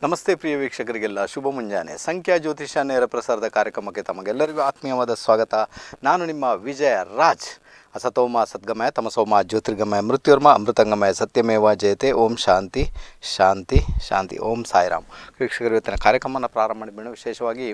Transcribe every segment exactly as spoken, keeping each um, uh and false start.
ನಮಸ್ತೆ ಪ್ರಿಯ ವೀಕ್ಷಕರಿಗೆಲ್ಲ ಶುಭ ಮುಂಜಾನೆ. ಸಂಖ್ಯಾ ಜ್ಯೋತಿಷ ನೇರ ಪ್ರಸಾರದ ಕಾರ್ಯಕ್ರಮಕ್ಕೆ ತಮಗೆಲ್ಲರಿಗೂ ಆತ್ಮೀಯವಾದ ಸ್ವಾಗತ. ನಾನು ನಿಮ್ಮ ವಿಜಯ ರಾಜ್. ಅಸತೋಮ ಸದ್ಗಮಯ ತಮಸೋಮ ಜ್ಯೋತಿರ್ಗಮಯ ಮೃತ್ಯುರ್ಮ ಅಮೃತಂಗಮಯ ಸತ್ಯಮೇವ ಜಯತೆ. ಓಂ ಶಾಂತಿ ಶಾಂತಿ ಶಾಂತಿ. ಓಂ ಸಾಯಿರಾಮ್. ವೀಕ್ಷಕರು, ಇವತ್ತಿನ ಕಾರ್ಯಕ್ರಮನ ಪ್ರಾರಂಭ ಮಾಡಿಬಿಡೋಣ. ವಿಶೇಷವಾಗಿ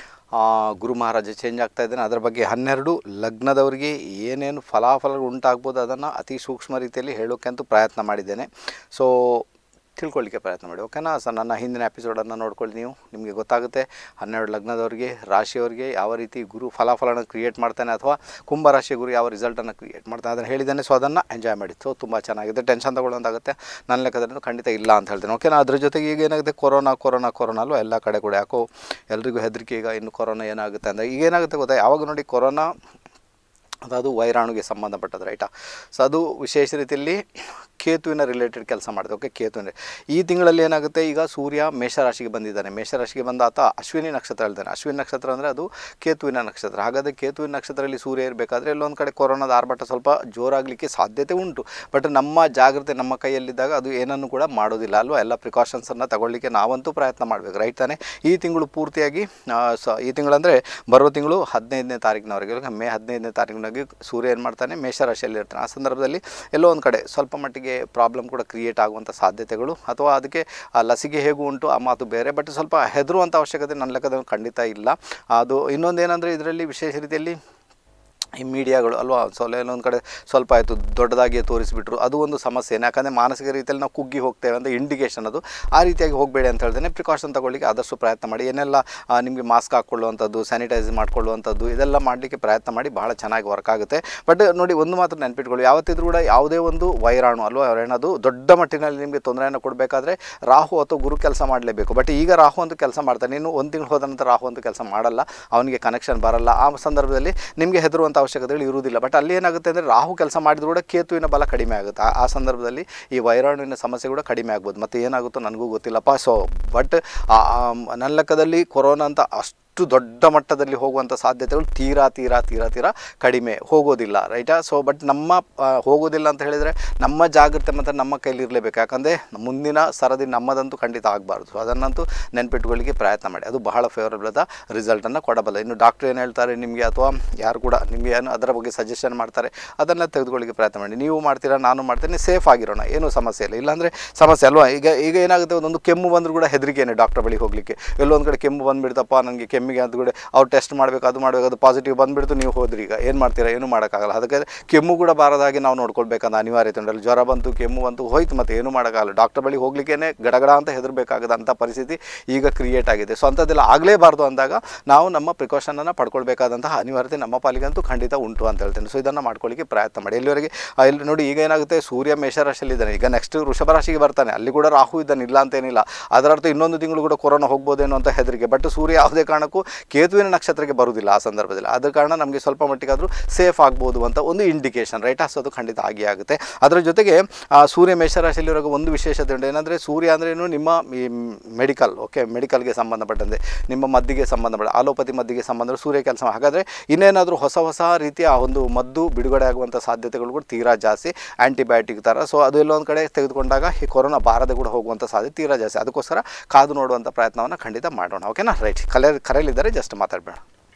ಗುರು ಮಹಾರಾಜ ಚೇಂಜ್ ಆಗ್ತಾ ಇದ್ದಾನೆ. ಅದರ ಬಗ್ಗೆ ಹನ್ನೆರಡು ಲಗ್ನದವರಿಗೆ ಏನೇನು ಫಲಾಫಲಗಳು ಉಂಟಾಗ್ಬೋದು ಅದನ್ನು ಅತಿ ಸೂಕ್ಷ್ಮ ರೀತಿಯಲ್ಲಿ ಹೇಳೋಕ್ಕೆ ಅಂತೂ ಪ್ರಯತ್ನ ಮಾಡಿದ್ದೇನೆ. ಸೊ ತಿಳ್ಕೊಳ್ಳಿಕ್ಕೆ ಪ್ರಯತ್ನ ಮಾಡಿ, ಓಕೆನಾ. ಸೊ ನನ್ನ ಹಿಂದಿನ ಎಪಿಸೋಡನ್ನು ನೋಡ್ಕೊಳ್ಳಿ, ನೀವು ನಿಮಗೆ ಗೊತ್ತಾಗುತ್ತೆ ಹನ್ನೆರಡು ಲಗ್ನದವರಿಗೆ ರಾಶಿಯವರಿಗೆ ಯಾವ ರೀತಿ ಗುರು ಫಲಾಫಲನ ಕ್ರಿಯೇಟ್ ಮಾಡ್ತಾನೆ, ಅಥವಾ ಕುಂಭರಾಶಿ ಗುರು ಯಾವ ರಿಸಲ್ಟನ್ನು ಕ್ರಿಯೇಟ್ ಮಾಡ್ತಾನೆ ಅದನ್ನು ಹೇಳಿದ್ದೇನೆ. ಸೊ ಅದನ್ನು ಎಂಜಾಯ್ ಮಾಡಿ. ಸೊ ತುಂಬ ಚೆನ್ನಾಗಿದೆ. ಟೆನ್ಷನ್ ತಗೊಳ್ಳೋದಾಗುತ್ತೆ ನನ್ನ ಲೆಕ್ಕದಲ್ಲಿ ಖಂಡಿತ ಇಲ್ಲ ಅಂತ ಹೇಳ್ತೇನೆ, ಓಕೆನಾ. ಅದ್ರ ಜೊತೆಗೆ ಈಗ ಏನಾಗುತ್ತೆ, ಕೊರೋನಾ ಕೊರೋನಾ ಕೊರೋನಾ ಅಲ್ಲೂ ಎಲ್ಲ ಕಡೆ ಕೂಡ ಯಾಕೋ ಎಲ್ರಿಗೂ ಹೆದರಿಕೆ. ಈಗ ಇನ್ನು ಕೊರೋನಾ ಏನಾಗುತ್ತೆ ಅಂದರೆ ಈಗ ಏನಾಗುತ್ತೆ ಗೊತ್ತಾ, ಯಾವಾಗ ನೋಡಿ ಕೊರೋನಾ ಅದು ವೈರಾಣುಗೆ ಸಂಬಂಧಪಟ್ಟದ್ದು, ರೈಟಾ. ಸೊ ಅದು ವಿಶೇಷ ರೀತಿಯಲ್ಲಿ ಕೇತುವಿನ ರಿಲೇಟೆಡ್ ಕೆಲಸ ಮಾಡಿದೆ, ಓಕೆ. ಕೇತುವಿನ ಈ ತಿಂಗಳಲ್ಲಿ ಏನಾಗುತ್ತೆ, ಈಗ ಸೂರ್ಯ ಮೇಷರಾಶಿಗೆ ಬಂದಿದ್ದಾನೆ. ಮೇಷರಾಶಿಗೆ ಬಂದ ಆತ ಅಶ್ವಿನಿ ನಕ್ಷತ್ರ ಹೇಳ್ತಾನೆ. ಅಶ್ವಿನಿ ನಕ್ಷತ್ರ ಅಂದರೆ ಅದು ಕೇತುವಿನ ನಕ್ಷತ್ರ. ಹಾಗಾದರೆ ಕೇತುವಿನ ನಕ್ಷತ್ರದಲ್ಲಿ ಸೂರ್ಯ ಇರಬೇಕಾದ್ರೆ ಎಲ್ಲೊಂದು ಕಡೆ ಕೊರೋನಾದ ಆರ್ಭಟ ಸ್ವಲ್ಪ ಜೋರಾಗಲಿಕ್ಕೆ ಸಾಧ್ಯತೆ ಉಂಟು. ಬಟ್ ನಮ್ಮ ಜಾಗ್ರತೆ ನಮ್ಮ ಕೈಯಲ್ಲಿದ್ದಾಗ ಅದು ಏನನ್ನು ಕೂಡ ಮಾಡೋದಿಲ್ಲ ಅಲ್ವಾ. ಎಲ್ಲ ಪ್ರಿಕಾಷನ್ಸನ್ನು ತಗೊಳ್ಳಿಕ್ಕೆ ನಾವಂತೂ ಪ್ರಯತ್ನ ಮಾಡಬೇಕು, ರೈಟ್ ತಾನೆ. ಈ ತಿಂಗಳು ಪೂರ್ತಿಯಾಗಿ ಸ ಈ ತಿಂಗಳಂದರೆ ಬರೋ ತಿಂಗಳು ಹದಿನೈದನೇ ತಾರೀಕಿನವರೆಗೆ, ಮೇ ಹದಿನೈದನೇ ತಾರೀಕಿನ ಸೂರ್ಯ ಏನು ಮಾಡ್ತಾನೆ, ಮೇಷರಾಶಿಯಲ್ಲಿ ಇರ್ತಾನೆ. ಆ ಸಂದರ್ಭದಲ್ಲಿ ಎಲ್ಲೋ ಒಂದು ಕಡೆ ಸ್ವಲ್ಪ ಮಟ್ಟಿಗೆ ಪ್ರಾಬ್ಲಮ್ ಕೂಡ ಕ್ರಿಯೇಟ್ ಆಗುವಂಥ ಸಾಧ್ಯತೆಗಳು, ಅಥವಾ ಅದಕ್ಕೆ ಲಸಿಕೆ ಹೇಗೂ ಉಂಟು ಆ ಮಾತು ಬೇರೆ. ಬಟ್ ಸ್ವಲ್ಪ ಹೆದರುವಂಥ ಅವಶ್ಯಕತೆ ನನ್ನ ಲೆಕ್ಕದಲ್ಲಿ ಖಂಡಿತ ಇಲ್ಲ. ಅದು ಇನ್ನೊಂದು ಏನಂದರೆ, ಇದರಲ್ಲಿ ವಿಶೇಷ ರೀತಿಯಲ್ಲಿ ಈ ಮೀಡಿಯಾಗಳು ಅಲ್ವಾ, ಸ್ವಲ್ಪ ಎಲ್ಲೊಂದು ಕಡೆ ಸ್ವಲ್ಪ ಆಯಿತು ದೊಡ್ಡದಾಗಿಯೇ ತೋರಿಸಿಬಿಟ್ರು, ಅದು ಒಂದು ಸಮಸ್ಯೆನೇ. ಯಾಕಂದರೆ ಮಾನಸಿಕ ರೀತಿಯಲ್ಲಿ ನಾವು ಕುಗ್ಗಿ ಹೋಗ್ತೇವೆ ಅಂತ ಇಂಡಿಕೇಷನ್ ಅದು. ಆ ರೀತಿಯಾಗಿ ಹೋಗಬೇಡಿ ಅಂತ ಹೇಳ್ತೇನೆ. ಪ್ರಿಕಾಷನ್ ತಗೊಳ್ಳಿಕ್ಕೆ ಆದಷ್ಟು ಪ್ರಯತ್ನ ಮಾಡಿ. ಏನೆಲ್ಲ ನಿಮಗೆ ಮಾಸ್ಕ್ ಹಾಕ್ಕೊಳ್ಳುವಂಥದ್ದು, ಸ್ಯಾನಿಟೈಸ್ ಮಾಡ್ಕೊಳ್ಳುವಂಥದ್ದು, ಇದೆಲ್ಲ ಮಾಡಲಿಕ್ಕೆ ಪ್ರಯತ್ನ ಮಾಡಿ, ಬಹಳ ಚೆನ್ನಾಗಿ ವರ್ಕ್ ಆಗುತ್ತೆ. ಬಟ್ ನೋಡಿ, ಒಂದು ಮಾತ್ರ ನೆನಪಿಟ್ಕೊಳ್ಳಿ, ಯಾವತ್ತಿದ್ರೂ ಕೂಡ ಯಾವುದೇ ಒಂದು ವೈರಾಣು ಅಲ್ವಾ ಏನದು ದೊಡ್ಡ ಮಟ್ಟಿನಲ್ಲಿ ನಿಮಗೆ ತೊಂದರೆಯನ್ನು ಕೊಡಬೇಕಾದ್ರೆ ರಾಹು ಅಥವಾ ಗುರು ಕೆಲಸ ಮಾಡಲೇಬೇಕು. ಬಟ್ ಈಗ ರಾಹು ಅಂತೂ ಕೆಲಸ ಮಾಡ್ತಾನೆ. ಇನ್ನು ಒಂದು ತಿಂಗಳು ಹೋದ ನಂತರ ರಾಹು ಅಂತೂ ಕೆಲಸ ಮಾಡಲ್ಲ, ಅವನಿಗೆ ಕನೆಕ್ಷನ್ ಬರಲ್ಲ. ಆ ಸಂದರ್ಭದಲ್ಲಿ ನಿಮಗೆ ಹೆದರುವಂಥ ಅವಶ್ಯಕತೆಗಳು ಇರುವುದಿಲ್ಲ. ಬಟ್ ಅಲ್ಲಿ ಏನಾಗುತ್ತೆ ಅಂದರೆ, ರಾಹು ಕೆಲಸ ಮಾಡಿದ್ರು ಕೂಡ ಕೇತುವಿನ ಬಲ ಕಡಿಮೆ ಆಗುತ್ತೆ. ಆ ಸಂದರ್ಭದಲ್ಲಿ ಈ ವೈರಾಣುವಿನ ಸಮಸ್ಯೆ ಕೂಡ ಕಡಿಮೆ ಆಗ್ಬೋದು. ಮತ್ತು ಏನಾಗುತ್ತೋ ನನಗೂ ಗೊತ್ತಿಲ್ಲಪ್ಪ. ಸೊ ಬಟ್ ನನ್ನ ಲೆಕ್ಕದಲ್ಲಿ ಕೊರೋನಾ ಅಂತ ಅಷ್ಟು ದೊಡ್ಡ ಮಟ್ಟದಲ್ಲಿ ಹೋಗುವಂಥ ಸಾಧ್ಯತೆಗಳು ತೀರಾ ತೀರಾ ತೀರಾ ತೀರಾ ಕಡಿಮೆ, ಹೋಗೋದಿಲ್ಲ, ರೈಟಾ. ಸೊ ಬಟ್ ನಮ್ಮ ಹೋಗೋದಿಲ್ಲ ಅಂತ ಹೇಳಿದರೆ ನಮ್ಮ ಜಾಗ್ರತೆ ಮತ್ತು ನಮ್ಮ ಕೈಲಿ ಇರಲೇಬೇಕು. ಯಾಕಂದರೆ ಮುಂದಿನ ಸರದಿ ನಮ್ಮದಂತೂ ಖಂಡಿತ ಆಗಬಾರ್ದು. ಸೊ ಅದನ್ನಂತೂ ನೆನ್ಪಿಟ್ಕೊಳ್ಳಿಕ್ಕೆ ಪ್ರಯತ್ನ ಮಾಡಿ. ಅದು ಬಹಳ ಫೇವರಬಲ್ ಆದ ರಿಸಲ್ಟನ್ನು ಕೊಡಬಲ್ಲ. ಇನ್ನು ಡಾಕ್ಟ್ರ್ ಏನು ಹೇಳ್ತಾರೆ ನಿಮಗೆ, ಅಥವಾ ಯಾರು ಕೂಡ ನಿಮಗೆ ಏನು ಅದರ ಬಗ್ಗೆ ಸಜೆಷನ್ ಮಾಡ್ತಾರೆ, ಅದನ್ನು ತೆಗೆದುಕೊಳ್ಳಿಕ್ಕೆ ಪ್ರಯತ್ನ ಮಾಡಿ. ನೀವು ಮಾಡ್ತೀರಾ, ನಾನು ಮಾಡ್ತೀನಿ, ಸೇಫ್ ಆಗಿರೋಣ, ಏನೂ ಸಮಸ್ಯೆ ಇಲ್ಲ. ಇಲ್ಲಾಂದರೆ ಸಮಸ್ಯೆ ಅಲ್ವಾ. ಈಗ ಈಗ ಏನಾಗುತ್ತೆ, ಒಂದೊಂದು ಕೆಮ್ಮು ಬಂದರೂ ಕೂಡ ಹೆದರಿಕೆಯೇ ಡಾಕ್ಟರ್ ಬಳಿ ಹೋಗಲಿಕ್ಕೆ. ಎಲ್ಲೊಂದು ಕಡೆ ಕೆಮ್ಮು ಬಂದುಬಿಡ್ತಪ್ಪ ನನಗೆ, ಕೆಮ್ಮಿಗೆ ಅಂತ ಕೂಡ ಅವ್ರು ಟೆಸ್ಟ್ ಮಾಡಬೇಕು, ಅದು ಮಾಡಬೇಕು, ಅದು ಪಾಸಿಟಿವ್ ಬಂದುಬಿಡ್ತು, ನೀವು ಹೋದ್ರಿ, ಈಗ ಏನು ಮಾಡ್ತೀರಾ, ಏನೂ ಮಾಡೋಕ್ಕಾಗಲ್ಲ. ಅದಕ್ಕೆ ಕೆಮ್ಮು ಕೂಡ ಬಾರದಾಗಿ ನಾವು ನೋಡ್ಕೊಳ್ಬೇಕಂತ ಅನಿವಾರ್ಯತೆ ಉಂಟಲ್ಲ. ಜ್ವರ ಬಂತು, ಕೆಮ್ಮು ಬಂತು, ಹೋಯ್ತು, ಮತ್ತು ಏನೂ ಮಾಡೋಕ್ಕಾಗಲ್ಲ. ಡಾಕ್ಟರ್ ಬಳಿ ಹೋಗ್ಲಿಕ್ಕೇ ಗಡಗಡ ಅಂತ ಹೆದರಬೇಕಾಗದಂಥ ಪರಿಸ್ಥಿತಿ ಈಗ ಕ್ರಿಯೇಟ್ ಆಗಿದೆ. ಸೊ ಅಂಥದ್ದೆಲ್ಲ ಆಗಲೇಬಾರ್ದು ಅಂದಾಗ ನಾವು ನಮ್ಮ ಪ್ರಿಕಾಷನನ್ನು ಪಡ್ಕೊಳ್ಬೇಕಾದಂತಹ ಅನಿವಾರ್ಯತೆ ನಮ್ಮ ಪಾಲಿಗಂತೂ ಖಂಡಿತ ಉಂಟು ಅಂತ ಹೇಳ್ತೇನೆ. ಸೊ ಇದನ್ನು ಮಾಡ್ಕೊಳ್ಳಿಕ್ಕೆ ಪ್ರಯತ್ನ ಮಾಡಿ. ಎಲ್ಲಿವರೆಗೆ ಇಲ್ಲಿ ನೋಡಿ, ಈಗ ಏನಾಗುತ್ತೆ, ಸೂರ್ಯ ಮೇಷರಾಶಿಯಲ್ಲಿ ಇದ್ದಾನೆ. ಈಗ ನೆಕ್ಸ್ಟ್ ವೃಷಭ ರಾಶಿಗೆ ಬರ್ತಾನೆ, ಅಲ್ಲಿ ಕೂಡ ರಾಹು ಇದ್ದಾನೆ, ಇಲ್ಲ ಅಂತೇನಿಲ್ಲ. ಅದರರ್ಥ ಇನ್ನೊಂದು ತಿಂಗಳು ಕೂಡ ಕೊರೋನಾ ಹೋಗ್ಬೋದೇನೋ ಅಂತ ಹೆದರಿಕೆ. ಬಟ್ ಸೂರ್ಯ ಯಾವುದೇ ಕಾರಣಕ್ಕೂ ಕೇತುವಿನ ನಕ್ಷತ್ರಕ್ಕೆ ಬರುವುದಿಲ್ಲ ಆ ಸಂದರ್ಭದಲ್ಲಿ. ಆದ ಕಾರಣ ನಮಗೆ ಸ್ವಲ್ಪ ಮಟ್ಟಿಗಾದರೂ ಸೇಫ್ ಆಗ್ಬೋದು ಅಂತ ಒಂದು ಇಂಡಿಕೇಶನ್, ರೈಟ್. ಸೊ ಅದು ಖಂಡಿತ ಆಗಿ ಆಗುತ್ತೆ. ಅದರ ಜೊತೆಗೆ ಸೂರ್ಯ ಮೇಷರಾಶಿಯಲ್ಲಿರುವಾಗ ಒಂದು ವಿಶೇಷತೆ ಉಂಟು. ಏನಂದರೆ, ಸೂರ್ಯ ಅಂದ್ರೇನು, ನಿಮ್ಮ ಈ ಮೆಡಿಕಲ್, ಓಕೆ, ಮೆಡಿಕಲ್ಗೆ ಸಂಬಂಧಪಟ್ಟಂತೆ, ನಿಮ್ಮ ಮದ್ದಿಗೆ ಸಂಬಂಧಪಟ್ಟ ಆಲೋಪತಿ ಮದ್ದಿಗೆ ಸಂಬಂಧ ಸೂರ್ಯ ಕೆಲಸ. ಹಾಗಾದರೆ ಇನ್ನೇನಾದರೂ ಹೊಸ ಹೊಸ ರೀತಿಯ ಒಂದು ಮದ್ದು ಬಿಡುಗಡೆ ಆಗುವಂಥ ಸಾಧ್ಯತೆಗಳು ಕೂಡ ತೀರಾ ಜಾಸ್ತಿ, ಆ್ಯಂಟಿಬಯೋಟಿಕ್ ಥರ. ಸೊ ಅದು ಎಲ್ಲೊಂದು ಕಡೆ ತೆಗೆದುಕೊಂಡಾಗ ಈ ಕೊರೋನಾ ಬಾರದೆ ಕೂಡ ಹೋಗುವಂಥ ಸಾಧ್ಯತೆ ತೀರಾ ಜಾಸ್ತಿ. ಅದಕ್ಕೋಸ್ಕರ ಕಾದು ನೋಡುವಂಥ ಪ್ರಯತ್ನವನ್ನು ಖಂಡಿತ ಮಾಡೋಣ, ಓಕೆನಾ, ರೈಟ್. ಕಲೆ ಕರೆಯಲಿದ್ದಾರೆ, ಜಸ್ಟ್ ಮಾತಾಡಬೇಡ.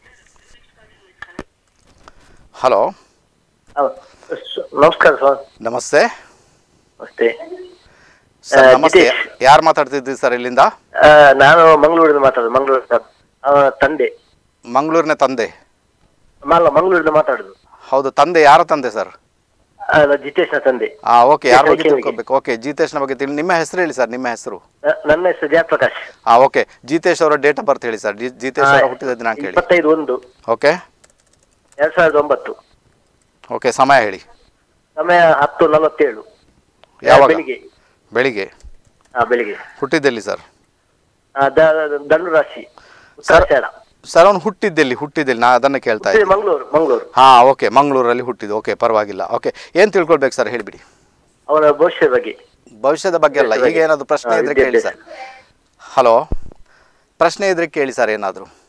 ಹಲೋ, ನಮಸ್ಕಾರ ಸರ್. ನಮಸ್ತೆ. ನಮಸ್ತೆ ಸರ್, ನಮಸ್ತೆ. ಯಾರು ಮಾತಾಡ್ತಿದ್ರಿ ಸರ್, ಇಲ್ಲಿಂದ? ನಾನು ಮಂಗಳೂರಿಂದ ಮಾತಾಡೋದು. ಮಂಗಳೂರು ತಂದೆ. ಮಂಗಳೂರಿನ ತಂದೆ? ಅಲ್ಲ, ಮಂಗಳೂರಿಂದ ಮಾತಾಡೋದು. ಹೌದು, ತಂದೆ ಯಾರ ತಂದೆ ಸರ್? ಜಿತೇಶ್ನ ತಂದೆ. ಹಾ, ಓಕೆ. ಯಾರ ಬಗ್ಗೆ ತಿಳ್ಕೊಬೇಕು? ಓಕೆ, ಜಿತೇಶ್ನ ಬಗ್ಗೆ ತಿಳಿ. ನಿಮ್ಮ ಹೆಸರು ಹೇಳಿ ಸರ್, ನಿಮ್ಮ ಹೆಸರು? ನನ್ನ ಹೆಸರು ಜಯಪ್ರಕಾಶ್. ಹಾ, ಓಕೆ. ಜಿತೇಶ್ ಅವರ ಡೇಟ್ ಆಫ್ ಬರ್ತ್ ಹೇಳಿ ಸರ್. ಜಿತೇಶ್ ಅವರ ಹುಟ್ಟಿದ ದಿನಾಂಕ ಹೇಳಿ. ಇಪ್ಪತ್ತೈದು ಒಂದು ಓಕೆ ಎರಡ್ ಸಾವಿರದ ಒಂಬತ್ತು. ಓಕೆ, ಸಮಯ ಹೇಳಿ. ಸಮಯ ಹತ್ತು ನಲವತ್ತೇಳು. ಯಾವಾಗ? ಬೆಳಿಗ್ಗೆ. ಬೆಳಿಗ್ಗೆ. ಹಾ, ಬೆಳಿಗ್ಗೆ. ಹುಟ್ಟಿದ್ದೆಲ್ಲಿ ಸರ್? ಧನು ರಾಶಿ, ಸರ್. ಸರ್ ಅವನು ಹುಟ್ಟಿದ್ದೆಲ್ಲಿ? ಹುಟ್ಟಿದ್ದೆಲ್ಲಿ ನಾ ಅದನ್ನು ಕೇಳ್ತಾ ಇದ್ದೀನಿ. ಮಂಗಳೂರು. ಮಂಗಳೂರು. ಹಾ, ಓಕೆ, ಮಂಗಳೂರಲ್ಲಿ ಹುಟ್ಟಿದ್ದು. ಓಕೆ, ಪರವಾಗಿಲ್ಲ. ಓಕೆ, ಏನು ತಿಳ್ಕೊಳ್ಬೇಕು ಸರ್, ಹೇಳಿಬಿಡಿ. ಅವರ ಭವಿಷ್ಯದ ಬಗ್ಗೆ. ಭವಿಷ್ಯದ ಬಗ್ಗೆ ಅಲ್ಲ, ಈಗ ಏನಾದರೂ ಪ್ರಶ್ನೆ ಇದ್ರೆ ಕೇಳಿ ಸರ್. ಹಲೋ, ಪ್ರಶ್ನೆ ಇದ್ರೆ ಕೇಳಿ ಸರ್ ಏನಾದರೂ.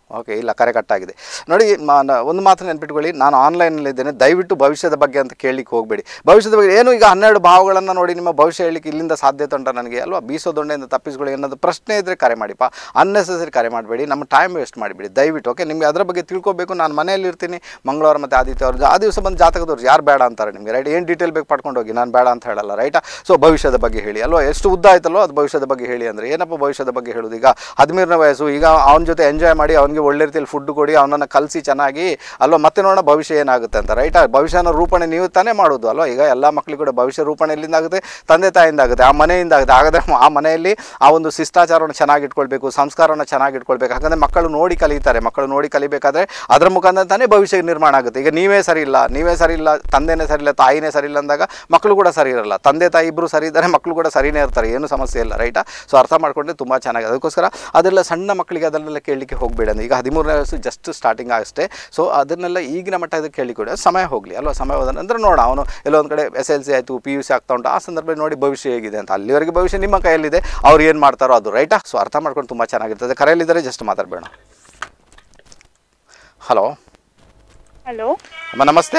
ಓಕೆ, ಇಲ್ಲ ಕರೆ ಕಟ್ಟಾಗಿದೆ ನೋಡಿ. ಮ- ಒಂದು ಮಾತು ನೆನ್ಪಿಟ್ಕೊಳ್ಳಿ, ನಾನು ಆನ್ಲೈನಲ್ಲಿದ್ದೇನೆ, ದಯವಿಟ್ಟು ಭವಿಷ್ಯದ ಬಗ್ಗೆ ಅಂತ ಕೇಳಲಿಕ್ಕೆ ಹೋಗಬೇಡಿ. ಭವಿಷ್ಯದ ಬಗ್ಗೆ ಏನು, ಈಗ ಹನ್ನೆರಡು ಭಾವಗಳನ್ನು ನೋಡಿ ನಿಮ್ಮ ಭವಿಷ್ಯ ಹೇಳಲಿಕ್ಕೆ ಇಲ್ಲಿಂದ ಸಾಧ್ಯತೆ ಉಂಟ ನನಗೆ ಅಲ್ವಾ? ಬೀಸೋ ದೊಣ್ಣೆಯಿಂದ ತಪ್ಪಿಸ್ಕೊಳ್ಳಿ ಅನ್ನೋದು ಪ್ರಶ್ನೆ ಇದ್ದರೆ ಕರೆ ಮಾಡಿಪ್ಪ, ಅನ್ನೆಸೆಸರಿ ಕರೆ ಮಾಡಬೇಡಿ, ನಮ್ಮ ಟೈಮ್ ವೇಸ್ಟ್ ಮಾಡಿಬಿಡಿ ದಯವಿಟ್ಟು. ಓಕೆ, ನಿಮಗೆ ಅದರ ಬಗ್ಗೆ ತಿಳ್ಕೊಬೇಕು. ನಾನು ಮನೆಯಲ್ಲಿ ಇರ್ತೀನಿ, ಮಂಗಳವಾರ ಮತ್ತು ಆದಿತ್ಯವಾರ ಆ ದಿವಸ ಬಂದು ಜಾತಕದವ್ರು ಯಾರು ಬೇಡ ಅಂತಾರೆ ನಿಮಗೆ, ರೈಟ್? ಏನು ಡೀಟೇಲ್ ಬೇಕು ಪಡ್ಕೊಂಡು ಹೋಗಿ, ನಾನು ಬೇಡ ಅಂತ ಹೇಳಲ್ಲ, ರೈಟಾ? ಸೊ ಭವಿಷ್ಯದ ಬಗ್ಗೆ ಹೇಳಿ ಅಲ್ವಾ? ಎಷ್ಟು ಉದ್ದ ಆಯ್ತಲ್ವ ಅದು ಭವಿಷ್ಯದ ಬಗ್ಗೆ ಹೇಳಿ ಅಂದರೆ ಏನಪ್ಪ ಭವಿಷ್ಯದ ಬಗ್ಗೆ ಹೇಳೋದು? ಈಗ ಹದಿಮೂರನೇ ವಯಸ್ಸು, ಈಗ ಅವನ ಜೊತೆ ಎಂಜಾಯ್ ಮಾಡಿ ಅವನಿಗೆ ಒಳ್ಳೆ ರೀತಿಯಲ್ಲಿ ಫುಡ್ ಕೊಡಿ, ಅವನನ್ನು ಕಲಿಸಿ ಚೆನ್ನಾಗಿ ಅಲ್ವಾ, ಮತ್ತೆ ನೋಡೋಣ ಭವಿಷ್ಯ ಏನಾಗುತ್ತೆ ಅಂತ, ರೈಟಾ? ಭವಿಷ್ಯನ ರೂಪಣೆ ನೀವು ತಾನೇ ಮಾಡೋದು ಅಲ್ವಾ? ಈಗ ಎಲ್ಲ ಮಕ್ಕಳಿಗೂ ಕೂಡ ಭವಿಷ್ಯ ರೂಪಣೆ ಎಲ್ಲಿಂದ ಆಗುತ್ತೆ? ತಂದೆ ತಾಯಿಯಿಂದ ಆಗುತ್ತೆ, ಆ ಮನೆಯಿಂದ ಆಗುತ್ತೆ. ಹಾಗಾದರೆ ಆ ಮನೆಯಲ್ಲಿ ಆ ಒಂದು ಶಿಷ್ಟಾಚಾರವನ್ನು ಚೆನ್ನಾಗಿ ಇಟ್ಕೊಳ್ಬೇಕು, ಸಂಸ್ಕಾರವನ್ನು ಚೆನ್ನಾಗಿ ಇಟ್ಕೊಳ್ಬೇಕು. ಯಾಕಂದರೆ ಮಕ್ಕಳು ನೋಡಿ ಕಲಿತಾರೆ, ಮಕ್ಕಳು ನೋಡಿ ಕಲಿಬೇಕಾದ್ರೆ ಅದರ ಮುಖಾಂತರ ತಾನೇ ಭವಿಷ್ಯ ನಿರ್ಮಾಣ ಆಗುತ್ತೆ. ಈಗ ನೀವೇ ಸರಿ ಇಲ್ಲ, ನೀವೇ ಸರಿ ಇಲ್ಲ, ತಂದೆನೇ ಸರಿ ಇಲ್ಲ, ತಾಯಿನೇ ಸರಿ ಇಲ್ಲ ಅಂದಾಗ ಮಕ್ಕಳು ಕೂಡ ಸರಿ ಇರಲ್ಲ. ತಂದೆ ತಾಯಿ ಇಬ್ಬರು ಸರಿ ಇದ್ದಾರೆ, ಮಕ್ಕಳು ಕೂಡ ಸರಿನೇ ಇರ್ತಾರೆ, ಏನು ಸಮಸ್ಯೆ ಇಲ್ಲ, ರೈಟಾ? ಸೊ ಅರ್ಥ ಮಾಡ್ಕೊಂಡ್ರೆ ತುಂಬ ಚೆನ್ನಾಗಿದೆ. ಅದಕ್ಕೋಸ್ಕರ ಅದೆಲ್ಲ ಸಣ್ಣ ಮಕ್ಕಳಿಗೆ ಅದನ್ನೆಲ್ಲ ಕೇಳಲಿಕ್ಕೆ ಹೋಗಬೇಡ. ಈಗ ಹದಿಮೂರನೇ ವಯಸ್ಸು ಜಸ್ಟ್ ಸ್ಟಾರ್ಟಿಂಗ್ ಅಷ್ಟೇ. ಸೊ ಅದನ್ನೆಲ್ಲ ಈಗಿನ ಮಟ್ಟದ ಕೇಳಿಕೊಡಿ, ಸಮಯ ಹೋಗಲಿ ಅಲ್ವಾ? ಸಮಯ ಹೋದ ನಂತರ ನೋಡ, ಅವನು ಎಲ್ಲೋ ಒಂದು ಕಡೆ ಎಸ್ ಎಲ್ ಸಿ ಆಯಿತು, ಪಿ ಯು ಸಿ ಆಗ್ತಾ ಉಂಟು, ಆ ಸಂದರ್ಭದಲ್ಲಿ ನೋಡಿ ಭವಿಷ್ಯ ಹೇಗಿದೆ ಅಂತ. ಅಲ್ಲಿವರೆಗೆ ಭವಿಷ್ಯ ನಿಮ್ಮ ಕೈಯಲ್ಲಿದೆ, ಅವ್ರು ಏನು ಮಾಡ್ತಾರೋ ಅದು, ರೈಟಾ? ಸೊ ಅರ್ಥ ಮಾಡ್ಕೊಂಡು ತುಂಬ ಚೆನ್ನಾಗಿರ್ತದೆ. ಕರೆಯಲ್ಲಿದ್ದಾರೆ, ಜಸ್ಟ್ ಮಾತಾಡಬೇಡ. ಹಲೋ ಹಲೋ ಅಮ್ಮ, ನಮಸ್ತೆ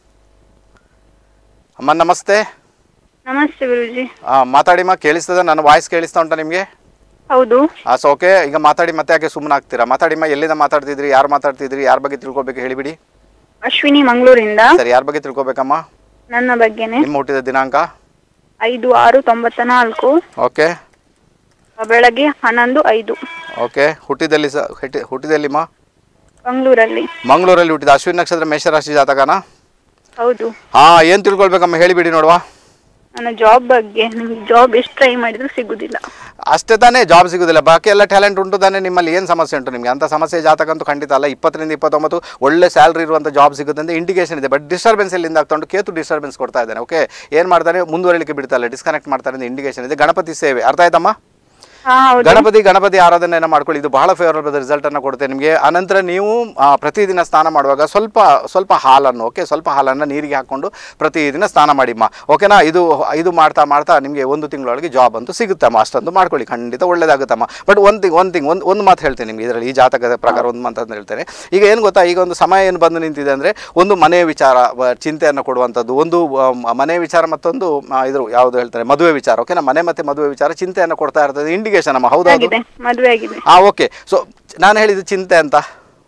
ಅಮ್ಮ. ನಮಸ್ತೆ. ನಮಸ್ತೆ ಗುರುಜಿ. ಹಾಂ, ಮಾತಾಡಿಮ್ಮ. ಕೇಳಿಸ್ತದ? ನನ್ನ ವಾಯ್ಸ್ ಕೇಳಿಸ್ತಾ ಉಂಟಾ ನಿಮಗೆ? ಹೌದು. ಹಾಂ, ಸೊ ಓಕೆ, ಈಗ ಮಾತಾಡಿ. ಮತ್ತೆ ಯಾಕೆ ಸುಮ್ಮನೆ ಆಗ್ತೀರಾ? ಮಾತಾಡಿಮ್ಮ. ಎಲ್ಲಿಂದ ಮಾತಾಡ್ತಿದ್ರಿ? ಯಾರು ಮಾತಾಡ್ತಿದ್ರಿ? ಯಾರ ಬಗ್ಗೆ ತಿಳ್ಕೊಬೇಕು ಹೇಳಿಬಿಡಿ. ಅಶ್ವಿನಿ, ಮಂಗಳೂರಿಂದ. ಸರಿ, ಯಾರ ಬಗ್ಗೆ ತಿಳ್ಕೊಬೇಕಮ್ಮ? ನನ್ನ ಬಗ್ಗೆನೆ. ನಿಮ್ಮ ಹುಟ್ಟಿದ ದಿನಾಂಕ? ಐದು ಆರು ತೊಂಬತ್ತ ನಾಲ್ಕು. ಓಕೆ. ಬೆಳಗ್ಗೆ ಹನ್ನೊಂದು ಐದು. ಓಕೆ. ಹುಟ್ಟಿದಲ್ಲಿ ಸ ಹುಟ್ಟಿ ಹುಟ್ಟಿದಲ್ಲಿಮ್ಮ? ಮಂಗಳೂರಲ್ಲಿ. ಮಂಗಳೂರಲ್ಲಿ ಹುಟ್ಟಿದ. ಅಶ್ವಿನಿ ನಕ್ಷತ್ರ, ಮೇಷರಾಶಿ ಜಾತಕನಾ? ಹೌದು. ಹಾಂ, ಏನು ತಿಳ್ಕೊಳ್ಬೇಕಮ್ಮ ಹೇಳಿಬಿಡಿ ನೋಡುವ. ನನ್ನ ಜಾಬ್ ಬಗ್ಗೆ. ನಿಮ್ಗೆ ಜಾಬ್ ಎಷ್ಟು ಟ್ರೈ ಮಾಡಿದ್ರು ಸಿಗುದಿಲ್ಲ. ಅಷ್ಟೇ ತಾನೇ, ಜಾಬ್ ಸಿಗೋದಿಲ್ಲ. ಬಾಕಿ ಎಲ್ಲ ಟ್ಯಾಲೆಂಟ್ ಉಂಟು ತಾನೇ. ನಿಮ್ಮಲ್ಲಿ ಏನು ಸಮಸ್ಯೆ ಉಂಟು ನಿಮಗೆ? ಅಂಥ ಸಮಸ್ಯೆ ಜಾತಕ ಅಂತೂ ಖಂಡಿತ ಅಲ್ಲ. ಇಪ್ಪತ್ತರಿಂದ ಇಪ್ಪತ್ತೊಂಬತ್ತು ಒಳ್ಳೆ ಸ್ಯಾಲ್ರಿ ಇರುವಂಥ ಜಾಬ್ ಸಿಗುತ್ತೆ ಅಂತ ಇಂಡಿಕೇಶನ್ ಇದೆ. ಬಟ್ ಡಿಸ್ಟರ್ಬೆನ್ಸ್ ಎಲ್ಲಿಂದ ಆಗ್ತಾ ಉಂಟು? ಕೇತು ಡಿಸ್ಟರ್ಬೆನ್ಸ್ ಕೊಡ್ತಾ ಇದ್ದಾನೆ. ಓಕೆ, ಏನು ಮಾಡ್ತಾನೆ? ಮುಂದುವರಿಲಿಕ್ಕೆ ಬಿಡ್ತಾ ಇಲ್ಲ, ಡಿಸ್ಕನೆಕ್ಟ್ ಮಾಡ್ತಾರೆ ಅಂತ ಇಂಡಿಕೇಶನ್ ಇದೆ. ಗಣಪತಿ ಸೇವೆ ಅರ್ಥ ಆಯ್ತಮ್ಮ? ಗಣಪತಿ ಗಣಪತಿ ಆರಾಧನೆಯನ್ನು ಮಾಡ್ಕೊಳ್ಳಿ, ಇದು ಬಹಳ ಫೇವರಬಲ್ ರಿಸಲ್ಟ್ ಅನ್ನು ಕೊಡುತ್ತೆ ನಿಮಗೆ. ಆನಂತರ ನೀವು ಪ್ರತಿದಿನ ಸ್ನಾನ ಮಾಡುವಾಗ ಸ್ವಲ್ಪ ಸ್ವಲ್ಪ ಹಾಲನ್ನು, ಓಕೆ, ಸ್ವಲ್ಪ ಹಾಲನ್ನು ನೀರಿಗೆ ಹಾಕ್ಕೊಂಡು ಪ್ರತಿದಿನ ಸ್ನಾನ ಮಾಡಿಮ್ಮ, ಓಕೆನಾ? ಇದು ಇದು ಮಾಡ್ತಾ ಮಾಡ್ತಾ ನಿಮಗೆ ಒಂದು ತಿಂಗಳೊಳಗೆ ಜಾಬ್ ಅಂತೂ ಸಿಗುತ್ತಮ್ಮ. ಅಷ್ಟೊಂದು ಮಾಡ್ಕೊಳ್ಳಿ, ಖಂಡಿತ ಒಳ್ಳೇದಾಗುತ್ತಮ್ಮ. ಬಟ್ ಒಂದು ತಿಂಗ್ ಒಂದು ತಿಂಗ್ ಒಂದು ಒಂದು ಮಾತು ಹೇಳ್ತೇನೆ ನಿಮಗೆ ಇದರಲ್ಲಿ, ಈ ಜಾತಕದ ಪ್ರಕಾರ ಒಂದು ಮಾತು ಅಂತ ಹೇಳ್ತೇನೆ. ಈಗ ಏನು ಗೊತ್ತಾ, ಈಗ ಒಂದು ಸಮಯ ಏನು ಬಂದು ನಿಂತಿದೆ ಅಂದರೆ, ಒಂದು ಮನೆಯ ವಿಚಾರ ಚಿಂತೆಯನ್ನು ಕೊಡುವಂಥದ್ದು, ಒಂದು ಮನೆ ವಿಚಾರ, ಮತ್ತೊಂದು ಇದ್ರ ಯಾವುದು ಹೇಳ್ತಾರೆ ಮದುವೆ ವಿಚಾರ, ಓಕೆನಾ? ಮನೆ ಮತ್ತು ಮದುವೆ ವಿಚಾರ ಚಿಂತೆಯನ್ನು ಕೊಡ್ತಾ ಇರ್ತದೆ, ಇಂಡಿಕೇಶನ್ ಅಮ್ಮ. ಹೌದಾ? ಮದುವೆ ಆಗಿದೆ. ಹಾ, ಓಕೆ. ಸೊ ನಾನು ಹೇಳಿದ್ದು ಚಿಂತೆ ಅಂತ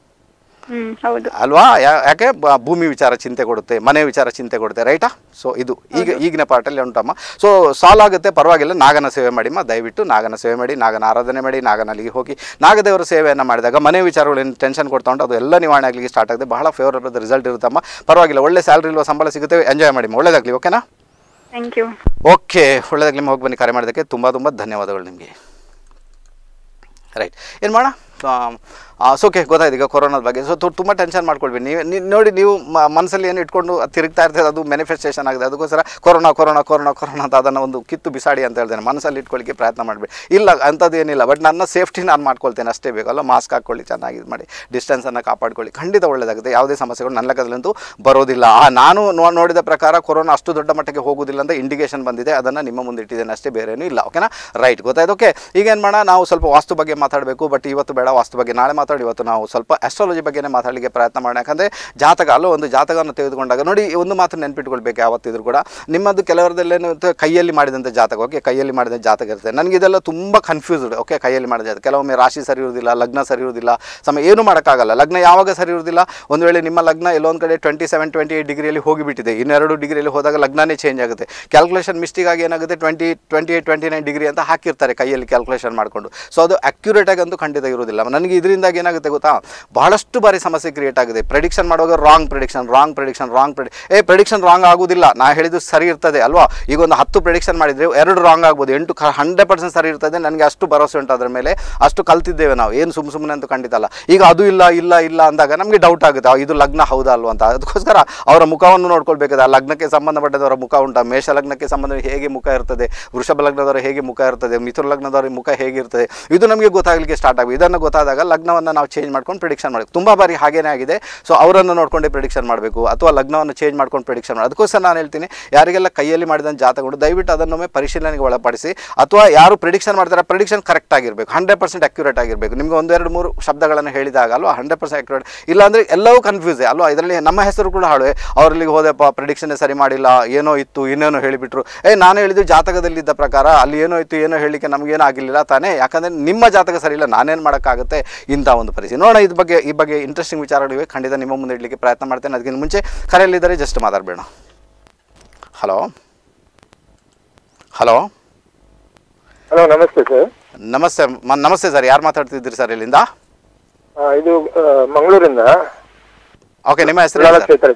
ಅಲ್ವಾ? ಯಾಕೆ ಭೂಮಿ ವಿಚಾರ ಚಿಂತೆ ಕೊಡುತ್ತೆ, ಮನೆ ವಿಚಾರ ಚಿಂತೆ ಕೊಡುತ್ತೆ, ರೈಟಾ? ಸೊ ಇದು ಈಗ ಈಗಿನ ಪಾರ್ಟಲ್ಲಿ ಉಂಟಮ್ಮ. ಸೊ ಸಾಲ್ವ್ ಆಗುತ್ತೆ, ಪರವಾಗಿಲ್ಲ. ನಾಗನ ಸೇವೆ ಮಾಡಿಮ್ಮ, ದಯವಿಟ್ಟು ನಾಗನ ಸೇವೆ ಮಾಡಿ, ನಾಗನ ಆರಾಧನೆ ಮಾಡಿ, ನಾಗನಲ್ಲಿಗೆ ಹೋಗಿ ನಾಗದೇವರ ಸೇವೆಯನ್ನು ಮಾಡಿದಾಗ ಮನೆ ವಿಚಾರಗಳು ಏನು ಟೆನ್ಷನ್ ಕೊಡ್ತಾ ಉಂಟು ಅದು ಎಲ್ಲ ನಿವಾರಣೆ ಆಗಲಿಕ್ಕೆ ಸ್ಟಾರ್ಟ್ ಆಗುತ್ತೆ. ಬಹಳ ಫೇವರಬಲ್ ರಿಸಲ್ಟ್ ಇರುತ್ತಮ್ಮ. ಪರವಾಗಿಲ್ಲ, ಒಳ್ಳೆ ಸ್ಯಾಲ್ರಿ ಇಲ್ವಾ, ಸಂಬಳ ಸಿಗುತ್ತೆ, ಎಂಜಾಯ್ ಮಾಡಿ, ಒಳ್ಳೇದಾಗಲಿ, ಓಕೆನಾ? Thank you. ಓಕೆ, ಒಳ್ಳೆದಾಗಲಿ. ಹೋಗಿ ಬನ್ನಿ. ಕರೆ ಮಾಡೋದಕ್ಕೆ ತುಂಬ ತುಂಬ ಧನ್ಯವಾದಗಳು ನಿಮಗೆ. ರೈಟ್, ಏನು ಮಾಡೋಣ? ಸೊ ಓಕೆ, ಗೊತ್ತಾಯ್ತು ಈಗ ಕೊರೋನಾದ ಬಗ್ಗೆ. ಸೊ ತುಂಬ ಟೆನ್ಷನ್ ಮಾಡ್ಕೊಳ್ಬೇಡಿ ನೀವು. ನೋಡಿ, ನೀವು ಮನಸ್ಸಲ್ಲಿ ಏನು ಇಟ್ಕೊಂಡು ತಿರುಗ್ತಾ ಇರ್ತದೆ, ಅದು ಮ್ಯಾನಿಫೆಸ್ಟೇಷನ್ ಆಗಿದೆ. ಅದಕ್ಕೋಸ್ಕರ ಕೊರೋನಾ ಕೊರೋನಾ ಕೊರೋನಾ ಕೊರೋನಾ ಅಂತ ಅದನ್ನು ಒಂದು ಕಿತ್ತು ಬಿಸಾಡಿ ಅಂತ ಹೇಳ್ತೇನೆ. ಮನಸ್ಸಲ್ಲಿ ಇಟ್ಕೊಳ್ಳಿಕ್ಕೆ ಪ್ರಯತ್ನ ಮಾಡಬೇಡಿ. ಇಲ್ಲ, ಅಂಥದ್ದು ಏನಿಲ್ಲ. ಬಟ್ ನನ್ನ ಸೇಫ್ಟಿ ನಾನು ಮಾಡ್ಕೊಳ್ತೇನೆ ಅಷ್ಟೇ ಬೇಕಲ್ಲ. ಮಾಸ್ಕ್ ಹಾಕ್ಕೊಳ್ಳಿ, ಚೆನ್ನಾಗಿ ಇದು ಮಾಡಿ, ಡಿಸ್ಟೆನ್ಸನ್ನು ಕಾಪಾಡ್ಕೊಳ್ಳಿ, ಖಂಡಿತ ಒಳ್ಳೆಯದಾಗುತ್ತೆ. ಯಾವುದೇ ಸಮಸ್ಯೆಗಳು ನನ್ನ ಲೆಕ್ಕದಲ್ಲಂತೂ ಬರೋದಿಲ್ಲ. ನಾನು ನೋಡಿದ ಪ್ರಕಾರ ಕೊರೋನಾ ಅಷ್ಟು ದೊಡ್ಡ ಮಟ್ಟಿಗೆ ಹೋಗೋದಿಲ್ಲ ಅಂತ ಇಂಡಿಕೇಶನ್ ಬಂದಿದೆ, ಅದನ್ನು ನಿಮ್ಮ ಮುಂದೆ ಇಟ್ಟಿದ್ದೇನೆ ಅಷ್ಟೇ, ಬೇರೇನೂ ಇಲ್ಲ, ಓಕೆನಾ? ರೈಟ್, ಗೊತ್ತಾಯ್ತು. ಓಕೆ, ಈಗ ಏನು ಮಾಡೋಣ, ನಾವು ಸ್ವಲ್ಪ ವಾಸ್ತು ಬಗ್ಗೆ ಮಾತಾಡಬೇಕು. ಬಟ್ ಇವತ್ತು ಬೇಡ, ವಾಸ್ತು ಬಗ್ಗೆ ನಾಳೆ ಮಾತಾಡಿ. ಇವತ್ತು ನಾವು ಸ್ವಲ್ಪ ಆಸ್ಟ್ರಾಲಜಿ ಬಗ್ಗೆನೇ ಮಾತಾಡಲಿಕ್ಕೆ ಪ್ರಯತ್ನ ಮಾಡೋಣ. ಯಾಕಂದರೆ ಜಾತಕ ಅಲ್ಲೋ ಒಂದು ಜಾತಕವನ್ನು ತೆಗೆದುಕೊಂಡಾಗ ನೋಡಿ, ಒಂದು ಮಾತು ನೆನ್ಪಿಟ್ಕೊಳ್ಬೇಕು ಯಾವತ್ತಿದ್ರು ಕೂಡ, ನಿಮ್ಮದು ಕೆಲವರದಲ್ಲೇನು ಕೈಯಲ್ಲಿ ಮಾಡಿದಂಥ ಜಾತಕ, ಓಕೆ, ಕೈಯಲ್ಲಿ ಮಾಡಿದ ಜಾತಕ ಇರುತ್ತೆ. ನನಗೆ ಇದೆಲ್ಲ ತುಂಬ ಕನ್ಫ್ಯೂಸ್ಡ್, ಓಕೆ, ಕೈಯಲ್ಲಿ ಮಾಡಿದ ಜಾತಕ. ಕೆಲವೊಮ್ಮೆ ರಾಶಿ ಸರಿ ಇರೋದಿಲ್ಲ, ಲಗ್ನ ಸರಿ ಇರೋದಿಲ್ಲ, ಸಮಯ ಏನೂ ಮಾಡೋಕ್ಕಾಗಲ್ಲ. ಲಗ್ನ ಯಾವಾಗ ಸರಿ ಇರೋದಿಲ್ಲ, ಒಂದು ವೇಳೆ ನಿಮ್ಮ ಲಗ್ನ ಎಲ್ಲೊಂದು ಕಡೆ ಟ್ವೆಂಟಿ ಸೆವೆನ್ ಟ್ವೆಂಟಿ ಏಯ್ಟ್ ಡಿಗ್ರಿಯಲ್ಲಿ ಹೋಗಿಬಿಟ್ಟಿದೆ, ಇನ್ನೆರಡು ಡಿಗ್ರಿಯಲ್ಲಿ ಹೋದಾಗ ಲಗ್ನನೇ ಚೇಂಜ್ ಆಗುತ್ತೆ. ಕ್ಯಾಲ್ಕುಲೇಷನ್ ಮಿಸ್ಟೇಕ್ ಆಗಿ ಏನಾಗುತ್ತೆ, twenty twenty eight twenty nine degree ಅಂತ ಹಾಕಿರ್ತಾರೆ ಕೈಯಲ್ಲಿ ಕ್ಯಾಲ್ಕುಲೇಷನ್ ಮಾಡಿಕೊಂಡು. ಸೊ ಅದು ಅಕ್ಯುರೇಟಾಗಿ ಅಂತೂ ಖಂಡಿತ ಇರೋದಿಲ್ಲ. ನನಗೆ ಇದರಿಂದಾಗಿ ಏನಾಗುತ್ತೆ ಗೊತ್ತಾ, ಬಹಳಷ್ಟು ಬಾರಿ ಸಮಸ್ಯೆ ಕ್ರಿಯೇಟ್ ಆಗಿದೆ. ಪ್ರೆಡಿಕ್ಷನ್ ಮಾಡುವಾಗ wrong prediction wrong prediction wrong ಪ್ರೆಡಿ ಏ ಪ್ರೆಡಿಕ್ಷನ್ ರಾಂಗ್ ಆಗೋದಿಲ್ಲ, ನಾ ಹೇಳಿದ್ದು ಸರಿ ಇರ್ತದೆ ಅಲ್ವಾ? ಈಗ ಒಂದು ಹತ್ತು ಪ್ರೆಡಿಕ್ಷನ್ ಮಾಡಿದರೆ ಎರಡು ರಾಂಗ್ ಆಗ್ಬೋದು, ಎಂಟು ಹಂಡ್ರೆಡ್ ಪರ್ಸೆಂಟ್ ಸರಿ ಇರ್ತದೆ. ನನಗೆ ಅಷ್ಟು ಭರವಸೆ ಉಂಟು ಅದ್ರ ಮೇಲೆ, ಅಷ್ಟು ಕಲ್ತಿದ್ದೇವೆ ನಾವು, ಏನು ಸುಮ್ಮ ಸುಮ್ಮನೆ ಅಂತೂ ಖಂಡಿತ ಅಲ್ಲ. ಈಗ ಅದು ಇಲ್ಲ ಇಲ್ಲ ಇಲ್ಲ ಅಂದಾಗ ನಮಗೆ ಡೌಟ್ ಆಗುತ್ತೆ, ಇದು ಲಗ್ನ ಹೌದಾ ಅಲ್ವಾ ಅಂತ. ಅದಕ್ಕೋಸ್ಕರ ಅವರ ಮುಖವನ್ನು ನೋಡ್ಕೊಳ್ಬೇಕಾದ. ಆ ಲಗ್ನಕ್ಕೆ ಸಂಬಂಧಪಟ್ಟದವರ ಮುಖ ಉಂಟಾ, ಮೇಷ ಲಗ್ನಕ್ಕೆ ಸಂಬಂಧ ಹೇಗೆ ಮುಖ ಇರ್ತದೆ, ವೃಷಭ ಲಗ್ನದವರ ಹೇಗೆ ಮುಖ ಇರ್ತದೆ, ಮಿಥುನ ಲಗ್ನದವರ ಮುಖ ಹೇಗಿರ್ತದೆ, ಇದು ನಮಗೆ ಗೊತ್ತಾಗಲಿಕ್ಕೆ ಸ್ಟಾರ್ಟ್ ಆಗಿದೆ. ಇದನ್ನು ಗೊತ್ತಾದಾಗ ಲಗ್ನವನ್ನು ನಾವು ಚೇಂಜ್ ಮಾಡ್ಕೊಂಡು ಪ್ರಿಡಿಕ್ಷನ್ ಮಾಡಬೇಕು. ತುಂಬ ಬಾರಿ ಹಾಗೇನೇ ಆಗಿದೆ. ಸೊ ಅವರನ್ನು ನೋಡ್ಕೊಂಡು ಪ್ರಿಡಿಕ್ಷನ್ ಮಾಡಬೇಕು ಅಥವಾ ಲಗ್ನವನ್ನು ಚೇಂಜ್ ಮಾಡ್ಕೊಂಡು ಪ್ರಿಡಿಕ್ಷನ್ ಮಾಡಿ. ಅದಕ್ಕೋಸ್ಕರ ನಾನು ಹೇಳ್ತೀನಿ, ಯಾರಿಗೆಲ್ಲ ಕೈಯಲ್ಲಿ ಮಾಡಿದ ಜಾತಕಗಳು ದಯವಿಟ್ಟು ಅದನ್ನೊಮ್ಮೆ ಪರಿಶೀಲನೆಗೆ ಒಳಪಡಿಸಿ. ಅಥವಾ ಯಾರು ಪ್ರಿಡಿಕ್ಷನ್ ಮಾಡ್ತಾರೆ ಪ್ರಿಡಿಕ್ಷನ್ ಕರೆಕ್ಟ್ ಆಗಿರಬೇಕು, ಹಂಡ್ರೆಡ್ ಪರ್ಸೆಂಟ್ ಅಕ್ಯುರೇಟ್ ಆಗಿರಬೇಕು. ನಿಮಗೆ ಒಂದೆರಡು ಮೂರು ಶಬ್ದಗಳನ್ನು ಹೇಳಿದಾಗ ಅಲ್ವಾ ಹಂಡ್ರೆಡ್ ಪರ್ಸೆಂಟ್ ಅಕ್ಯುರೇಟ್, ಇಲ್ಲಾಂದರೆ ಎಲ್ಲವೂ ಕನ್ಫ್ಯೂಸೇ ಅಲ್ವಾ. ಇದರಲ್ಲಿ ನಮ್ಮ ಹೆಸರು ಕೂಡ ಹಾಳುವೆ, ಅವರಲ್ಲಿ ಹೋದೆಪ್ಪ ಪ್ರಿಡಿಕ್ಷನ್ ಸರಿ ಮಾಡಿಲ್ಲ, ಏನೋ ಇತ್ತು ಇನ್ನೇನೋ ಹೇಳಿಬಿಟ್ರು. ಏ ನಾನು ಹೇಳಿದ್ದು ಜಾತಕದಲ್ಲಿದ್ದ ಪ್ರಕಾರ ಅಲ್ಲಿ ಏನೋ ಇತ್ತು, ಏನೋ ಹೇಳಲಿಕ್ಕೆ ನಮಗೇನೋ ಆಗಿರಲಿಲ್ಲ ತಾನೇ, ಯಾಕಂದರೆ ನಿಮ್ಮ ಜಾತಕ ಸರಿ ಇಲ್ಲ, ನಾನೇನು ಮಾಡೋಕ್ಕಾಗುತ್ತೆ ಇಂಥ ಒಂದು ಪರಿಸ್ಥಿತಿ. ನೋಡೋಣ ಇದ್ರ ಬಗ್ಗೆ ಈ ಬಗ್ಗೆ ಇಂಟ್ರೆಸ್ಟಿಂಗ್ ವಿಚಾರಗಳಿವೆ, ಖಂಡಿತ ನಿಮ್ಮ ಮುಂದೆ ಇಡಲಿಕ್ಕೆ ಪ್ರಯತ್ನ ಮಾಡ್ತೇನೆ. ಅದಕ್ಕಿಂತ ಮುಂಚೆ ಕರೆಯಲ್ಲಿದ್ದರೆ ಜಸ್ಟ್ ಮಾತಾಡಬೇಡ. ಹಲೋ ಹಲೋ ಹಲೋ ನಮಸ್ತೆ ಸರ್. ನಮಸ್ತೆ ಮ- ನಮಸ್ತೆ ಸರ್, ಯಾರು ಮಾತಾಡ್ತಿದ್ದೀರಿ ಸರ್ ಇಲ್ಲಿಂದ? ಆ, ಇದು ಆ, ಮಂಗಳೂರಿಂದ ಓಕೆ, ನಿಮ್ಮ ಹೆಸರು ಹೇಳಿ ಸರ್. ಕ್ಷೇತ್ರ.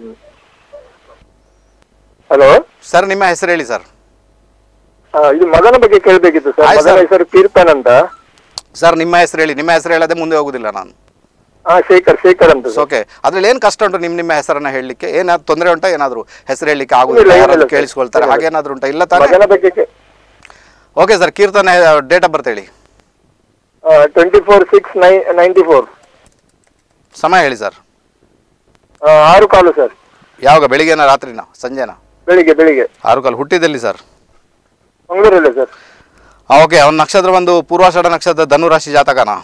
ಹಲೋ ಸರ್ ನಿಮ್ಮ ಹೆಸರು ಹೇಳಿ ಸರ್. ಆ, ಇದು ಮಗನ ಬಗ್ಗೆ ಕೇಳಬೇಕಿತ್ತು ಸರ್. ಆಯ್ತು ಮಗನ ಸರ್. ಹೆಸರು ಕೀರ್ತನ್ ಅಂತ. ಸರ್ ನಿಮ್ಮ ಹೆಸರು ಹೇಳಿ, ನಿಮ್ಮ ಹೆಸರು ಹೇಳದೆ ಮುಂದೆ ಹೋಗುದಿಲ್ಲ ನಾನು. ಹಾ ಶೇಖರ್ ಶೇಖರ್ ಅಂತ ಸರ್. ಓಕೆ, ಅದ್ರಲ್ಲಿ ಏನು ಕಷ್ಟ ಉಂಟು ನಿಮ್ಮ ನಿಮ್ಮ ಹೆಸರನ್ನ ಹೇಳಲಿಕ್ಕೆ? ಏನಾದ್ರು ತೊಂದರೆ ಉಂಟಾ? ಏನಾದರೂ ಹೆಸರು ಹೇಳಲಿಕ್ಕೆ ಇಲ್ಲ, ಆಗುದಿಲ್ಲ, ಇಲ್ಲ, ಯಾರಾದ್ರೂ ಇಲ್ಲ, ಕೇಳಿಸ್ಕೊಳ್ತಾರೆ, ಇಲ್ಲ. ಹಾಗೇನಾದ್ರೂ ಉಂಟಾ? ಇಲ್ಲ ತಾನೇ? ಮಗನ ಬಗ್ಗೆ okay sir, Keerthana date of birth ಹೇಳಿ. ಟ್ವೆಂಟಿ ಫೋರ್ ಸಿಕ್ಸ್ ನೈ ನೈಂಟಿ ಫೋರ್ ಸಮಯ ಹೇಳಿ ಸರ್. ಆರು ಕಾಲು ಸರ್. ಯಾವಾಗ, ಬೆಳಿಗ್ಗೆನ ರಾತ್ರಿನ ಸಂಜೆನಾ? ಬೆಳಿಗ್ಗೆ ಬೆಳಿಗ್ಗೆ ಆರು ಕಾಲು. ಹುಟ್ಟಿದಲ್ಲಿ ಸರ್? ಮಂಗಳೂರಲ್ಲೇ ಸರ್. ಓಕೆ, ಅವನ ನಕ್ಷತ್ರ ಒಂದು ಪೂರ್ವಾಷಾಢ ನಕ್ಷತ್ರ, ಧನುರಾಶಿ ಜಾತಕನಾ?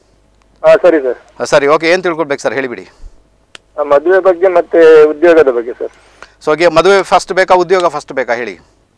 ಹಾ ಸರಿ ಸರ್. ಸರಿ, ಓಕೆ, ಏನು ತಿಳ್ಕೊಳ್ಬೇಕು ಸರ್ ಹೇಳಿಬಿಡಿ. ಆ, ಮದುವೆ ಬಗ್ಗೆ ಮತ್ತೆ ಉದ್ಯೋಗದ ಬಗ್ಗೆ ಸರ್. ಸೊ ಓಕೆ, ಮದುವೆ ಫಸ್ಟ್ ಬೇಕಾ ಉದ್ಯೋಗ ಫಸ್ಟ್ ಬೇಕಾ ಹೇಳಿ?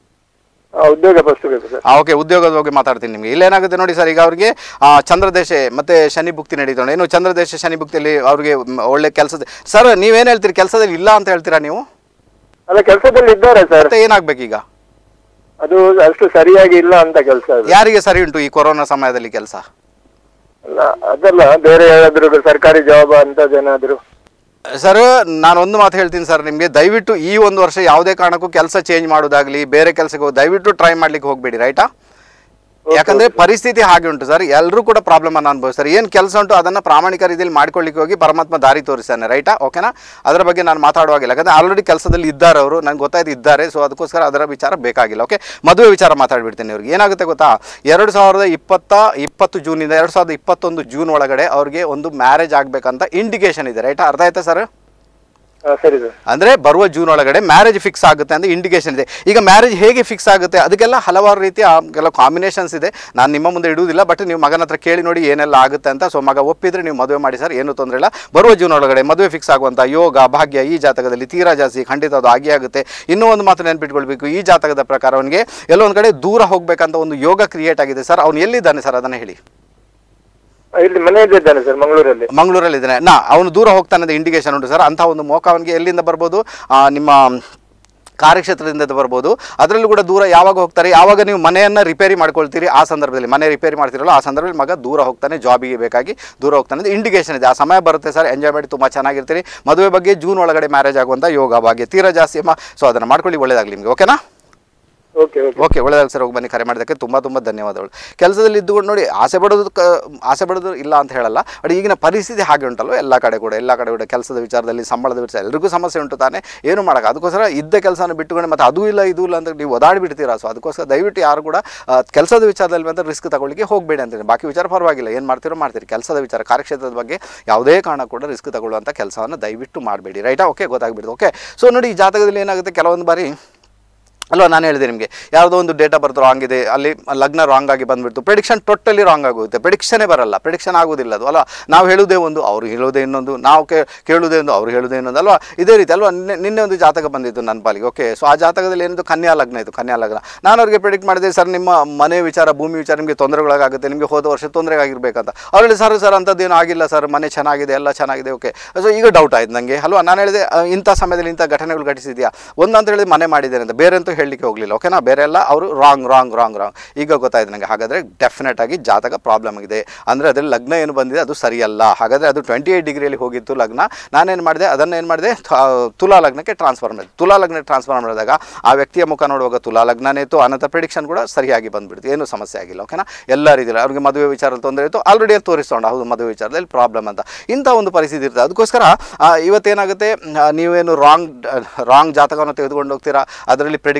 ಆ, ಉದ್ಯೋಗ ಫಸ್ಟ್ ಬೇಕು ಸರ್. ಹಾಂ ಓಕೆ, ಉದ್ಯೋಗದ ಬಗ್ಗೆ ಮಾತಾಡ್ತೀನಿ ನಿಮಗೆ. ಇಲ್ಲೇನಾಗುತ್ತೆ ನೋಡಿ ಸರ್, ಈಗ ಅವ್ರಿಗೆ ಚಂದ್ರದೇಶ ಮತ್ತು ಶನಿ ಭುಕ್ತಿ ನಡೀತಾನೆ. ಏನು ಚಂದ್ರದೇಶ ಶನಿ ಭುಕ್ತಿಯಲ್ಲಿ ಅವ್ರಿಗೆ ಮ್, ಒಳ್ಳೆ ಕೆಲಸದ ಸರ್ ನೀವೇನು ಹೇಳ್ತೀರಿ, ಕೆಲಸದಲ್ಲಿ ಇಲ್ಲ ಅಂತ ಹೇಳ್ತೀರಾ ನೀವು? ಅಲ್ಲ ಕೆಲಸದಲ್ಲಿ ಇದ್ದಾರೆ ಸರ್. ಮತ್ತೆ ಏನಾಗಬೇಕೀಗ? ಅದು ಅಷ್ಟು ಸರಿಯಾಗಿ ಇಲ್ಲ ಅಂತ ಕೆಲಸ. ಯಾರಿಗೆ ಸರಿ ಉಂಟು ಈ ಕೊರೋನಾ ಸಮಯದಲ್ಲಿ ಕೆಲಸ? ಅಲ್ಲ ಅದಲ್ಲ, ಬೇರೆ ಯಾವ್ದಾದ್ರು ಸರ್ಕಾರಿ ಜಾಬ್ ಅಂತದೇನಾದ್ರು. ಸರ್ ನಾನು ಒಂದು ಮಾತು ಹೇಳ್ತೀನಿ ಸರ್ ನಿಮಗೆ, ದಯವಿಟ್ಟು ಈ ಒಂದು ವರ್ಷ ಯಾವುದೇ ಕಾರಣಕ್ಕೂ ಕೆಲಸ ಚೇಂಜ್ ಮಾಡೋದಾಗಲಿ ಬೇರೆ ಕೆಲಸಕ್ಕೆ ಹೋಗಿ ದಯವಿಟ್ಟು ಟ್ರೈ ಮಾಡ್ಲಿಕ್ಕೆ ಹೋಗಬೇಡಿ, ರೈಟಾ? ಯಾಕಂದರೆ ಪರಿಸ್ಥಿತಿ ಹಾಗೆ ಉಂಟು ಸರ್, ಎಲ್ಲರೂ ಕೂಡ ಪ್ರಾಬ್ಲಮನ್ನು ಅನುಭವಿಸ್ತಾರೆ. ಏನು ಕೆಲಸ ಉಂಟು ಅದನ್ನು ಪ್ರಾಮಾಣಿಕ ರೀತಿಯಲ್ಲಿ ಮಾಡ್ಕೊಳ್ಳಿಕ್ಕೆ ಹೋಗಿ ಪರಮಾತ್ಮ ದಾರಿ ತೋರಿಸ್ತಾನೆ, ರೈಟಾ? ಓಕೆನಾ? ಅದರ ಬಗ್ಗೆ ನಾನು ಮಾತಾಡುವಾಗಿಲ್ಲ, ಯಾಕಂದರೆ ಆಲ್ರೆಡಿ ಕೆಲಸದಲ್ಲಿ ಇದ್ದಾರೆ ಅವರು, ನನಗೆ ಗೊತ್ತಾಯ್ತು ಇದ್ದಾರೆ. ಸೊ ಅದಕ್ಕೋಸ್ಕರ ಅದರ ವಿಚಾರ ಬೇಕಾಗಿಲ್ಲ. ಓಕೆ, ಮದುವೆ ವಿಚಾರ ಮಾತಾಡ್ಬಿಡ್ತೀನಿ. ಅವ್ರಿಗೆ ಏನಾಗುತ್ತೆ ಗೊತ್ತಾ, ಎರಡು ಸಾವಿರದ ಇಪ್ಪತ್ತ ಇಪ್ಪತ್ತು ಜೂನಿಂದ ಎರಡು ಸಾವಿರದ ಇಪ್ಪತ್ತೊಂದು ಜೂನ್ ಒಳಗಡೆ ಅವ್ರಿಗೆ ಒಂದು ಮ್ಯಾರೇಜ್ ಆಗಬೇಕಂತ ಇಂಡಿಕೇಶನ್ ಇದೆ, ರೈಟಾ? ಅರ್ಥ ಆಯ್ತಾ ಸರ್? ಸರಿ ಸರ್. ಅಂದರೆ ಬರುವ ಜೂನ್ ಒಳಗಡೆ ಮ್ಯಾರೇಜ್ ಫಿಕ್ಸ್ ಆಗುತ್ತೆ ಅಂತ ಇಂಡಿಕೇಶನ್ ಇದೆ. ಈಗ ಮ್ಯಾರೇಜ್ ಹೇಗೆ ಫಿಕ್ಸ್ ಆಗುತ್ತೆ ಅದಕ್ಕೆಲ್ಲ ಹಲವಾರು ರೀತಿಯ ಕೆಲವು ಕಾಂಬಿನೇಷನ್ಸ್ ಇದೆ, ನಾನು ನಿಮ್ಮ ಮುಂದೆ ಇಡುವುದಿಲ್ಲ. ಬಟ್ ನೀವು ಮಗನ ಹತ್ರ ಕೇಳಿ ನೋಡಿ ಏನೆಲ್ಲ ಆಗುತ್ತೆ ಅಂತ. ಸೊ ಮಗ ಒಪ್ಪಿದ್ರೆ ನೀವು ಮದುವೆ ಮಾಡಿ ಸರ್, ಏನೂ ತೊಂದರೆ ಇಲ್ಲ. ಬರುವ ಜೂನ್ ಒಳಗಡೆ ಮದುವೆ ಫಿಕ್ಸ್ ಆಗುವಂಥ ಯೋಗ ಭಾಗ್ಯ ಈ ಜಾತಕದಲ್ಲಿ ತೀರಾ ಜಾಸ್ತಿ, ಖಂಡಿತ ಅದು ಆಗೇ ಆಗುತ್ತೆ. ಇನ್ನೂ ಒಂದು ಮಾತು ನೆನ್ಪಿಟ್ಕೊಳ್ಬೇಕು, ಈ ಜಾತಕದ ಪ್ರಕಾರ ಅವನಿಗೆ ಎಲ್ಲೋ ಒಂದು ಕಡೆ ದೂರ ಹೋಗಬೇಕಂತ ಒಂದು ಯೋಗ ಕ್ರಿಯೇಟ್ ಆಗಿದೆ ಸರ್. ಅವನು ಎಲ್ಲಿದ್ದಾನೆ ಸರ್ ಅದನ್ನು ಹೇಳಿ? ಇಲ್ಲಿ ಮನೆಯಲ್ಲಿದ್ದಾನೆ ಸರ್, ಮಂಗಳೂರಲ್ಲಿ. ಮಂಗಳೂರಲ್ಲಿ ಇದ್ದಾನೆ ನಾ, ಅವನು ದೂರ ಹೋಗ್ತಾನೆ ಅಂತ ಇಂಡಿಕೇಶನ್ ಉಂಟು ಸರ್. ಅಂಥ ಒಂದು ಮೋಕ ಅವನಿಗೆ ಎಲ್ಲಿಂದ ಬರ್ಬೋದು? ನಿಮ್ಮ ಕಾರ್ಯಕ್ಷೇತ್ರದಿಂದ ಬರ್ಬೋದು. ಅದರಲ್ಲೂ ಕೂಡ ದೂರ ಯಾವಾಗ ಹೋಗ್ತಾರೆ, ಯಾವಾಗ ನೀವು ಮನೆಯನ್ನು ರಿಪೇರಿ ಮಾಡ್ಕೊಳ್ತೀರಿ ಆ ಸಂದರ್ಭದಲ್ಲಿ, ಮನೆ ರಿಪೇರಿ ಮಾಡ್ತಿರಲ್ಲ ಆ ಸಂದರ್ಭದಲ್ಲಿ ಮಗ ದೂರ ಹೋಗ್ತಾನೆ, ಜಾಬಿಗೆ ಬೇಕಾಗಿ ದೂರ ಹೋಗ್ತಾನೆ ಅಂತ ಇಂಡಿಕೇಶನ್ ಇದೆ. ಆ ಸಮಯ ಬರುತ್ತೆ ಸರ್, ಎಂಜಾಯ್ ಮಾಡಿ ತುಂಬ ಚೆನ್ನಾಗಿರ್ತೀರಿ. ಮದುವೆ ಬಗ್ಗೆ ಜೂನ್ ಒಳಗಡೆ ಮ್ಯಾರೇಜ್ ಆಗುವಂಥ ಯೋಗ ಭಾಗ್ಯ ತೀರಾ ಜಾಸ್ತಿ ಅಮ್ಮ. ಸೊ ಅದನ್ನು ಮಾಡ್ಕೊಳ್ಳಿ, ಒಳ್ಳೇದಾಗಲಿ ನಿಮಗೆ. ಓಕೆನಾ? ಓಕೆ ಓಕೆ, ಒಳ್ಳೆಯದಾಗ ಸರ್. ಹೋಗಿ ಬನ್ನಿ, ಕರೆ ಮಾಡೋದಕ್ಕೆ ತುಂಬ ತುಂಬ ಧನ್ಯವಾದಗಳು. ಕೆಲಸದಲ್ಲಿ ಇದ್ದುಕೊಂಡು ನೋಡಿ, ಆಸೆ ಪಡೋದು ಕ ಆಸೆ ಪಡೋದು ಇಲ್ಲ ಅಂತ ಹೇಳಲ್ಲ, ಬಟ್ ಈಗಿನ ಪರಿಸ್ಥಿತಿ ಹಾಗೆ ಉಂಟಲ್ವ ಎಲ್ಲ ಕಡೆ ಕೂಡ, ಎಲ್ಲ ಕಡೆ ಕೂಡ ಕೆಲಸದ ವಿಚಾರದಲ್ಲಿ, ಸಂಬಳದ ವಿಚಾರ ಎಲ್ಲರಿಗೂ ಸಮಸ್ಯೆ ಉಂಟು ತಾನೇ, ಏನು ಮಾಡೋಕೆ. ಅದಕ್ಕೋಸ್ಕರ ಇದ್ದ ಕೆಲಸನ ಬಿಟ್ಟುಕೊಂಡು ಮತ್ತೆ ಅದು ಇಲ್ಲ ಇದು ಇಲ್ಲ ಅಂತ ನೀವು ಒದಾಡಿಬಿಡ್ತೀರಾ. ಸೊ ಅದಕ್ಕೋಸ್ಕರ ದಯವಿಟ್ಟು ಯಾರು ಕೂಡ ಕೆಲಸದ ವಿಚಾರದಲ್ಲಿ ಅಂತ ರಿಸ್ಕ್ ತಗೊಳ್ಳಿಕ್ಕೆ ಹೋಗಬೇಡಿ ಅಂತೀನಿ. ಬಾಕಿ ವಿಚಾರ ಪರವಾಗಿಲ್ಲ, ಏನು ಮಾಡ್ತೀರೋ ಮಾಡ್ತೀರಿ. ಕೆಲಸದ ವಿಚಾರ, ಕಾರ್ಯಕ್ಷೇತ್ರದ ಬಗ್ಗೆ ಯಾವುದೇ ಕಾರಣ ಕೂಡ ರಿಸ್ಕ್ ತಗೊಳ್ಳುವಂಥ ಕೆಲಸವನ್ನು ದಯವಿಟ್ಟು ಮಾಡಬೇಡಿ, ರೈಟಾ? ಓಕೆ, ಗೊತ್ತಾಗ್ಬಿಡ್ತು. ಓಕೆ, ಸೊ ನೋಡಿ ಈ ಜಾತಕದಲ್ಲಿ ಏನಾಗುತ್ತೆ, ಕೆಲವೊಂದು ಬಾರಿ ಅಲ್ವಾ ನಾನು ಹೇಳಿದೆ ನಿಮಗೆ, ಯಾವುದೋ ಒಂದು ಡೇಟ್ ಆಫ್ ಬರ್ತ್ ರಾಂಗ್ ಇದೆ, ಅಲ್ಲಿ ಲಗ್ನ ರಾಂಗ್ ಆಗಿ ಬಂದುಬಿಡ್ತು, ಪ್ರಿಡಿಕ್ಷನ್ ಟೋಟಲಿ ರಾಂಗ್ ಆಗುತ್ತೆ, ಪ್ರಿಡಿಕ್ಷನೇ ಬರಲ್ಲ, ಪ್ರಿಡಿಕ್ಷನ್ ಆಗೋದಿಲ್ಲ ಅದು ಅಲ್ವಾ. ನಾವು ಹೇಳುವುದೇ ಒಂದು, ಅವ್ರು ಹೇಳೋದೇ ಇನ್ನೊಂದು, ನಾವು ಕೇ ಕೇಳುವುದೇ ಒಂದು, ಅವ್ರು ಹೇಳೋದೇ ಇನ್ನೊಂದು ಅಲ್ವಾ. ಇದೇ ರೀತಿ ಅಲ್ವಾ. ನಿನ್ನೆ ನಿನ್ನೆ ಒಂದು ಜಾತಕ ಬಂದಿತ್ತು ನನ್ನ ಪಾಲಿಗೆ. ಓಕೆ, ಸೊ ಆ ಜಾತಕದಲ್ಲಿ ಏನಿತ್ತು, ಕನ್ಯಾ ಲಗ್ನ ಇತ್ತು. ಕನ್ಯಾ ಲಗ್ನ ನಾನು ಅವ್ರಿಗೆ ಪ್ರಿಡಿಕ್ಟ್ ಮಾಡಿದೆ, ಸರ್ ನಿಮ್ಮ ಮನೆ ವಿಚಾರ, ಭೂಮಿ ವಿಚಾರ ನಿಮಗೆ ತೊಂದರೆಗಳಾಗುತ್ತೆ, ನಿಮಗೆ ಹೋದ ವರ್ಷ ತೊಂದರೆಗಾಗಿರ್ಬೇಕಂತ. ಅವರಲ್ಲಿ ಸರ್ ಸರ್ ಅಂಥದ್ದೇನು ಆಗಿಲ್ಲ ಸರ್, ಮನೆ ಚೆನ್ನಾಗಿದೆ, ಎಲ್ಲ ಚೆನ್ನಾಗಿದೆ. ಓಕೆ, ಸೊ ಈಗ ಡೌಟ್ ಆಯ್ತು ನನಗೆ ಅಲ್ವಾ. ನಾನು ಹೇಳಿದೆ ಇಂಥ ಸಮಯದಲ್ಲಿ ಇಂಥ ಘಟನೆಗಳು ಘಟಿಸಿದೆಯಾ, ಒಂದು ಅಂತ ಹೇಳಿದ್ರೆ ಮನೆ ಮಾಡಿದ್ದೇನೆ ಅಂತ, ಬೇರೆ ಅಂತೂ ಹೇಳಲಿಕ್ಕೆ ಹೋಗಲಿಲ್ಲ. ಓಕೆನಾ? ಬೇರೆ ಎಲ್ಲ ಅವರು ರಾಂಗ್ ರಾಂಗ್ ರಾಂಗ್ ರಾಂಗ್ ಈಗ ಗೊತ್ತಾಯ್ತು ನನಗೆ. ಹಾಗಾದರೆ ಡೆಫಿನೆಟ್ ಆಗಿ ಜಾತಕ ಪ್ರಾಬ್ಲಮ್ ಆಗಿದೆ, ಅಂದರೆ ಅದರಲ್ಲಿ ಲಗ್ನ ಏನು ಬಂದಿದೆ ಅದು ಸರಿಯಲ್ಲ. ಹಾಗಾದರೆ ಅದು ಟ್ವೆಂಟಿ ಏಯ್ಟ್ ಡಿಗ್ರಿಯಲ್ಲಿ ಹೋಗಿತ್ತು ಲಗ್ನ, ನಾನೇನು ಮಾಡಿದೆ, ಅದನ್ನು ಏನು ಮಾಡಿದೆ, ತುಲಾ ಲಗ್ನಕ್ಕೆ ಟ್ರಾನ್ಸ್ಫರ್ ಮಾಡಿದೆ. ತುಲಾ ಲಗ್ನಕ್ಕೆ ಟ್ರಾನ್ಸ್ಫರ್ ಮಾಡಿದಾಗ ಆ ವ್ಯಕ್ತಿಯ ಮುಖ ನೋಡುವಾಗ ತುಲಾ ಲಗ್ನನೇ ಇತ್ತು, ಅನಂತರ ಪ್ರಿಡಿಕ್ಷನ್ ಕೂಡ ಸರಿಯಾಗಿ ಬಂದುಬಿಡ್ತು, ಏನೂ ಸಮಸ್ಯೆ ಆಗಿಲ್ಲ. ಓಕೆನಾ? ಎಲ್ಲ ರೀತಿಯಲ್ಲಿ ಅವ್ರಿಗೆ ಮದುವೆ ವಿಚಾರದಲ್ಲಿ ತೊಂದರೆ ಇತ್ತು, ಆಲ್ರೆಡಿ ಅದು ತೋರಿಸ್ಕೊಂಡು ಹೌದು ಮದುವೆ ವಿಚಾರದಲ್ಲಿ ಪ್ರಾಬ್ಲಮ್ ಅಂತ, ಇಂಥ ಒಂದು ಪರಿಸ್ಥಿತಿ ಇರ್ತದೆ. ಅದಕ್ಕೋಸ್ಕರ ಇವತ್ತೇನಾಗುತ್ತೆ, ನೀವೇನು ರಾಂಗ್ ರಾಂಗ್ ಜಾತಕವನ್ನು ತೆಗೆದುಕೊಂಡು ಹೋಗ್ತೀರಾ, ಅದರಲ್ಲಿ ಪ್ರಿಡಿಕ್ಷನ್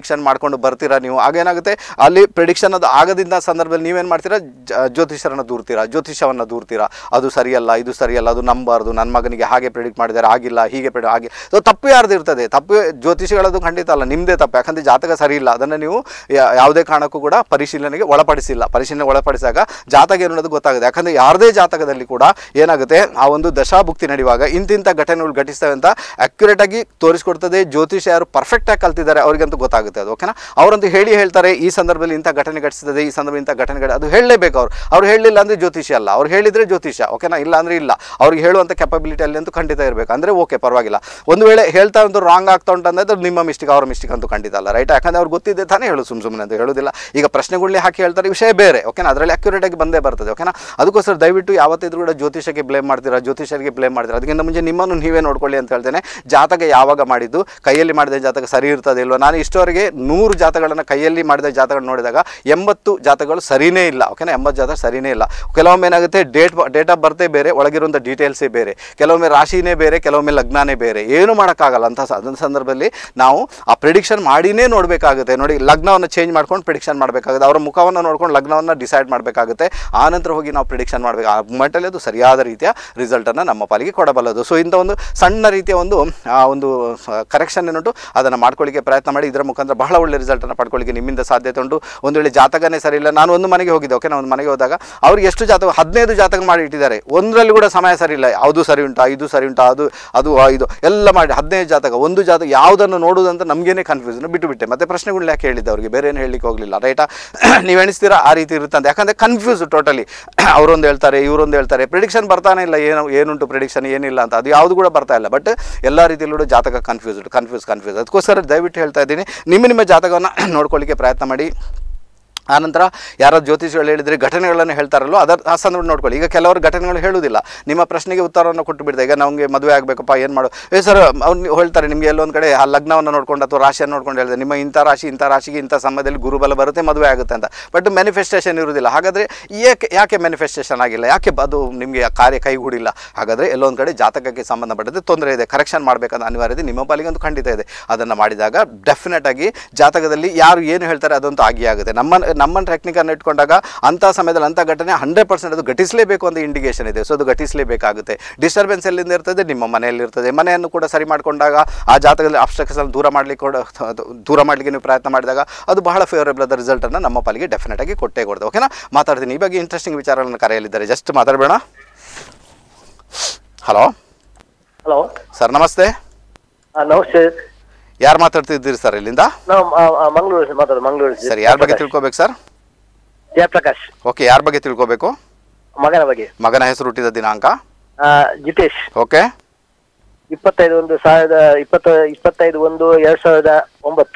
ಪ್ರಿಡಿಕ್ಷನ್ ಮಾಡ್ಕೊಂಡು ಬರ್ತೀರಾ ನೀವು, ಆಗೇನಾಗುತ್ತೆ ಅಲ್ಲಿ ಪ್ರಿಡಿಕ್ಷನ್ ಅದು ಆಗದಿಂದ ಸಂದರ್ಭದಲ್ಲಿ ನೀವೇನು ಮಾಡ್ತೀರಾ, ಜ್ಯೋತಿಷರನ್ನು ದೂರ್ತೀರಾ, ಜ್ಯೋತಿಷವನ್ನು ದೂರ್ತೀರಾ, ಅದು ಸರಿಯಲ್ಲ, ಇದು ಸರಿಯಲ್ಲ, ಅದು ನಂಬಾರ್ದು, ನನ್ನ ಮಗನಿಗೆ ಹಾಗೆ ಪ್ರಿಡಿಕ್ಟ್ ಮಾಡಿದ್ದಾರೆ ಆಗಿಲ್ಲ, ಹೀಗೆ ಪ್ರಿಡಿ ಹಾಗೆ. ಸೊ ತಪ್ಪು ಯಾರ್ದು ಇರ್ತದೆ, ತಪ್ಪು ಜ್ಯೋತಿಷಿಗಳದು ಖಂಡಿತ ಅಲ್ಲ, ನಿಮ್ಮದೇ ತಪ್ಪು. ಯಾಕಂದರೆ ಜಾತಕ ಸರಿ ಇಲ್ಲ, ಅದನ್ನು ನೀವು ಯಾವುದೇ ಕಾರಣಕ್ಕೂ ಕೂಡ ಪರಿಶೀಲನೆಗೆ ಒಳಪಡಿಸಿಲ್ಲ. ಪರಿಶೀಲನೆ ಒಳಪಡಿಸಿದಾಗ ಜಾತಕ ಏನು ಅನ್ನೋದು ಗೊತ್ತಾಗುತ್ತೆ. ಯಾಕಂದರೆ ಯಾರದೇ ಜಾತಕದಲ್ಲಿ ಕೂಡ ಏನಾಗುತ್ತೆ, ಆ ಒಂದು ದಶಾಭುಕ್ತಿ ನಡೆಯುವಾಗ ಇಂತಿಂಥ ಘಟನೆಗಳು ಘಟಿಸ್ತವೆ ಅಂತ ಅಕ್ಯುರೇಟಾಗಿ ತೋರಿಸ್ಕೊಡ್ತದೆ. ಜ್ಯೋತಿಷ ಯಾರು ಪರ್ಫೆಕ್ಟಾಗಿ ಕಲ್ತಿದ್ದಾರೆ ಅವ್ರಿಗಂತೂ ಗೊತ್ತಾಗುತ್ತೆ ಅದು, ಓಕೆನಾ. ಅವರಂತೂ ಹೇಳಿ ಹೇಳ್ತಾರೆ ಈ ಸಂದರ್ಭದಲ್ಲಿ ಇಂಥ ಘಟನೆ ಘಟಿಸ್ತದೆ, ಈ ಸಂದರ್ಭ ಇಂಥ ಘಟನೆ ಘಟ ಅದು ಹೇಳಲೇಬೇಕು. ಅವರು ಅವ್ರು ಹೇಳಿಲ್ಲ ಅಂದರೆ ಜ್ಯೋತಿಷ ಅಲ್ಲ, ಅವ್ರು ಹೇಳಿದರೆ ಜ್ಯೋತಿಷ, ಓಕೆನಾ. ಇಲ್ಲ ಅಂದರೆ ಇಲ್ಲ, ಅವ್ರಿಗೆ ಹೇಳುವಂಥ ಕೆಪಬಿಲಿಟಿ ಅಲ್ಲಿ ಅಂತೂ ಖಂಡಿತ ಇರಬೇಕು. ಅಂದರೆ ಓಕೆ ಪರವಾಗಿಲ್ಲ. ಒಂದು ವೇಳೆ ಹೇಳ್ತಾ ಅಂತೂ ರಾಂಗ್ ಆಗ್ತಾ ಉಂಟಂದ್ರೆ ನಿಮ್ಮ ಮಿಸ್ಟೇಕ್, ಅವರ ಮಿಸ್ಟೇಕ್ ಅಂತೂ ಖಂಡಿತ ಅಲ್ಲ, ರೈಟ್. ಯಾಕಂದರೆ ಅವ್ರು ಗೊತ್ತಿದ್ದೆ ತಾನೇ ಹೇಳು, ಸುಮ್ಮ ಸುಮ್ಮನೆ ಅಂತ ಹೇಳೋದಿಲ್ಲ. ಈಗ ಪ್ರಶ್ನೆಗಳನ್ನ ಹಾಕಿ ಹೇಳ್ತಾರೆ, ವಿಷಯ ಬೇರೆ, ಓಕೆನಾ. ಅದರಲ್ಲಿ ಅಕ್ಯುರೇಟಾಗಿ ಬಂದೇ ಬರ್ತದೆ, ಓಕೆನಾ. ಅದಕ್ಕೋಸ್ಕರ ದಯವಿಟ್ಟು ಯಾವತ್ತಿದ್ರೂ ಕೂಡ ಜ್ಯೋತಿಷಕ್ಕೆ ಬ್ಲೇಮ್ ಮಾಡ್ತೀರಾ, ಜ್ಯೋತಿಷರಿಗೆ ಬ್ಲೇಮ್ ಮಾಡ್ತೀರಾ. ಅದಕ್ಕಿಂತ ಮುಂಚೆ ನಿಮ್ಮನ್ನು ನೀವೇ ನೋಡ್ಕೊಳ್ಳಿ ಅಂತ ಹೇಳ್ತೇನೆ. ಜಾತಕ ಯಾವಾಗ ಮಾಡಿದ್ದು, ಕೈಯಲ್ಲಿ ಮಾಡಿದ ಜಾತಕ ಸರಿ ಇರ್ತದೆ ಇಲ್ವಾ? ನಾನು ಇಷ್ಟವರೆಗೆ ನೂರು ಜಾತಕಗಳನ್ನು ಕೈಯಲ್ಲಿ ಮಾಡಿದ ಜಾತಕಗಳನ್ನು ನೋಡಿದಾಗ ಎಂಬತ್ತು ಜಾತಕಗಳು ಸರಿಯೇ ಇಲ್ಲ, ಓಕೆನಾ. ಎಂಬತ್ತು ಜಾತಕ ಸರಿಯೇ ಇಲ್ಲ. ಕೆಲವೊಮ್ಮೆ ಏನಾಗುತ್ತೆ, ಡೇಟ್ ಡೇಟ್ ಆಫ್ ಬರ್ತೇ ಬೇರೆ, ಒಳಗಿರುವಂಥ ಡೀಟೇಲ್ಸೇ ಬೇರೆ, ಕೆಲವೊಮ್ಮೆ ರಾಶಿನೇ ಬೇರೆ, ಕೆಲವೊಮ್ಮೆ ಲಗ್ನನೇ ಬೇರೆ, ಏನು ಮಾಡೋಕ್ಕಾಗಲ್ಲ. ಅಂತ ಅದೊಂದು ಸಂದರ್ಭದಲ್ಲಿ ನಾವು ಆ ಪ್ರಿಡಿಕ್ಷನ್ ಮಾಡಿನೇ ನೋಡಬೇಕಾಗುತ್ತೆ. ನೋಡಿ, ಲಗ್ನವನ್ನು ಚೇಂಜ್ ಮಾಡ್ಕೊಂಡು ಪ್ರಿಡಿಕ್ಷನ್ ಮಾಡಬೇಕಾಗುತ್ತೆ, ಅವರ ಮುಖವನ್ನು ನೋಡ್ಕೊಂಡು ಲಗ್ನವನ್ನು ಡಿಸೈಡ್ ಮಾಡಬೇಕಾಗುತ್ತೆ. ಆ ನಂತರ ಹೋಗಿ ನಾವು ಪ್ರಿಡಿಕ್ಷನ್ ಮಾಡಬೇಕು. ಆ ಮೂಮೆಂಟಲ್ಲಿ ಅದು ಸರಿಯಾದ ರೀತಿಯ ರಿಸಲ್ಟನ್ನು ನಮ್ಮ ಪಾಲಿಗೆ ಕೊಡಬಲ್ಲದು. ಸೊ ಇಂಥ ಒಂದು ಸಣ್ಣ ರೀತಿಯ ಒಂದು ಒಂದು ಕರೆಕ್ಷನ್ ಏನುಂಟು ಅದನ್ನು ಮಾಡ್ಕೊಳ್ಳಿಕ್ಕೆ ಪ್ರಯತ್ನ ಮಾಡಿ. ಇದರ ಮುಖಾಂತರ ಬಹಳ ಒಳ್ಳೆ ರಿಸಲ್ಟನ್ನು ಪಡ್ಕೊಳ್ಳಿಕ್ಕೆ ನಿಮ್ಮಿಂದ ಸಾಧ್ಯತೆ ಉಂಟು. ಒಂದು ವೇಳೆ ಜಾತಕನೇ ಸರಿ ಇಲ್ಲ, ನಾನು ಒಂದು ಮನೆಗೆ ಹೋಗಿದ್ದೆ, ಓಕೆ. ನಾನು ಒಂದು ಮನೆಗೆ ಹೋದಾಗ ಅವ್ರಿಗೆ ಎಷ್ಟು ಜಾತಕ, ಹದಿನೈದು ಜಾತಕ ಮಾಡಿ ಇಟ್ಟಿದ್ದಾರೆ, ಒಂದರಲ್ಲಿ ಕೂಡ ಸಮಯ ಸರಿ ಇಲ್ಲ, ಯಾವುದು ಸರಿ ಉಂಟಾ, ಇದು ಸರಿ ಉಂಟಾ, ಅದು ಅದು ಇದು ಎಲ್ಲ ಮಾಡಿ ಹದಿನೈದು ಜಾತಕ, ಒಂದು ಜಾತಕ ಯಾವುದನ್ನು ನೋಡುವುದಂತ ನಮಗೇನೆ ಕನ್ಫ್ಯೂಷನ್ ಬಿಟ್ಟು ಬಿಟ್ಟೆ. ಮತ್ತೆ ಪ್ರಶ್ನೆಗಳನ್ನ ಯಾಕೆ ಹೇಳಿದ್ದೆ ಅವರಿಗೆ, ಬೇರೆ ಏನು ಹೇಳಲಿಕ್ಕೆ ಹೋಗಲಿಲ್ಲ, ರೈಟಾ. ನೀವು ಎಣಿಸ್ತೀರಾ ಆ ರೀತಿ ಇರುತ್ತೆ ಅಂತ. ಯಾಕಂದರೆ ಕನ್ಫ್ಯೂಸ್ ಟೋಟಲಿ, ಅವರೊಂದು ಹೇಳ್ತಾರೆ ಇವರೊಂದು ಹೇಳ್ತಾರೆ, ಪ್ರಿಡಿಕ್ಷನ್ ಬರ್ತಾನೆ ಇಲ್ಲ, ಏನು ಏನುಂಟು ಪ್ರಿಡಿಕ್ಷನ್ ಏನಿಲ್ಲ ಅಂತ, ಅದು ಯಾವುದು ಕೂಡ ಬರ್ತಾ ಇಲ್ಲ. ಬಟ್ ಎಲ್ಲ ರೀತಿಯಲ್ಲೂ ಜಾತಕ ಕನ್ಫ್ಯೂಸ್ಡ್ ಕನ್ಫ್ಯೂಸ್ ಕನ್ಫ್ಯೂಸ್ ಅದಕ್ಕೋಸ್ಕರ ದಯವಿಟ್ಟು ಹೇಳ್ತಾ ಇದ್ದೀನಿ, ನಿಮ್ಮ ನಿಮ್ಮ ಜಾತಕವನ್ನು ನೋಡ್ಕೊಳ್ಳಿಕ್ಕೆ ಪ್ರಯತ್ನ ಮಾಡಿ. ಆನಂತರ ಯಾರೋ ಜ್ಯೋತಿಷಿಗಳು ಹೇಳಿದರೆ ಘಟನೆಗಳನ್ನು ಹೇಳ್ತಾರಲ್ಲೋ ಅದರ ಆ ಸಂದರ್ಭ ನೋಡ್ಕೊಳ್ಳಿ. ಈಗ ಕೆಲವರು ಘಟನೆಗಳು ಹೇಳುವುದಿಲ್ಲ, ನಿಮ್ಮ ಪ್ರಶ್ನೆಗೆ ಉತ್ತರವನ್ನು ಕೊಟ್ಟು ಬಿಡ್ತಾರೆ. ಈಗ ನಮಗೆ ಮದುವೆ ಆಗಬೇಕಪ್ಪ, ಏನು ಮಾಡು, ಏ ಸರ್ ಅವ್ರು ಹೇಳ್ತಾರೆ ನಿಮಗೆ ಎಲ್ಲೊಂದು ಕಡೆ ಆ ಲಗ್ನವನ್ನು ನೋಡ್ಕೊಂಡು ಅಥವಾ ರಾಶಿಯನ್ನು ನೋಡ್ಕೊಂಡು ಹೇಳಿದೆ, ನಿಮ್ಮ ಇಂಥ ರಾಶಿ ಇಂಥ ರಾಶಿಗೆ ಇಂಥ ಸಮಯದಲ್ಲಿ ಗುರುಬಲ ಬರುತ್ತೆ, ಮದುವೆ ಆಗುತ್ತೆ ಅಂತ. ಬಟ್ ಮ್ಯಾನಿಫೆಸ್ಟೇಷನ್ ಇರುವುದಿಲ್ಲ. ಹಾಗಾದರೆ ಏಕೆ ಯಾಕೆ ಮ್ಯಾನಿಫೆಸ್ಟೇಷನ್ ಆಗಿಲ್ಲ, ಯಾಕೆ ಅದು ನಿಮಗೆ ಕಾರ್ಯ ಕೈಗೂಡಿಲ್ಲ? ಹಾಗಾದರೆ ಎಲ್ಲೊಂದು ಕಡೆ ಜಾತಕಕ್ಕೆ ಸಂಬಂಧಪಟ್ಟಂತೆ ತೊಂದರೆ ಇದೆ, ಕರೆಕ್ಷನ್ ಮಾಡಬೇಕಂತ ಅನಿವಾರ್ಯತೆ ನಿಮ್ಮ ಪಾಲಿಗೆ ಒಂದು ಖಂಡಿತ ಇದೆ. ಅದನ್ನು ಮಾಡಿದಾಗ ಡೆಫಿನೆಟ್ ಆಗಿ ಜಾತಕದಲ್ಲಿ ಯಾರು ಏನು ಹೇಳ್ತಾರೆ ಅದಂತೂ ಆಗಿ ಆಗುತ್ತೆ. ನಮ್ಮ ನಮ್ಮ ಟೆಕ್ನಿಕನ್ನು ಇಟ್ಕೊಂಡಾಗ ಅಂಥ ಸಮಯದಲ್ಲಿ ಅಂಥ ಘಟನೆ ಹಂಡ್ರೆಡ್ ಪರ್ಸೆಂಟ್ ಅದು ಘಟಿಸಲೇಬೇಕು ಅಂತ ಇಂಡಿಕೇಶನ್ ಇದೆ. ಸೊ ಅದು ಘಟಿಸಲೇಬೇಕಾಗುತ್ತೆ. ಡಿಸ್ಟರ್ಬೆನ್ಸ್ ಎಲ್ಲಿಂದ ಇರ್ತದೆ, ನಿಮ್ಮ ಮನೆಯಲ್ಲಿ ಇರ್ತದೆ. ಮನೆಯನ್ನು ಕೂಡ ಸರಿ ಮಾಡಿಕೊಂಡಾಗ ಆ ಜಾತಕದಲ್ಲಿ ಅಬ್ಸ್ಟ್ರಕ್ಷನ್ ದೂರ ಮಾಡಲಿಕ್ಕೆ ಕೂಡ ದೂರ ಮಾಡಲಿಕ್ಕೆ ನೀವು ಪ್ರಯತ್ನ ಮಾಡಿದಾಗ ಅದು ಬಹಳ ಫೇವರೇಬಲ್ ಆದ ರಿಸಲ್ಟನ್ನು ನಮ್ಮ ಪಾಲಿಗೆ ಡೆಫಿನೆಟ್ ಆಗಿ ಕೊಟ್ಟೇ ಕೊಡ್ತದೆ, ಓಕೆನಾ. ಮಾತಾಡ್ತೀನಿ ಈ ಬಗ್ಗೆ ಇಂಟ್ರೆಸ್ಟಿಂಗ್ ವಿಚಾರಗಳನ್ನು ಕರೆಯಲಿದ್ದಾರೆ, ಜಸ್ಟ್ ಮಾತಾಡಬೇಡ. ಹಲೋ ಹಲೋ ಸರ್, ನಮಸ್ತೆ. ನಮಸ್ತೆ. ಯಾರು ಮಾತಾಡ್ತಿದ್ದೀರಿ ಸರ್ ಇಲ್ಲಿಂದ? ನಾವು ಮಂಗಳೂರು ಮಾತಾಡೋದು, ಮಂಗಳೂರು. ಸರ್, ಯಾರ ಬಗ್ಗೆ ತಿಳ್ಕೊಬೇಕು ಸರ್? ಜಯಪ್ರಕಾಶ್. ಓಕೆ, ಯಾರ ಬಗ್ಗೆ ತಿಳ್ಕೊಬೇಕು? ಮಗನ ಬಗ್ಗೆ. ಮಗನ ಹೆಸರು, ಹುಟ್ಟಿದ ದಿನಾಂಕ? ಜಿತೇಶ್. ಓಕೆ. ಇಪ್ಪತ್ತೈದು ಒಂದು ಸಾವಿರದ ಇಪ್ಪತ್ತ ಇಪ್ಪತ್ತೈದು ಒಂದು ಎರಡ್ ಸಾವಿರದ ಒಂಬತ್ತು.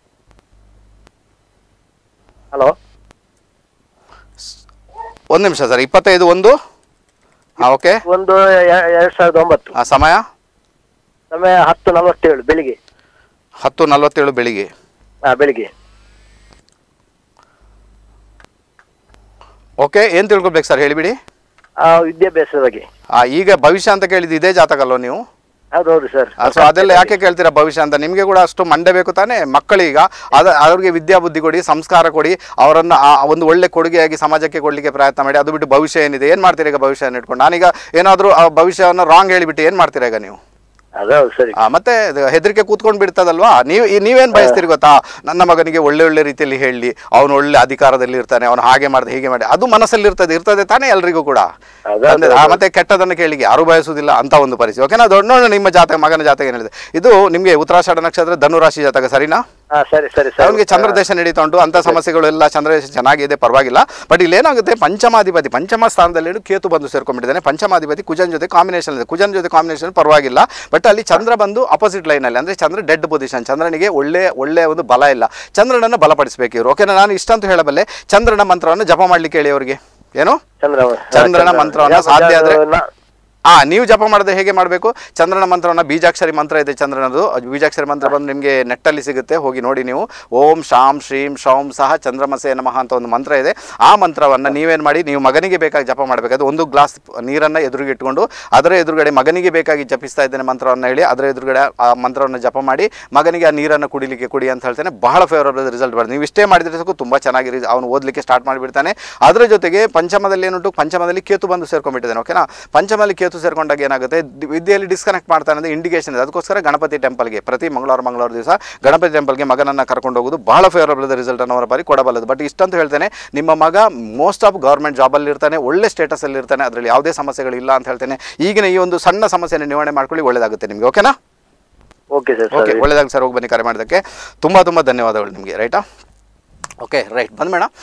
ಹಲೋ, ಒಂದು ನಿಮಿಷ ಸರ್. ಇಪ್ಪತ್ತೈದು ಒಂದು ಓಕೆ ಒಂದು ಎರಡ್ ಸಾವಿರದ ಒಂಬತ್ತು. ಸಮಯ? ಸಮಯ ಹತ್ತು ನಲವತ್ತೇಳು ಬೆಳಿಗ್ಗೆ. ಹತ್ತು ನಲವತ್ತೇಳು ಬೆಳಿಗ್ಗೆ. ಹಾ, ಬೆಳಿಗ್ಗೆ. ಓಕೆ, ಏನು ತಿಳ್ಕೊಬೇಕು ಸರ್, ಹೇಳಿಬಿಡಿ. ವಿದ್ಯಾಭ್ಯಾಸದ ಬಗ್ಗೆ. ಈಗ ಭವಿಷ್ಯ ಅಂತ ಕೇಳಿದ್ದು ಇದೇ ಜಾತಕಲ್ಲೋ ನೀವು? ಹೌದೌದು ಸರ್. ಸೊ ಅದೆಲ್ಲ ಯಾಕೆ ಕೇಳ್ತೀರಾ ಭವಿಷ್ಯ ಅಂತ? ನಿಮಗೆ ಕೂಡ ಅಷ್ಟು ಮಂಡೆ ಬೇಕು ತಾನೇ ಮಕ್ಕಳೀಗ. ಅದ ಅವ್ರಿಗೆ ವಿದ್ಯಾಬುದ್ಧಿ ಕೊಡಿ, ಸಂಸ್ಕಾರ ಕೊಡಿ, ಅವರನ್ನು ಒಂದು ಒಳ್ಳೆ ಕೊಡುಗೆಯಾಗಿ ಸಮಾಜಕ್ಕೆ ಕೊಡಲಿಕ್ಕೆ ಪ್ರಯತ್ನ ಮಾಡಿ. ಅದು ಬಿಟ್ಟು ಭವಿಷ್ಯ ಏನಿದೆ, ಏನು ಮಾಡ್ತೀರಾ ಈಗ ಭವಿಷ್ಯನ ಇಟ್ಕೊಂಡು? ನಾನೀಗ ಏನಾದರೂ ಆ ಭವಿಷ್ಯವನ್ನು ರಾಂಗ್ ಹೇಳಿಬಿಟ್ಟು ಏನು ಮಾಡ್ತೀರಾ ಈಗ ನೀವು? ಸರಿ. ಮತ್ತೆ ಹೆದರಿಕೆ ಕೂತ್ಕೊಂಡು ಬಿಡ್ತದಲ್ವಾ? ನೀವು ನೀವೇನು ಬಯಸ್ತೀರಿ ಗೊತ್ತಾ? ನನ್ನ ಮಗನಿಗೆ ಒಳ್ಳೆ ಒಳ್ಳೆ ರೀತಿಯಲ್ಲಿ ಹೇಳಿ, ಅವನು ಒಳ್ಳೆ ಅಧಿಕಾರದಲ್ಲಿ ಇರ್ತಾನೆ, ಅವನು ಹಾಗೆ ಮಾಡಿದೆ ಹೀಗೆ ಮಾಡಿ, ಅದು ಮನಸ್ಸಲ್ಲಿ ಇರ್ತದೆ ಇರ್ತದೆ ತಾನೇ ಎಲ್ರಿಗೂ ಕೂಡ. ಮತ್ತೆ ಕೆಟ್ಟದನ್ನು ಕೇಳಿಗೆ ಯಾರು ಬಯಸುವುದಿಲ್ಲ ಅಂತ ಒಂದು ಪರಿಸ್ಥಿತಿ, ಓಕೆನಾ. ದೊಡ್ಡ ನೋಡ ನಿಮ್ಮ ಜಾತಕ, ಮಗನ ಜಾತಕ ಏನಿದೆ ಇದು ನಿಮಗೆ ಉತ್ತರಾಷಾಢ ನಕ್ಷತ್ರ ಧನುರಾಶಿ ಜಾತಕ, ಸರಿನಾ? ಸರಿ ಸರಿ. ಅವನಿಗೆ ಚಂದ್ರದೇಶ ನಡೀತಾ ಉಂಟು, ಅಂತ ಸಮಸ್ಯೆಗಳು ಎಲ್ಲ ಚಂದ್ರದೇಶ ಚೆನ್ನಾಗಿದೆ, ಪರವಾಗಿಲ್ಲ. ಬಟ್ ಇಲ್ಲೇನಾಗುತ್ತೆ, ಪಂಚಮಾಧಿಪತಿ ಪಂಚಮ ಸ್ಥಾನದಲ್ಲಿ ಕೇತು ಬಂದು ಸೇರ್ಕೊಂಡ್ಬಿಟ್ಟಿದ್ದಾನೆ. ಪಂಚಮಾಧಿಪತಿ ಕುಜನ್ ಜೊತೆ ಕಾಂಬಿನೇಷನ್ ಇದೆ. ಕುಜನ್ ಜೊತೆ ಕಾಂಬಿನೇಷನ್ ಪರವಾಗಿಲ್ಲ, ಬಟ್ ಅಲ್ಲಿ ಚಂದ್ರ ಬಂದು ಅಪೋಸಿಟ್ ಲೈನಲ್ಲಿ, ಅಂದರೆ ಚಂದ್ರ ಡೆಡ್ ಪೊಸಿಷನ್. ಚಂದ್ರನಿಗೆ ಒಳ್ಳೆ ಒಳ್ಳೆಯ ಒಂದು ಬಲ ಇಲ್ಲ. ಚಂದ್ರನನ್ನು ಬಲಪಡಿಸಬೇಕು ಇವರು, ಓಕೆನಾ. ನಾನು ಇಷ್ಟಂತೂ ಹೇಳಬಲ್ಲೆ, ಚಂದ್ರನ ಮಂತ್ರವನ್ನು ಜಪ ಮಾಡ್ಲಿಕ್ಕೆ ಹೇಳಿ ಅವರಿಗೆ. ಏನು? ಚಂದ್ರನ ಮಂತ್ರವನ್ನು ಸಾಧ್ಯ ಆದರೆ ಆ ನೀವು ಜಪ ಮಾಡಿದ್ರೆ ಹೇಗೆ ಮಾಡಬೇಕು, ಚಂದ್ರನ ಮಂತ್ರವನ್ನು, ಬೀಜಾಕ್ಷರಿ ಮಂತ್ರ ಇದೆ ಚಂದ್ರನದು, ಬೀಜಾಕ್ಷರಿ ಮಂತ್ರ ಬಂದು ನಿಮಗೆ ನೆಟ್ಟಲ್ಲಿ ಸಿಗುತ್ತೆ, ಹೋಗಿ ನೋಡಿ ನೀವು. ಓಂ ಶಾಂ ಶ್ರೀಂ ಶೌಂ ಸಹ ಚಂದ್ರಮಸೆ ನಮಃ ಅಂತ ಒಂದು ಮಂತ್ರ ಇದೆ. ಆ ಮಂತ್ರವನ್ನು ನೀವೇನು ಮಾಡಿ, ನೀವು ಮಗನಿಗೆ ಬೇಕಾಗಿ ಜಪ ಮಾಡಬೇಕಾದ್ರೆ ಒಂದು ಗ್ಲಾಸ್ ನೀರನ್ನು ಎದುರಿಗೆ ಇಟ್ಕೊಂಡು ಅದರ ಎದುರುಗಡೆ ಮಗನಿಗೆ ಬೇಕಾಗಿ ಜಪಿಸ್ತಾ ಇದ್ದೇನೆ ಮಂತ್ರವನ್ನು ಹೇಳಿ ಅದರ ಎದುರುಗಡೆ ಆ ಮಂತ್ರವನ್ನು ಜಪ ಮಾಡಿ ಮಗನಿಗೆ ಆ ನೀರನ್ನು ಕುಡಿಲಿಕ್ಕೆ ಕೊಡಿ ಅಂತ ಹೇಳ್ತೇನೆ. ಬಹಳ ಫೇವರಬಲ್ ರಿಸಲ್ಟ್ ಬರ್ತದೆ. ನೀವು ಇಷ್ಟೇ ಮಾಡಿದ್ರೆ ಸಾಕು ತುಂಬ ಚೆನ್ನಾಗಿ ಅವನು ಓದಲಿಕ್ಕೆ ಸ್ಟಾರ್ಟ್ ಮಾಡಿಬಿಡ್ತಾನೆ. ಅದರ ಜೊತೆಗೆ ಪಂಚಮದಲ್ಲಿ ಏನುಂಟು, ಪಂಚಮದಲ್ಲಿ ಕೇತು ಬಂದು ಸೇರ್ಕೊಂಡ್ಬಿಟ್ಟಿದ್ದಾನೆ. ಓಕೆನಾ, ಪಂಚಮಲ್ಲಿ ಕೇತು ಸೇರ್ಕೊಂಡಾಗ ಏನಾಗುತ್ತೆ, ವಿದ್ಯೆಯಲ್ಲಿ ಡಿಸ್ಕನೆಕ್ಟ್ ಮಾಡ್ತಾನೆ ಅಂದರೆ ಇಂಡಿಕೇಶನ್ ಇದೆ. ಅದಕ್ಕೋಸ್ಕರ ಗಣಪತಿ ಟೆಂಪಲ್ಗೆ ಪ್ರತಿ ಮಂಗಳವಾರ ಮಂಗಳವಾರ ದಿವಸ ಗಣಪತಿ ಟೆಂಪಲ್ಗೆ ಮಗನನ್ನು ಕರ್ಕೊಂಡು ಹೋಗೋದು ಬಹಳ ಫೇವರಬಲ್ ರಿಸಲ್ಟ್ ಅನ್ನು ಅವರ ಬಾರಿ ಕೊಡಬಲ್ಲದು. ಬಟ್ ಇಷ್ಟಂತೂ ಹೇಳ್ತೇನೆ, ನಿಮ್ಮ ಮಗ ಮೋಸ್ಟ್ ಆಫ್ ಗೌರ್ಮೆಂಟ್ ಜಾಬಲ್ಲಿ ಇರ್ತಾನೆ, ಒಳ್ಳೆ ಸ್ಟೇಟಸಲ್ಲಿ ಇರ್ತಾನೆ, ಅದರಲ್ಲಿ ಯಾವುದೇ ಸಮಸ್ಯೆಗಳಿಲ್ಲ ಅಂತ ಹೇಳ್ತೇನೆ. ಈಗಿನ ಈ ಒಂದು ಸಣ್ಣ ಸಮಸ್ಯೆಯನ್ನು ನಿವಾರಣೆ ಮಾಡ್ಕೊಳ್ಳಿ, ಒಳ್ಳೆಯದಾಗುತ್ತೆ ನಿಮಗೆ. ಓಕೆನಾ, ಓಕೆ ಸರ್. ಓಕೆ, ಒಳ್ಳೆಯದಾಗಿ ಸರ್. ಹೋಗಿ ಬನ್ನಿ, ಕರೆ ಮಾಡೋದಕ್ಕೆ ತುಂಬ ತುಂಬ ಧನ್ಯವಾದಗಳು ನಿಮಗೆ. ರೈಟಾ, ಓಕೆ ರೈಟ್, ಬಂದ ಮೇಡಮ್.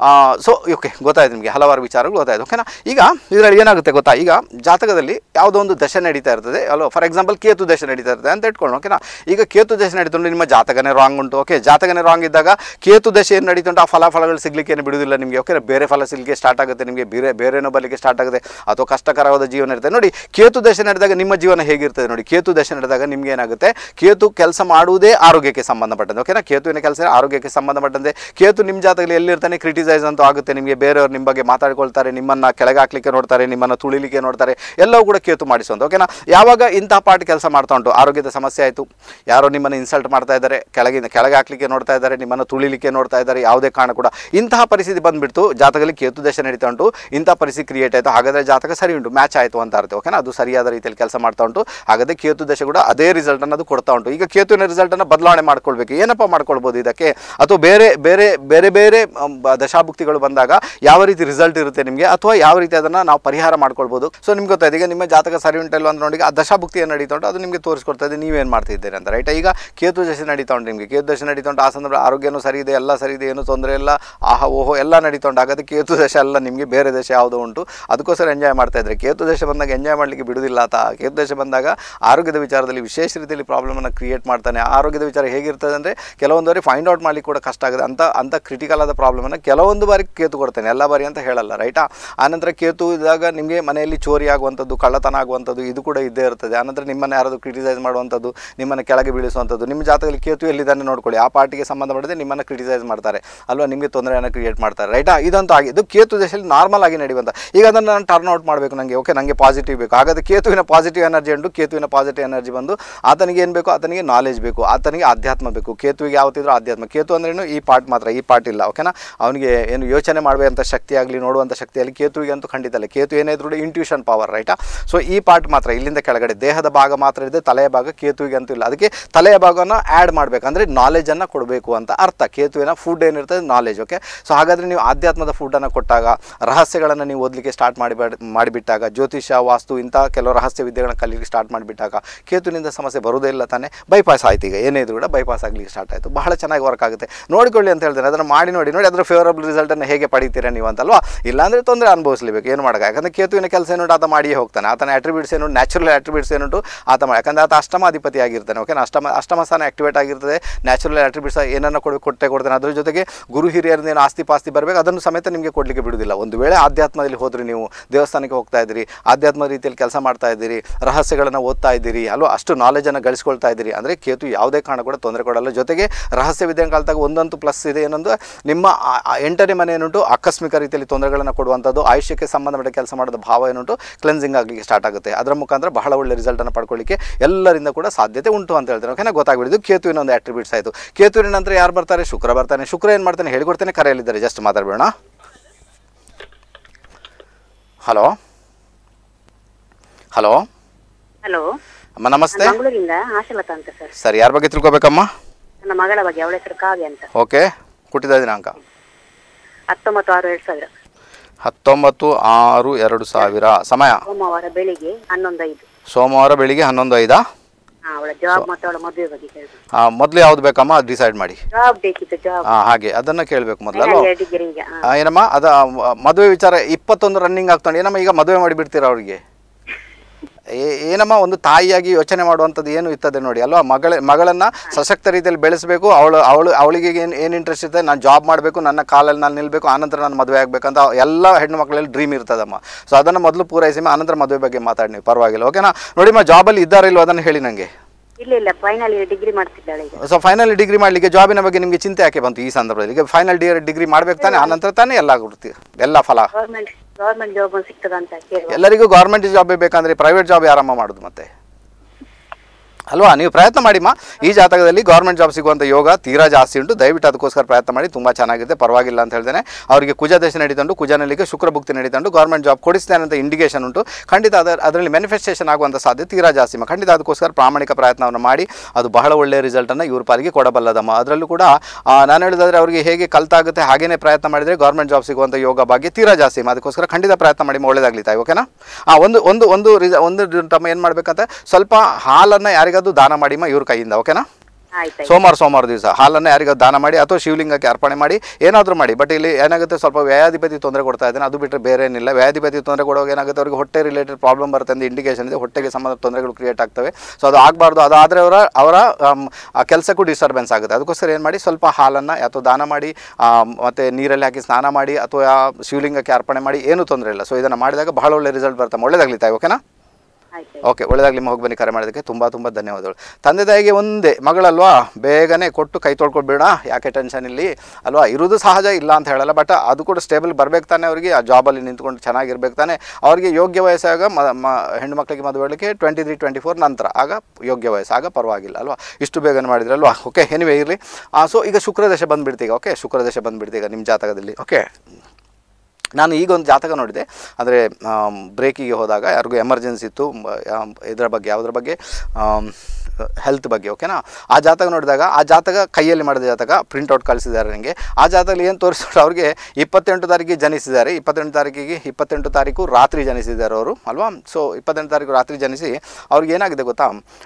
ಸೊ ಓಕೆ, ಗೊತ್ತಾಯ್ತು ನಿಮಗೆ ಹಲವಾರು ವಿಚಾರಗಳು ಗೊತ್ತಾಯ್ತು. ಓಕೆನಾ, ಈಗ ಇದರಲ್ಲಿ ಏನಾಗುತ್ತೆ ಗೊತ್ತಾ, ಈಗ ಜಾತಕದಲ್ಲಿ ಯಾವುದೋ ಒಂದು ದಶೆ ನಡೀತಾ ಇರ್ತದೆ ಅಲ್ವ. ಫಾರ್ ಎಕ್ಸಾಂಪಲ್ ಕೇತು ದಶೆ ನಡೀತಾ ಇರ್ತದೆ ಅಂತ ಇಟ್ಕೊಳ್ಳೋಣ. ಓಕೆನಾ, ಈಗ ಕೇತು ದಶೆ ನಡೀತುಂಟು, ನಿಮ್ಮ ಜಾತಕನೇ ರಾಂಗ್ ಉಂಟು. ಓಕೆ, ಜಾತಕನೇ ರಾಂಗ್ ಇದ್ದಾಗ ಕೇತು ದಶೆ ಏನು ನಡೀತುಂಟು, ಆ ಫಲಾಫಲಗಳು ಸಿಗಲಿಕ್ಕೆ ಏನು ಬಿಡುವುದಿಲ್ಲ ನಿಮಗೆ. ಓಕೆ, ಬೇರೆ ಫಲ ಸಿಗಲಿಕ್ಕೆ ಸ್ಟಾರ್ಟ್ ಆಗುತ್ತೆ ನಿಮಗೆ, ಬೇರೆ ಬೇರೆನೋ ಬರಲಿಕ್ಕೆ ಸ್ಟಾರ್ಟ್ ಆಗುತ್ತೆ, ಅಥವಾ ಕಷ್ಟಕರವಾದ ಜೀವನ ಇರ್ತದೆ. ನೋಡಿ, ಕೇತು ದಶೆ ನಡೆದಾಗ ನಿಮ್ಮ ಜೀವನ ಹೇಗಿರ್ತದೆ ನೋಡಿ. ಕೇತು ದಶೆ ನಡೆದಾಗ ನಿಮ್ಗೆ ಏನಾಗುತ್ತೆ, ಕೇತು ಕೆಲಸ ಮಾಡುವುದೇ ಆರೋಗ್ಯಕ್ಕೆ ಸಂಬಂಧಪಟ್ಟಂತೆ. ಓಕೆನಾ, ಕೇತುವಿನ ಕೆಲಸ ಆರೋಗ್ಯಕ್ಕೆ ಸಂಬಂಧಪಟ್ಟಂತೆ. ಕೇತು ನಿಮ್ಮ ಜಾತಕದಲ್ಲಿ ಎಲ್ಲಿರ್ತಾನೆ, ಕ್ರಿಟಿಸೈಸ್ ಅಂತೂ ಆಗುತ್ತೆ ನಿಮಗೆ. ಬೇರೆಯವರು ನಿಮ್ಮ ಬಗ್ಗೆ ಮಾತಾಡ್ಕೊಳ್ತಾರೆ, ನಿಮ್ಮನ್ನು ಕೆಳಗೆ ಹಾಕ್ಲಿಕ್ಕೆ ನೋಡ್ತಾರೆ, ನಿಮ್ಮನ್ನು ತುಳಿಲಿಕ್ಕೆ ನೋಡ್ತಾರೆ, ಎಲ್ಲವೂ ಕೂಡ ಕೇತು ಮಾಡಿಸುವಂತ. ಓಕೆನಾ, ಯಾವಾಗ ಇಂತಹ ಪಾರ್ಟ್ ಕೆಲಸ ಮಾಡ್ತಾ ಉಂಟು, ಆರೋಗ್ಯದ ಸಮಸ್ಯೆ ಆಯಿತು, ಯಾರೋ ನಿಮ್ಮನ್ನು ಇನ್ಸಲ್ಟ್ ಮಾಡ್ತಾ ಇದ್ದಾರೆ, ಕೆಳಗಿಂದ ಕೆಳಗೆ ಹಾಕ್ಲಿಕ್ಕೆ ನೋಡ್ತಾ ಇದ್ದಾರೆ, ನಿಮ್ಮನ್ನು ತುಳಿಲಿಕ್ಕೆ ನೋಡ್ತಾ ಇದ್ದಾರೆ, ಯಾವುದೇ ಕಾರಣ ಕೂಡ ಇಂತಹ ಪರಿಸ್ಥಿತಿ ಬಂದುಬಿಡ್ತು, ಜಾತಕದಲ್ಲಿ ಕೇತು ದಶೆ ನಡೀತಾ ಉಂಟು, ಇಂಥ ಪರಿಸ್ಥಿತಿ ಕ್ರಿಯೇಟ್ ಆಯಿತು, ಹಾಗಾದರೆ ಜಾತಕ ಸರಿ ಉಂಟು, ಮ್ಯಾಚ್ ಆಯಿತು ಅಂತ ಅರ್ಥ. ಓಕೆನಾ, ಅದು ಸರಿಯಾದ ರೀತಿಯಲ್ಲಿ ಕೆಲಸ ಮಾಡ್ತಾ ಉಂಟು, ಹಾಗಾದರೆ ಕೇತು ದಶೆ ಕೂಡ ಅದೇ ರಿಸಲ್ಟನ್ನು ಅದು ಕೊಡ್ತಾ ಉಂಟು. ಈಗ ಕೇತುವಿನ ರಿಸಲ್ಟನ್ನು ಬದಲಾವಣೆ ಮಾಡ್ಕೊಳ್ಬೇಕು. ಏನಪ್ಪ ಮಾಡ್ಕೊಳ್ಬೋದು ಇದಕ್ಕೆ, ಅಥವಾ ಬೇರೆ ಬೇರೆ ಬೇರೆ ಬೇರೆ ದಶಾಭುಕ್ತಿಗಳು ಬಂದಾಗ ಯಾವ ರೀತಿ ರಿಸಲ್ಟ್ ಇರುತ್ತೆ ನಿಮಗೆ, ಅಥವಾ ಯಾವ ರೀತಿ ಅದನ್ನು ನಾವು ಪರಿಹಾರ ಮಾಡ್ಕೊಳ್ಬೋದು. ಸೊ ನಿಮ್ಗೆ ಗೊತ್ತಾಯ್ತು, ಈಗ ನಿಮ್ಮ ಜಾತಕ ಸರಿ ಉಂಟಲ್ಲ ಅಂತ ನೋಡಿ, ಆ ದಶಾಭುಕ್ತಿ ಏನು ನಡೀತಾ ಉಂಟು ಅದು ನಿಮಗೆ ತೋರಿಸ್ಕೊಡ್ತಾ ಇದೆ, ನೀವೇನು ಮಾಡ್ತಿದ್ದೀರಿ ಅಂತ. ರೈಟ್, ಈಗ ಕೇತು ದಶೆ ನಡೀತಾ ಉಂಟು ನಿಮಗೆ, ಕೇತು ದಶೆ ನಡೀತಾ ಉಂಟು, ಆ ಸಂದರ್ಭ ಆರೋಗ್ಯನೂ ಸರಿ ಇದೆ, ಎಲ್ಲ ಸರಿ ಇದೆ, ಏನು ತೊಂದರೆ ಇಲ್ಲ, ಆಹಾ ಓಹೋ ಎಲ್ಲ ನಡೀತಾ ಉಂಟು. ಹಾಗಾದ್ರೆ ಕೇತು ದಶೆ ಅಲ್ಲ ನಿಮಗೆ, ಬೇರೆ ದಶೆ ಯಾವುದೋ ಉಂಟು, ಅದಕ್ಕೋಸ್ಕರ ಎಂಜಾಯ್ ಮಾಡ್ತಾ ಇದ್ರೆ. ಕೇತು ದಶೆ ಬಂದಾಗ ಎಂಜಾಯ್ ಮಾಡಲಿಕ್ಕೆ ಬಿಡುವುದಿಲ್ಲ ಆತ. ಕೇತು ದಶೆ ಬಂದಾಗ ಆರೋಗ್ಯದ ವಿಚಾರದಲ್ಲಿ ವಿಶೇಷ ರೀತಿಯಲ್ಲಿ ಪ್ರಾಬ್ಲಮನ್ನು ಕ್ರಿಯೇಟ್ ಮಾಡ್ತಾನೆ. ಆರೋಗ್ಯದ ವಿಚಾರ ಹೇಗಿರ್ತದೆ ಅಂದರೆ ಕೆಲವೊಂದು ಬಾರಿ ಫೈಂಡ್ ಔಟ್ ಮಾಡಲಿಕ್ಕೆ ಕೂಡ ಕಷ್ಟ ಆಗುತ್ತೆ. ಅಂತ ಅಂತ ಕ್ರಿಟಿಕಲ್ ಆದ ಪ್ರಾಬ್ಲಮನ್ನು ಕೆಲವೊಂದು ಬಾರಿ ಕೇತು ಕೊಡ್ತಾನೆ, ಎಲ್ಲ ಬಾರಿ ಅಂತ ಹೇಳಲ್ಲ. ರೈಟಾ, ಆನಂತರ ಕೇತು ಇದ್ದಾಗ ನಿಮಗೆ ಮನೆಯಲ್ಲಿ ಚೋರಿ ಆಗುವಂಥದ್ದು, ಕಳ್ಳತನ ಆಗುವಂಥದ್ದು ಇದು ಕೂಡ ಇದ್ದೇ ಇರ್ತದೆ. ಆನಂತರ ನಿಮ್ಮನ್ನು ಯಾರಾದರೂ ಕ್ರಿಟಿಸೈಸ್ ಮಾಡುವಂಥದ್ದು, ನಿಮ್ಮನ್ನು ಕೆಳಗೆ ಬೀಳಿಸುವಂಥದ್ದು. ನಿಮ್ಮ ಜಾತಕದಲ್ಲಿ ಕೇತು ಎಲ್ಲಿದ್ದಾನೆ ನೋಡ್ಕೊಳ್ಳಿ, ಆ ಪಾರ್ಟಿಗೆ ಸಂಬಂಧಪಟ್ಟದೆ ನಿಮ್ಮನ್ನು ಕ್ರಿಟಿಸೈಸ್ ಮಾಡ್ತಾರೆ ಅಲ್ವಾ, ನಿಮಗೆ ತೊಂದರೆಯನ್ನು ಕ್ರಿಯೇಟ್ ಮಾಡ್ತಾರೆ. ರೈಟಾ, ಇದಂತೂ ಆಗಿದ್ದು ಕೇತು ದಶೆಯಲ್ಲಿ ನಾರ್ಮಲ್ ಆಗಿ ನಡೆಯುವಂಥ. ಈಗ ಅದನ್ನು ನಾನು ಟರ್ನ್ ಔಟ್ ಮಾಡಬೇಕು ನನಗೆ. ಓಕೆ, ನನಗೆ ಪಾಸಿಟಿವ್ ಬೇಕು. ಹಾಗಾದರೆ ಕೇತುವಿನ ಪಾಸಿಟಿವ್ ಎನರ್ಜಿ ಉಂಟು, ಕೇತುವಿನ ಪಾಸಿಟಿವ್ ಎನರ್ಜಿ ಬಂದು ಆತನಿಗೆ ಏನು ಬೇಕು, ಆತನಿಗೆ ನಾಲೆಜ್ ಬೇಕು, ಆತನಿಗೆ ಆಧ್ಯಾತ್ಮ ಬೇಕು. ಕೇತುವಿಗೆ ಯಾವತ್ತಿದ್ರೂ ಆಧ್ಯಾತ್ಮ. ಕೇತು ಅಂದ್ರೇನು ಈ ಪಾರ್ಟ್ ಮಾತ್ರ, ಈ ಪಾರ್ಟ್ ಇಲ್ಲ. ಓಕೆನಾ, ಅವನಿಗೆ ಏನು ಯೋಚನೆ ಮಾಡುವಂಥ ಶಕ್ತಿ ಆಗಲಿ, ನೋಡುವಂಥ ಶಕ್ತಿಯಲ್ಲಿ ಕೇತುವಿಗೆ ಅಂತೂ ಖಂಡಿತ ಇಲ್ಲ. ಕೇತು ಏನೇ ಇದ್ರೂ ಇಂಟ್ಯೂಷನ್ ಪವರ್. ರೈಟಾ, ಸೊ ಈ ಪಾರ್ಟ್ ಮಾತ್ರ, ಇಲ್ಲಿಂದ ಕೆಳಗಡೆ ದೇಹದ ಭಾಗ ಮಾತ್ರ ಇದೆ, ತಲೆಯ ಭಾಗ ಕೇತುವಿಗೆ ಅಂತೂ ಇಲ್ಲ. ಅದಕ್ಕೆ ತಲೆಯ ಭಾಗವನ್ನು ಆ್ಯಡ್ ಮಾಡಬೇಕು, ಅಂದರೆ ನಾಲೆಜನ್ನು ಕೊಡಬೇಕು ಅಂತ ಅರ್ಥ. ಕೇತುವಿನ ಫುಡ್ ಏನಿರ್ತದೆ ನಾಲೆಜ್. ಓಕೆ, ಸೊ ಹಾಗಾದರೆ ನೀವು ಆಧ್ಯಾತ್ಮದ ಫುಡ್ಡನ್ನು ಕೊಟ್ಟಾಗ, ರಹಸ್ಯಗಳನ್ನು ನೀವು ಓದಲಿಕ್ಕೆ ಸ್ಟಾರ್ಟ್ ಮಾಡಿ ಮಾಡಿಬಿಟ್ಟಾಗ, ಜ್ಯೋತಿಷ ವಾಸ್ತು ಇಂಥ ಕೆಲವು ರಹಸ್ಯ ವಿದ್ಯೆಗಳನ್ನು ಕಲಿಯಲಿಕ್ಕೆ ಸ್ಟಾರ್ಟ್ ಮಾಡಿಬಿಟ್ಟಾಗ ಕೇತುವಿನಿಂದ ಸಮಸ್ಯೆ ಬರೋದೇ ಇಲ್ಲ ತಾನೇ. ಬೈಪಾಸ್ ಆಯ್ತು, ಈಗ ಏನೇ ಇದ್ರೂ ಕೂಡ ಬೈಪಾಸ್ ಆಗಲಿಕ್ಕೆ ಸ್ಟಾರ್ಟ್ ಆಯಿತು. ಬಹಳ ಚೆನ್ನಾಗಿ ವರ್ಕ್ ಆಗುತ್ತೆ. ನೋಡಿಕೊಳ್ಳಿ ಅಂತ ಹೇಳ್ತಾರೆ, ಅದನ್ನು ಮಾಡಿ ನೋಡಿ ನೋಡಿ ಅದರ ಫೇವರಬಲ್ ರಿಸಲ್ಟನ್ನು ಹೇಗೆ ಪಡಿತೀರಾ ನೀವು ಅಂತಲ್ವಾ. ಇಲ್ಲಾಂದರೆ ತೊಂದರೆ ಅನುಭವಿಸಲೇಬೇಕು, ಏನು ಮಾಡೋಕೆ. ಯಾಕಂದರೆ ಕೇತುವಿನ ಕೆಲಸ ಏನುಂಟು ಆತ ಮಾಡಿಯೇ ಹೋಗ್ತಾನೆ. ಆತನ ಅಟ್ರಿಬ್ಯೂಟ್ಸ್ ಏನು, ನ್ಯಾಚುರಲ್ ಅಟ್ರಿಬ್ಯೂಟ್ಸ್ ಏನುಂಟು ಆತ ಮಾಡಿ. ಯಾಕಂದರೆ ಆತ ಅಷ್ಟಮಾಧಿಪತಿ ಆಗಿರ್ತಾನೆ. ಓಕೆ, ಅಷ್ಟಮ ಅಷ್ಟಮ ಸ್ಥಾನ ಆಕ್ಟಿವೇಟ್ ಆಗಿರ್ತದೆ. ನ್ಯಾಚುರಲ್ ಅಟ್ರಿಬ್ಯೂಟ್ಸ್ ಏನನ್ನು ಕೊಡಿ ಕೊಟ್ಟೆ ಕೊಡ್ತಾನೆ. ಅದ್ರ ಜೊತೆಗೆ ಗುರು ಹಿರಿಯರಿಂದ ಏನು ಆಸ್ತಿ ಪಾಸ್ತಿ ಬರಬೇಕು ಅದನ್ನು ಸಮೇತ ನಿಮಗೆ ಕೊಡಲಿಕ್ಕೆ ಬಿಡುವುದಿಲ್ಲ. ಒಂದು ವೇಳೆ ಆಧ್ಯಾತ್ಮದಲ್ಲಿ ಹೋದ್ರಿ, ನೀವು ದೇವಸ್ಥಾನಕ್ಕೆ ಹೋಗ್ತಾ ಇದ್ದೀರಿ, ಆಧ್ಯಾತ್ಮ ರೀತಿಯಲ್ಲಿ ಕೆಲಸ ಮಾಡ್ತಾ ಇದ್ದೀರಿ, ರಹಸ್ಯಗಳನ್ನು ಓದ್ತಾ ಇದ್ದೀರಿ ಅಲ್ವಾ, ಅಷ್ಟು ನಾಲೆಜನ್ನು ಗಳಿಸ್ಕೊಳ್ತಾ ಇದ್ದೀರಿ ಅಂದರೆ ಕೇತು ಯಾವುದೇ ಕಾರಣ ಕೂಡ ತೊಂದರೆ ಕೊಡಲ್ಲ. ಜೊತೆಗೆ ರಹಸ್ಯ ವಿದ್ಯೆಯನ್ನು ಕಲಿತಾಗ ಒಂದಂತೂ ಪ್ಲಸ್ ಇದೆ, ಏನೊಂದು ನಿಮ್ಮ ಎಂಟನೇ ಮನೆ ಏನುಂಟು ಆಕಸ್ಮಿಕ ರೀತಿಯಲ್ಲಿ ತೊಂದರೆಗಳನ್ನು ಕೊಡುವಂಥದ್ದು, ಆಯುಷ್ಯಕ್ಕೆ ಸಂಬಂಧಪಟ್ಟ ಕೆಲಸ ಮಾಡೋದು ಭಾವ ಏನುಂಟು ಕ್ಲೆನ್ಸಿಂಗ್ ಆಗಲಿಕ್ಕೆ ಸ್ಟಾರ್ಟ್ ಆಗುತ್ತೆ. ಅದರ ಮುಖಾಂತರ ಬಹಳ ಒಳ್ಳೆ ರಿಸಲ್ಟನ್ನು ಪಡ್ಕೊಳ್ಳಿಕ್ಕೆ ಎಲ್ಲರಿಂದ ಕೂಡ ಸಾಧ್ಯತೆ ಉಂಟು ಅಂತ ಹೇಳ್ತಾರೆ. ಓಕೆನಾ, ಗೊತ್ತಾಗ್ಬಿಡಿದ್ದು ಕೇತುವಿನ ಒಂದು ಆಟ್ರಿಬ್ಯೂಟ್ಸ್ ಆಯಿತು. ಕೇತುವಿನ ನಂತರ ಯಾರು ಬರ್ತಾರೆ, ಶುಕ್ರ ಬರ್ತಾನೆ. ಶುಕ್ರ ಏನು ಮಾಡ್ತಾನೆ ಹೇಳಿಕೊಡ್ತೇನೆ, ಕರೆಯಲ್ಲಿದ್ದಾರೆ, ಜಸ್ಟ್ ಮಾತಾಡಬೇಡ. ಹಲೋ ಹಲೋ ಹಲೋ ಅಮ್ಮ, ನಮಸ್ತೆ. ಮಂಗಳೂರಿಂದ ಆಶಲತಾ ಅಂತ ಸರ್. ಸರಿ, ಯಾರ ಬಗ್ಗೆ ತಿಳ್ಕೊಬೇಕಮ್ಮ? ನನ್ನ ಮಗಳ ಬಗ್ಗೆ, ಅವಳ ಹೆಸರು ಕಾವ್ಯ ಅಂತ. ಓಕೆ, ಹುಟ್ಟಿದ ದಿನಾಂಕ ಹತ್ತೊಂಬತ್ತು ಆರು ಎರಡು ಸಾವಿರ ಹತ್ತೊಂಬತ್ತು ಆರು ಎರಡು ಸಾವಿರ ಸಮಯ ಸೋಮವಾರ ಬೆಳಿಗ್ಗೆ ಹನ್ನೊಂದು ಐದು ಸೋಮವಾರ ಬೆಳಿಗ್ಗೆ ಹನ್ನೊಂದು ಐದಾ? ಅವಳ ಜಾಬ್ ಮತ್ತು ಅವಳ ಮದುವೆ ಬಗ್ಗೆ ಕೇಳಬೇಕು. ಹಾಂ, ಮೊದಲು ಯಾವ್ದು ಬೇಕಮ್ಮ ಅದು ಡಿಸೈಡ್ ಮಾಡಿ. ಜಾಬ್ ಬೇಕಿತ್ತು, ಜಾಬ್. ಹಾಂ, ಹಾಗೆ ಅದನ್ನು ಕೇಳಬೇಕು ಮೊದಲು. ಡಿಗ್ರಿಗೆ ಏನಮ್ಮ ಅದ ಮದುವೆ ವಿಚಾರ ಇಪ್ಪತ್ತೊಂದು ರನ್ನಿಂಗ್ ಆಗ್ತಾನೆ. ಏನಮ್ಮ ಈಗ ಮದುವೆ ಮಾಡಿಬಿಡ್ತೀರಾ ಅವ್ರಿಗೆ? ಏನಮ್ಮ ಒಂದು ತಾಯಿಯಾಗಿ ಯೋಚನೆ ಮಾಡುವಂಥದ್ದು ಏನು ಇರ್ತದೆ ನೋಡಿ ಅಲ್ವಾ, ಮಗಳ ಮಗಳನ್ನು ಸಶಕ್ತ ರೀತಿಯಲ್ಲಿ ಬೆಳೆಸಬೇಕು. ಅವಳು ಅವಳು ಅವಳಿಗೆ ಏನು ಏನು ಇಂಟ್ರೆಸ್ಟ್ ಇರ್ತದೆ, ನಾನು ಜಾಬ್ ಮಾಡಬೇಕು, ನನ್ನ ಕಾಲಲ್ಲಿ ನಾನು ನಿಲ್ಲಬೇಕು, ಆನಂತರ ನಾನು ಮದುವೆ ಆಗಬೇಕಂತ ಎಲ್ಲ ಹೆಣ್ಣು ಮಕ್ಕಳಲ್ಲಿ ಡ್ರೀಮ್ ಇರ್ತದಮ್ಮ. ಸೊ ಅದನ್ನು ಮೊದಲು ಪೂರೈಸಿ ಆನಂತರ ಮದುವೆ ಬಗ್ಗೆ ಮಾತಾಡಿ ನೀವು, ಪರವಾಗಿಲ್ಲ. ಓಕೆನಾ? ನೋಡಿಮ್ಮ, ಜಾಬಲ್ಲಿ ಇದ್ದಾರೋ ಇಲ್ವೋ ಅದನ್ನು ಹೇಳಿ ನನಗೆ. ಇಲ್ಲ ಇಲ್ಲ ಫೈನಲ್ ಇಯರ್ ಡಿಗ್ರಿ ಮಾಡ್ತಿದ್ದಾಳೆ ಈಗ. ಸೊ ಫೈನಲ್ ಡಿಗ್ರಿ ಮಾಡಲಿಕ್ಕೆ ಜಾಬಿನ ಬಗ್ಗೆ ನಿಮಗೆ ಚಿಂತೆ ಯಾಕೆ ಬಂತು ಈ ಸಂದರ್ಭದಲ್ಲಿ? ಈಗ ಫೈನಲ್ ಇಯರ್ ಡಿಗ್ರಿ ಮಾಡ್ಬೇಕು ತಾನೆ, ಆನಂತರ ತಾನೇ ಎಲ್ಲ ಕೊಡ್ತೀವಿ ಎಲ್ಲ ಫಲ. ಗೌರ್ಮೆಂಟ್ ಗೌರ್ಮೆಂಟ್ ಜಾಬ್ ಸಿಗ್ತದ ಅಂತ ಕೇಳುವ. ಎಲ್ಲರಿಗೂ ಗೌರ್ಮೆಂಟ್ ಜಾಬ್ ಬೇಕಂದ್ರೆ ಪ್ರೈವೇಟ್ ಜಾಬ್ ಯಾರಮ್ಮ ಮಾಡೋದು ಮತ್ತೆ ಅಲ್ವಾ? ನೀವು ಪ್ರಯತ್ನ ಮಾಡಿಮ್ಮ. ಈ ಜಾತಕದಲ್ಲಿ ಗೌರ್ಮೆಂಟ್ ಜಾಬ್ ಸಿಗುವಂಥ ಯೋಗ ತೀರಾ ಜಾಸ್ತಿ ಉಂಟು. ದಯವಿಟ್ಟು ಅದಕ್ಕೋಸ್ಕರ ಪ್ರಯತ್ನ ಮಾಡಿ, ತುಂಬ ಚೆನ್ನಾಗಿದೆ, ಪರವಾಗಿಲ್ಲ ಅಂತ ಹೇಳ್ತೇನೆ. ಅವರಿಗೆ ಕುಜ ದಶೆ ನಡೀತಂಡು, ಕುಜನಲ್ಲಿಗೆ ಶುಕ್ರ ಭುಕ್ತಿ ನಡೀತಂಡು ಗೌರ್ಮೆಂಟ್ ಜಾಬ್ ಕೊಡಿಸ್ತೇನೆ ಅಂತ ಇಂಡಿಕೇಶನ್ ಉಂಟು. ಖಂಡಿತ ಅದರ ಅದರಲ್ಲಿ ಮ್ಯಾನಿಫೆಸ್ಟೇಷನ್ ಆಗುವಂಥ ಸಾಧ್ಯತೆ ತೀರಾ ಜಾಸ್ತಿ. ಖಂಡಿತ ಅದಕ್ಕೋಸ್ಕರ ಪ್ರಾಮಾಣಿಕ ಪ್ರಯತ್ನವನ್ನು ಮಾಡಿ ಅದು ಬಹಳ ಒಳ್ಳೆಯ ರಿಸಲ್ಟನ್ನು ಇವ್ರ ಪಾಲಿಗೆ ಕೊಡಬಲ್ಲದಮ್ಮ. ಅದರಲ್ಲೂ ಕೂಡ ನಾನು ಹೇಳಿದಾದರೆ ಅವರಿಗೆ ಹೇಗೆ ಕಲ್ತಾಗುತ್ತೆ ಹಾಗೇನೇ ಪ್ರಯತ್ನ ಮಾಡಿದರೆ ಗೌರ್ಮೆಂಟ್ ಜಾಬ್ ಸಿಗುವಂಥ ಯೋಗ ಭಾಗ್ಯ ತೀರಾ ಜಾಸ್ತಿ. ಅದಕ್ಕೋಸ್ಕರ ಖಂಡಿತ ಪ್ರಯತ್ನ ಮಾಡಿ, ಒಳ್ಳೆದಾಗಲಿ ತಾಯಿ. ಓಕೆನಾ? ಆ ಒಂದು ಒಂದು ಒಂದು ರಿಸ ಒಂದು ತಮ್ಮ ಏನು ಮಾಡಬೇಕಂತ, ಸ್ವಲ್ಪ ಹಾಲನ್ನು ಯಾರಿಗಾದ್ರೂ ದಾನ ಮಾಡಿಮ್ಮ ಇವ್ರ ಕೈಯಿಂದ. ಓಕೆನಾ? ಸೋಮವಾರ ಸೋಮವಾರ ದಿವಸ ಹಾಲನ್ನು ಯಾರಿಗೂ ದಾನ ಮಾಡಿ ಅಥವಾ ಶಿವಲಿಂಗಕ್ಕೆ ಅರ್ಪಣೆ ಮಾಡಿ, ಏನಾದರೂ ಮಾಡಿ. ಬಟ್ ಇಲ್ಲಿ ಏನಾಗುತ್ತೆ, ಸ್ವಲ್ಪ ವ್ಯಾಧಿಪತಿ ತೊಂದರೆ ಕೊಡ್ತಾ ಇದ್ದೇನೆ, ಅದು ಬಿಟ್ಟರೆ ಬೇರೆ ಏನಿಲ್ಲ. ವ್ಯಾಧಿಪತಿ ತೊಂದರೆ ಕೊಡುವಾಗ ಏನಾಗುತ್ತೆ, ಅವರಿಗೆ ಹೊಟ್ಟೆ ರಿಲೇಟೆಡ್ ಪ್ರಾಬ್ಲಮ್ ಬರುತ್ತೆ ಅಂತ ಇಂಡಿಕೇಶನ್ ಇದೆ. ಹೊಟ್ಟೆಗೆ ಸಂಬಂಧ ತೊಂದರೆಗಳು ಕ್ರಿಯೇಟ್ ಆಗ್ತವೆ. ಸೊ ಅದು ಆಗಬಾರ್ದು. ಅದಾದರೆ ಅವರ ಅವರ ಆ ಕೆಲಸಕ್ಕೂ ಡಿಸ್ಟರ್ಬೆನ್ಸ್ ಆಗುತ್ತೆ. ಅದಕ್ಕೋಸ್ಕರ ಏನು ಮಾಡಿ, ಸ್ವಲ್ಪ ಹಾಲನ್ನು ಅಥವಾ ದಾನ ಮಾಡಿ, ಮತ್ತು ನೀರಲ್ಲಿ ಹಾಕಿ ಸ್ನಾನ ಮಾಡಿ ಅಥವಾ ಶಿವಲಿಂಗಕ್ಕೆ ಅರ್ಪಣೆ ಮಾಡಿ, ಏನೂ ತೊಂದರೆ ಇಲ್ಲ. ಸೊ ಇದನ್ನು ಮಾಡಿದಾಗ ಬಹಳ ಒಳ್ಳೆ ರಿಸಲ್ಟ್ ಬರುತ್ತೆ. ಒಳ್ಳೆದಾಗಲಿ ತಾಯಿ. ಓಕೆನಾ? ಓಕೆ, ಒಳ್ಳೆದಾಗಲಿ. ಹೋಗಿ ಬನ್ನಿ. ಕರೆ ಮಾಡೋದಕ್ಕೆ ತುಂಬ ತುಂಬ ಧನ್ಯವಾದಗಳು. ತಂದೆ ತಾಯಿಗೆ ಒಂದೇ ಮಗಳಲ್ವಾ, ಬೇಗನೆ ಕೊಟ್ಟು ಕೈ ತೊಳ್ಕೊಳ್ಬೇಡ, ಯಾಕೆ ಟೆನ್ಷನ್ ಇಲ್ಲಿ ಅಲ್ವಾ. ಇರೋದು ಸಹಜ, ಇಲ್ಲ ಅಂತ ಹೇಳಲ್ಲ, ಬಟ್ ಅದು ಕೂಡ ಸ್ಟೇಬಲ್ ಬರಬೇಕು ತಾನೆ ಅವರಿಗೆ. ಆ ಜಾಬಲ್ಲಿ ನಿಂತ್ಕೊಂಡು ಚೆನ್ನಾಗಿರ್ಬೇಕು ತಾನೆ. ಅವರಿಗೆ ಯೋಗ್ಯ ವಯಸ್ಸಾಗ ಮ ಹೆಣ್ಣು ಮಕ್ಕಳಿಗೆ ಮದುವೆ ಮಾಡಲಿಕ್ಕೆ ಟ್ವೆಂಟಿ ತ್ರೀ ಟ್ವೆಂಟಿ ಫೋರ್ ನಂತರ, ಆಗ ಯೋಗ್ಯ ವಯಸ್ಸು, ಆಗ ಪರವಾಗಿಲ್ಲ ಅಲ್ವಾ. ಇಷ್ಟು ಬೇಗನೆ ಮಾಡಿದ್ರಲ್ವಾ. ಓಕೆ, ಎನಿವೇ ಇರಲಿ. ಸೊ ಈಗ ಶುಕ್ರದಶೆ ಬಂದುಬಿಡ್ತೀಗ. ಓಕೆ, ಶುಕ್ರದಶೆ ಬಂದುಬಿಡ್ತೀಗ ನಿಮ್ಮ ಜಾತಕದಲ್ಲಿ. ಓಕೆ, ನಾನು ಈಗ ಒಂದು ಜಾತಕ ನೋಡಿದೆ, ಅಂದರೆ ಬ್ರೇಕಿಗೆ ಹೋದಾಗ ಯಾರಿಗೂ ಎಮರ್ಜೆನ್ಸಿ ಇತ್ತು ಇದರ ಬಗ್ಗೆ, ಯಾವುದ್ರ ಬಗ್ಗೆ, ಹೆಲ್ತ್ ಬಗ್ಗೆ. ಓಕೆನಾ? ಆ ಜಾತಕ ನೋಡಿದಾಗ, ಆ ಜಾತಕ ಕೈಯಲ್ಲಿ ಮಾಡಿದ ಜಾತಕ ಪ್ರಿಂಟ್ಔಟ್ ಕಳಿಸಿದ್ದಾರೆ ನನಗೆ. ಆ ಜಾತಕದಲ್ಲಿ ಏನು ತೋರಿಸಿದ್ರು, ಅವ್ರಿಗೆ ಇಪ್ಪತ್ತೆಂಟು ತಾರೀಕಿಗೆ ಜನಿಸಿದ್ದಾರೆ. ಇಪ್ಪತ್ತೆಂಟು ತಾರೀಕಿಗೆ ಇಪ್ಪತ್ತೆಂಟು ತಾರೀಕು ರಾತ್ರಿ ಜನಿಸಿದ್ದಾರೆ ಅವರು ಅಲ್ವಾ. ಸೊ ಇಪ್ಪತ್ತೆಂಟು ತಾರೀಕು ರಾತ್ರಿ ಜನಿಸಿ ಅವ್ರಿಗೆ ಏನಾಗಿದೆ ಗೊತ್ತಾ,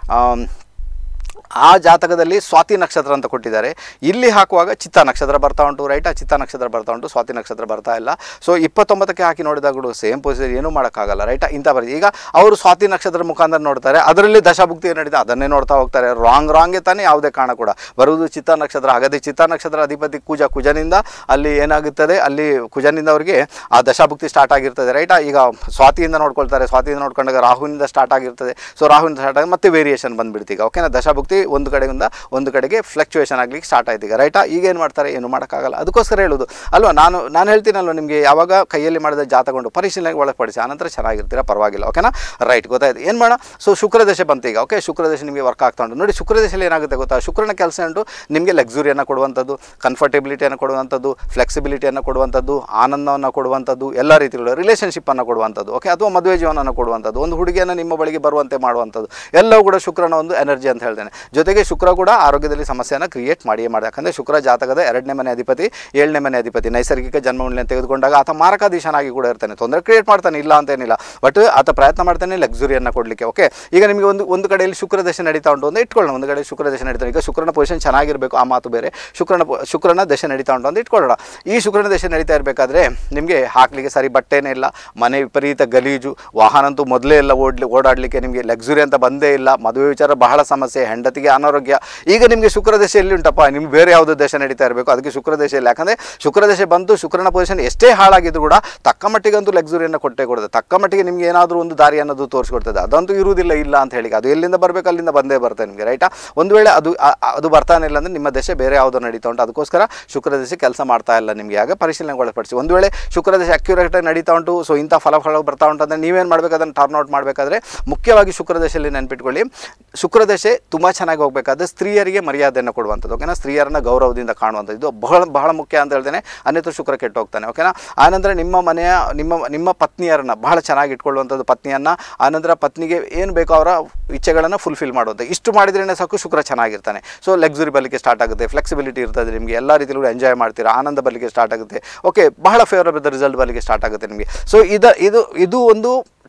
ಆ ಜಾತಕದಲ್ಲಿ ಸ್ವಾತಿ ನಕ್ಷತ್ರ ಅಂತ ಕೊಟ್ಟಿದ್ದಾರೆ. ಇಲ್ಲಿ ಹಾಕುವಾಗ ಚಿತ್ತ ನಕ್ಷತ್ರ ಬರ್ತಾ ಉಂಟು. ರೈಟ್, ಆ ಚಿತ್ತ ನಕ್ಷತ್ರ ಬರ್ತಾ ಉಂಟು, ಸ್ವಾತಿ ನಕ್ಷತ್ರ ಬರ್ತಾ ಇಲ್ಲ. ಸೊ ಇಪ್ಪತ್ತೊಂಬತ್ತಕ್ಕೆ ಹಾಕಿ ನೋಡಿದಾಗಲೂ ಸೇಮ್ ಪೊಸಿಷನ್, ಏನೂ ಮಾಡೋಕ್ಕಾಗಲ್ಲ. ರೈಟಾ? ಇಂಥ ಬರೀ ಈಗ ಅವರು ಸ್ವಾತಿ ನಕ್ಷತ್ರ ಮುಖಾಂತರ ನೋಡ್ತಾರೆ, ಅದರಲ್ಲಿ ದಶಭುಕ್ತಿ ನಡೀತಾ ಅದನ್ನೇ ನೋಡ್ತಾ ಹೋಗ್ತಾರೆ. ರಾಂಗ್ ರಾಂಗೇ ತಾನೇ, ಯಾವುದೇ ಕಾರಣ ಕೂಡ ಬರುವುದು ಚಿತ್ತ ನಕ್ಷತ್ರ. ಹಾಗಾದರೆ ಚಿತ್ತ ನಕ್ಷತ್ರ ಅಧಿಪತಿ ಕುಜ, ಕುಜನಿಂದ ಅಲ್ಲಿ ಏನಾಗುತ್ತದೆ, ಅಲ್ಲಿ ಕುಜನಿಂದ ಅವರಿಗೆ ಆ ದಶಭುಕ್ತಿ ಸ್ಟಾರ್ಟ್ ಆಗಿರ್ತದೆ. ರೈಟಾ? ಈಗ ಸ್ವಾತಿಯಿಂದ ನೋಡ್ಕೊಳ್ತಾರೆ, ಸ್ವಾತಿಯಿಂದ ನೋಡ್ಕೊಂಡಾಗ ರಾಹುವಿನಿಂದ ಸ್ಟಾರ್ಟ್ ಆಗಿರ್ತದೆ. ಸೊ ರಾಹುವಿಂದ ಸ್ಟಾರ್ಟ್ ಆಗಿ ಮತ್ತೆ ವೇರಿಯೇಷನ್ ಬಂದುಬಿಡ್ತೀಗ. ಓಕೆನಾ? ದಶಭುಕ್ತಿ ಒಂದು ಕಡೆಯಿಂದ ಒಂದು ಕಡೆಗೆ ಫ್ಲಕ್ಚುಯೇಷನ್ ಆಗಲಿಕ್ಕೆ ಸ್ಟಾರ್ಟ್ ಆಯ್ತು ಈಗ. ರೈಟಾ? ಈಗ ಏನು ಮಾಡ್ತಾರೆ, ಏನು ಮಾಡೋಕ್ಕಾಗಲ್ಲ. ಅದಕ್ಕೋಸ್ಕರ ಹೇಳೋದು ಅಲ್ವಾ, ನಾನು ನಾನು ಹೇಳ್ತೀನಲ್ವ ನಿಮಗೆ, ಯಾವಾಗ ಕೈಯಲ್ಲಿ ಮಾಡಿದ ಜಾತಕೊಂಡು ಪರಿಶೀಲನೆಗೆ ಒಳಪಡಿಸಿ, ಆನಂತರ ಚೆನ್ನಾಗಿರ್ತೀರ, ಪರವಾಗಿಲ್ಲ. ಓಕೆನಾ? ರೈಟ್, ಗೊತ್ತಾಯ್ತು. ಏನು ಮಾಡೋಣ. ಸೊ ಶುಕ್ರದಶೆ ಬಂತು ಈಗ. ಓಕೆ, ಶುಕ್ರದಶೆ ನಿಮಗೆ ವರ್ಕ್ ಆಗ್ತಾ ಉಂಟು ನೋಡಿ. ಶುಕ್ರದಶೆಯಲ್ಲಿ ಏನಾಗುತ್ತೆ ಗೊತ್ತಾ, ಶುಕ್ರನ ಕೆಲಸ ಉಂಟು ನಿಮಗೆ ಲಕ್ಸುರಿಯನ್ನು ಕೊಡುವಂಥದ್ದು, ಕಂಫರ್ಟಬಿಲಿಟಿಯನ್ನು ಕೊಡುವಂಥದ್ದು, ಫ್ಲೆಕ್ಸಿಬಿಲಿಟಿಯನ್ನು ಕೊಡುವಂಥದ್ದು, ಆನಂದವನ್ನು ಕೊಡುವಂಥದ್ದು, ಎಲ್ಲ ರೀತಿಗಳು ರಿಲೇಷನ್ಶಿಪ್ಪನ್ನು ಕೊಡುವಂಥದ್ದು. ಓಕೆ, ಅಥವಾ ಮದುವೆ ಜೀವನವನ್ನು ಕೊಡುವಂಥದ್ದು, ಒಂದು ಹುಡುಗಿಯನ್ನು ನಿಮ್ಮ ಬಳಿಗೆ ಬರುವಂತೆ ಮಾಡುವಂಥದ್ದು, ಎಲ್ಲವೂ ಕೂಡ ಶುಕ್ರನ ಒಂದು ಎನರ್ಜಿ ಅಂತ ಹೇಳ್ತೇನೆ. ಜೊತೆಗೆ ಶುಕ್ರ ಕೂಡ ಆರೋಗ್ಯದಲ್ಲಿ ಸಮಸ್ಯೆಯನ್ನು ಕ್ರಿಯೇಟ್ ಮಾಡಿಯೇ ಮಾಡಿ. ಯಾಕಂದರೆ ಶುಕ್ರ ಜಾತಕದ ಎರಡನೇ ಮನೆ ಅಧಿಪತಿ, ಏಳನೇ ಮನೆ ಅಧಿಪತಿ. ನೈಸರ್ಗಿಕ ಜನ್ಮವನ್ನು ತೆಗೆದುಕೊಂಡಾಗ ಆತ ಮಾರಕಾಧೀಶನಾಗಿ ಕೂಡ ಇರ್ತಾನೆ, ತೊಂದರೆ ಕ್ರಿಯೇಟ್ ಮಾಡ್ತಾನೆ, ಇಲ್ಲ ಅಂತೇನಿಲ್ಲ. ಬಟ್ ಆತ ಪ್ರಯತ್ನ ಮಾಡ್ತಾನೆ ಲಕ್ಸುರಿಯನ್ನು ಕೊಡಲಿಕ್ಕೆ. ಓಕೆ, ಈಗ ನಿಮಗೆ ಒಂದು ಒಂದು ಕಡೆಯಲ್ಲಿ ಶುಕ್ರದಶೆ ನಡೀತಾ ಉಂಟು ಅಂತ ಇಟ್ಕೊಳ್ಳೋಣ. ಒಂದು ಕಡೆ ಶುಕ್ರದಶೆ ನಡೀತಾ, ಈಗ ಶುಕ್ರನ ಪೊಸಿಷನ್ ಚೆನ್ನಾಗಿರಬೇಕು, ಆ ಮಾತು ಬೇರೆ. ಶುಕ್ರನ ಶುಕ್ರನ ದಶೆ ನಡೀತಾ ಉಂಟು ಅಂತ ಇಟ್ಕೊಳ್ಳೋಣ. ಈ ಶುಕ್ರನ ದಶೆ ನಡೀತಾ ಇರಬೇಕಾದ್ರೆ ನಿಮಗೆ ಹಾಕಲಿಕ್ಕೆ ಸರಿ ಬಟ್ಟೆನೇ ಇಲ್ಲ, ಮನೆ ವಿಪರೀತ ಗಲೀಜು, ವಾಹನ ಅಂತೂ ಮೊದಲೇ ಇಲ್ಲ ಓಡ್ಲಿ ಓಡಾಡಲಿಕ್ಕೆ, ನಿಮಗೆ ಲಕ್ಸುರಿ ಅಂತ ಬಂದೇ ಇಲ್ಲ, ಮದುವೆ ವಿಚಾರ ಬಹಳ ಸಮಸ್ಯೆ, ಹೆಂಡತಿಗೆ ಅನಾರೋಗ್ಯ. ಈಗ ನಿಮಗೆ ಶುಕ್ರದಶೆಯಲ್ಲಿ ಉಂಟಪ್ಪ, ನಿಮ್ಗೆ ಬೇರೆ ಯಾವುದೋ ದಶೆ ನಡೀತಾ ಇರಬೇಕು, ಅದಕ್ಕೆ ಶುಕ್ರದಶೆಯಲ್ಲಿ. ಯಾಕಂದರೆ ಶುಕ್ರದಶೆ ಬಂತು, ಶುಕ್ರನ ಪೊಸಿಷನ್ ಎಷ್ಟೇ ಹಾಳಾಗಿದ್ರು ಕೂಡ ತಕ್ಕ ಮಟ್ಟಿಗಂತೂ ಲಕ್ಸುರಿಯನ್ನು ಕೊಟ್ಟೇ ಕೊಡುತ್ತೆ. ತಕ್ಕ ಮಟ್ಟಿಗೆ ನಿಮಗೆ ಏನಾದರೂ ಒಂದು ದಾರಿ ಅನ್ನೋದು ತೋರಿಸ್ಕೊಡ್ತದೆ. ಅದಂತೂ ಇರುವುದಿಲ್ಲ, ಇಲ್ಲ ಅಂತ ಹೇಳಿ. ಅದು ಎಲ್ಲಿಂದ ಬರಬೇಕು ಅಲ್ಲಿಂದ ಬಂದೇ ಬರ್ತದೆ ನಿಮಗೆ. ರೈಟಾ? ಒಂದು ವೇಳೆ ಅದು ಅದು ಬರ್ತಾನೆ ಇಲ್ಲ ಅಂದರೆ ನಿಮ್ಮ ದಶೆ ಬೇರೆ ಯಾವುದೋ ನಡೀತಾ ಉಂಟು. ಅದಕ್ಕೋಸ್ಕರ ಶುಕ್ರದಶೆ ಕೆಲಸ ಮಾಡ್ತಾ ಇಲ್ಲ ನಿಮಗೆ. ಆಗ ಪರಿಶೀಲನೆಗೆ ಒಳಪಡಿಸಿ. ಒಂದು ವೇಳೆ ಶುಕ್ರದಶೆ ಅಕ್ಯುರೇಟಾಗಿ ನಡೀತಾ ಉಂಟು, ಸೊ ಇಂಥ ಫಲಫಲ ಬರ್ತಾ ಉಂಟು ಅಂದರೆ ನೀವೇನು ಮಾಡಬೇಕು, ಅದನ್ನು ಟರ್ನ್ ಔಟ್ ಮಾಡಬೇಕಾದ್ರೆ ಮುಖ್ಯವಾಗಿ ಶುಕ್ರದಶೆಯಲ್ಲಿ ನೆನ್ಪಿಟ್ಕೊಳ್ಳಿ, ಶುಕ್ರದಶೆ ತುಂಬ ಚೆನ್ನಾಗಿ ಹೋಗಬೇಕಾದ್ರೆ ಸ್ತ್ರೀಯರಿಗೆ ಮರ್ಯಾದೆಯನ್ನು ಕೊಡುವಂಥದ್ದು. ಓಕೆನಾ? ಸ್ತ್ರೀಯರನ್ನ ಗೌರವದಿಂದ ಕಾಣುವಂಥದ್ದು, ಇದು ಬಹಳ ಬಹಳ ಮುಖ್ಯ ಅಂತ ಹೇಳ್ತೇನೆ. ಅನ್ಯಥ ಶುಕ್ರ ಕೆಟ್ಟು ಹೋಗ್ತಾನೆ. ಓಕೆನಾ? ಆನಂತರ ನಿಮ್ಮ ಮನೆಯ ನಿಮ್ಮ ನಿಮ್ಮ ಪತ್ನಿಯರನ್ನು ಬಹಳ ಚೆನ್ನಾಗಿ ಇಟ್ಕೊಳ್ಳುವಂಥದ್ದು, ಪತ್ನಿಯನ್ನು. ಆನಂತರ ಪತ್ನಿಗೆ ಏನು ಬೇಕೋ ಅವರ ಇಚ್ಛೆಗಳನ್ನು ಫುಲ್ಫಿಲ್ ಮಾಡುವಂಥ, ಇಷ್ಟು ಮಾಡಿದ್ರೇ ಸಾಕು ಶುಕ್ರ ಚೆನ್ನಾಗಿರ್ತಾನೆ. ಸೊ ಲಕ್ಸುರಿ ಬರಲಿಕ್ಕೆ ಸ್ಟಾರ್ಟ್ ಆಗುತ್ತೆ, ಫ್ಲೆಕ್ಸಿಬಿಲಿಟಿ ಇರ್ತದೆ ನಿಮಗೆ, ಎಲ್ಲ ರೀತಿಯಲ್ಲೂ ಎಂಜಾಯ್ ಮಾಡ್ತೀರಾ, ಆನಂದ ಬರಲಿಕ್ಕೆ ಸ್ಟಾರ್ಟ್ ಆಗುತ್ತೆ. ಓಕೆ, ಬಹಳ ಫೇವರಬಲ್ ರಿಸಲ್ಟ್ ಬರಲಿಕ್ಕೆ ಸ್ಟಾರ್ಟ್ ಆಗುತ್ತೆ ನಿಮಗೆ. ಸೊ ಇದು ಇದು ಇದು ಒಂದು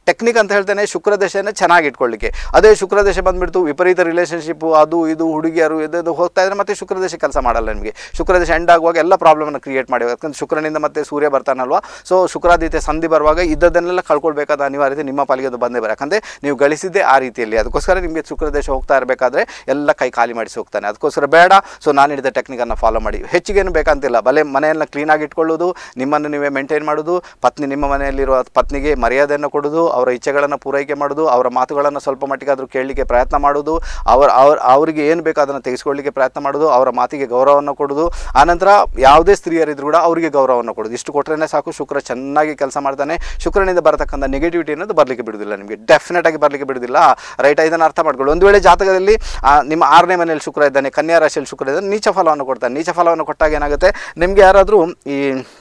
ಟೆಕ್ನಿಕ್ ಅಂತ ಹೇಳ್ತೇನೆ ಶುಕ್ರ ದಶೆಯನ್ನು ಚೆನ್ನಾಗಿ ಇಟ್ಕೊಳ್ಳಿಕ್ಕೆ. ಅದೇ ಶುಕ್ರ ದಶೆ ಬಂದುಬಿಡ್ತು ವಿಪರೀತ ರಿಲೇಷನ್ಶಿಪ್ಪು ಅದು ಇದು ಹುಡುಗಿಯರು ಇದು ಹೋಗ್ತಾ ಇದ್ರೆ ಮತ್ತೆ ಶುಕ್ರ ದಶೆ ಕೆಲಸ ಮಾಡಲ್ಲ ನಿಮಗೆ. ಶುಕ್ರ ದಶೆ ಎಂಡ್ ಆಗುವಾಗ ಎಲ್ಲ ಪ್ರಾಬ್ಲಮನ್ನು ಕ್ರಿಯೇಟ್ ಮಾಡಿ, ಯಾಕಂದ್ರೆ ಶುಕ್ರನಿಂದ ಮತ್ತೆ ಸೂರ್ಯ ಬರ್ತಾನಲ್ವಾ, ಸೊ ಶುಕ್ರಾದಿತ್ಯ ಸಂಧಿ ಬರುವಾಗ ಇದ್ದದನ್ನೆಲ್ಲ ಕಳ್ಕೊಳ್ಬೇಕಾದ ಅನಿವಾರ್ಯತೆ ನಿಮ್ಮ ಪಾಲಿಗೆ ಅದು ಬಂದೇ ಬರ, ಯಾಕಂದರೆ ನೀವು ಗಳಿಸಿದ್ದೇ ಆ ರೀತಿಯಲ್ಲಿ. ಅದಕ್ಕೋಸ್ಕರ ನಿಮಗೆ ಶುಕ್ರ ದಶೆ ಹೋಗ್ತಾ ಇರಬೇಕಾದ್ರೆ ಎಲ್ಲ ಕೈ ಖಾಲಿ ಮಾಡಿಸಿ ಹೋಗ್ತಾನೆ. ಅದಕ್ಕೋಸ್ಕರ ಬೇಡ. ಸೊ ನಾನು ಹೇಳಿದ ಟೆಕ್ನಿಕನ್ನು ಫಾಲೋ ಮಾಡಿ. ಹೆಚ್ಚಿಗೇನು ಬೇಕಂತಿಲ್ಲ, ಬಲೆ ಮನೆಯನ್ನು ಕ್ಲೀನಾಗಿ ಇಟ್ಕೊಳ್ಳೋದು, ನಿಮ್ಮನ್ನು ನೀವೇ ಮೇಂಟೈನ್ ಮಾಡೋದು, ಪತ್ನಿ ನಿಮ್ಮ ಮನೆಯಲ್ಲಿರುವ ಪತ್ನಿಗೆ ಮರ್ಯಾದೆಯನ್ನು ಕೊಡೋದು, ಅವರ ಇಚ್ಛೆಗಳನ್ನು ಪೂರೈಕೆ ಮಾಡೋದು, ಅವರ ಮಾತುಗಳನ್ನು ಸ್ವಲ್ಪ ಮಟ್ಟಿಗಾದರೂ ಕೇಳಲಿಕ್ಕೆ ಪ್ರಯತ್ನ ಮಾಡೋದು, ಅವರ ಅವ್ರ ಅವರಿಗೆ ಏನು ಬೇಕೋ ಅದನ್ನು ತೆಗೆಸ್ಕೊಳ್ಳಿಕ್ಕೆ ಪ್ರಯತ್ನ ಮಾಡೋದು, ಅವರ ಮಾತಿಗೆ ಗೌರವವನ್ನು ಕೊಡೋದು, ಆನಂತರ ಯಾವುದೇ ಸ್ತ್ರೀಯರಿದ್ರು ಕೂಡ ಅವರಿಗೆ ಗೌರವವನ್ನು ಕೊಡೋದು. ಇಷ್ಟು ಕೊಟ್ಟರೆ ಸಾಕು, ಶುಕ್ರ ಚೆನ್ನಾಗಿ ಕೆಲಸ ಮಾಡ್ತಾನೆ. ಶುಕ್ರನಿಂದ ಬರತಕ್ಕಂಥ ನೆಗೆಟಿವಿಟಿ ಅನ್ನೋದು ಬರಲಿಕ್ಕೆ ಬಿಡುವುದಿಲ್ಲ ನಿಮಗೆ, ಡೆಫಿನೆಟ್ ಆಗಿ ಬರಲಿಕ್ಕೆ ಬಿಡುವುದಿಲ್ಲ. ರೈಟ್, ಇದನ್ನು ಅರ್ಥ ಮಾಡ್ಕೊಳ್ಳಿ. ಒಂದು ವೇಳೆ ಜಾತಕದಲ್ಲಿ ನಿಮ್ಮ ಆರನೇ ಮನೆಯಲ್ಲಿ ಶುಕ್ರ ಇದ್ದಾನೆ, ಕನ್ಯಾ ರಾಶಿಯಲ್ಲಿ ಶುಕ್ರ ಇದ್ದಾನೆ, ನೀಚ ಫಲವನ್ನು ಕೊಡ್ತಾನೆ. ನೀಚ ಫಲವನ್ನು ಕೊಟ್ಟಾಗ ಏನಾಗುತ್ತೆ, ನಿಮಗೆ ಯಾರಾದರೂ ಈ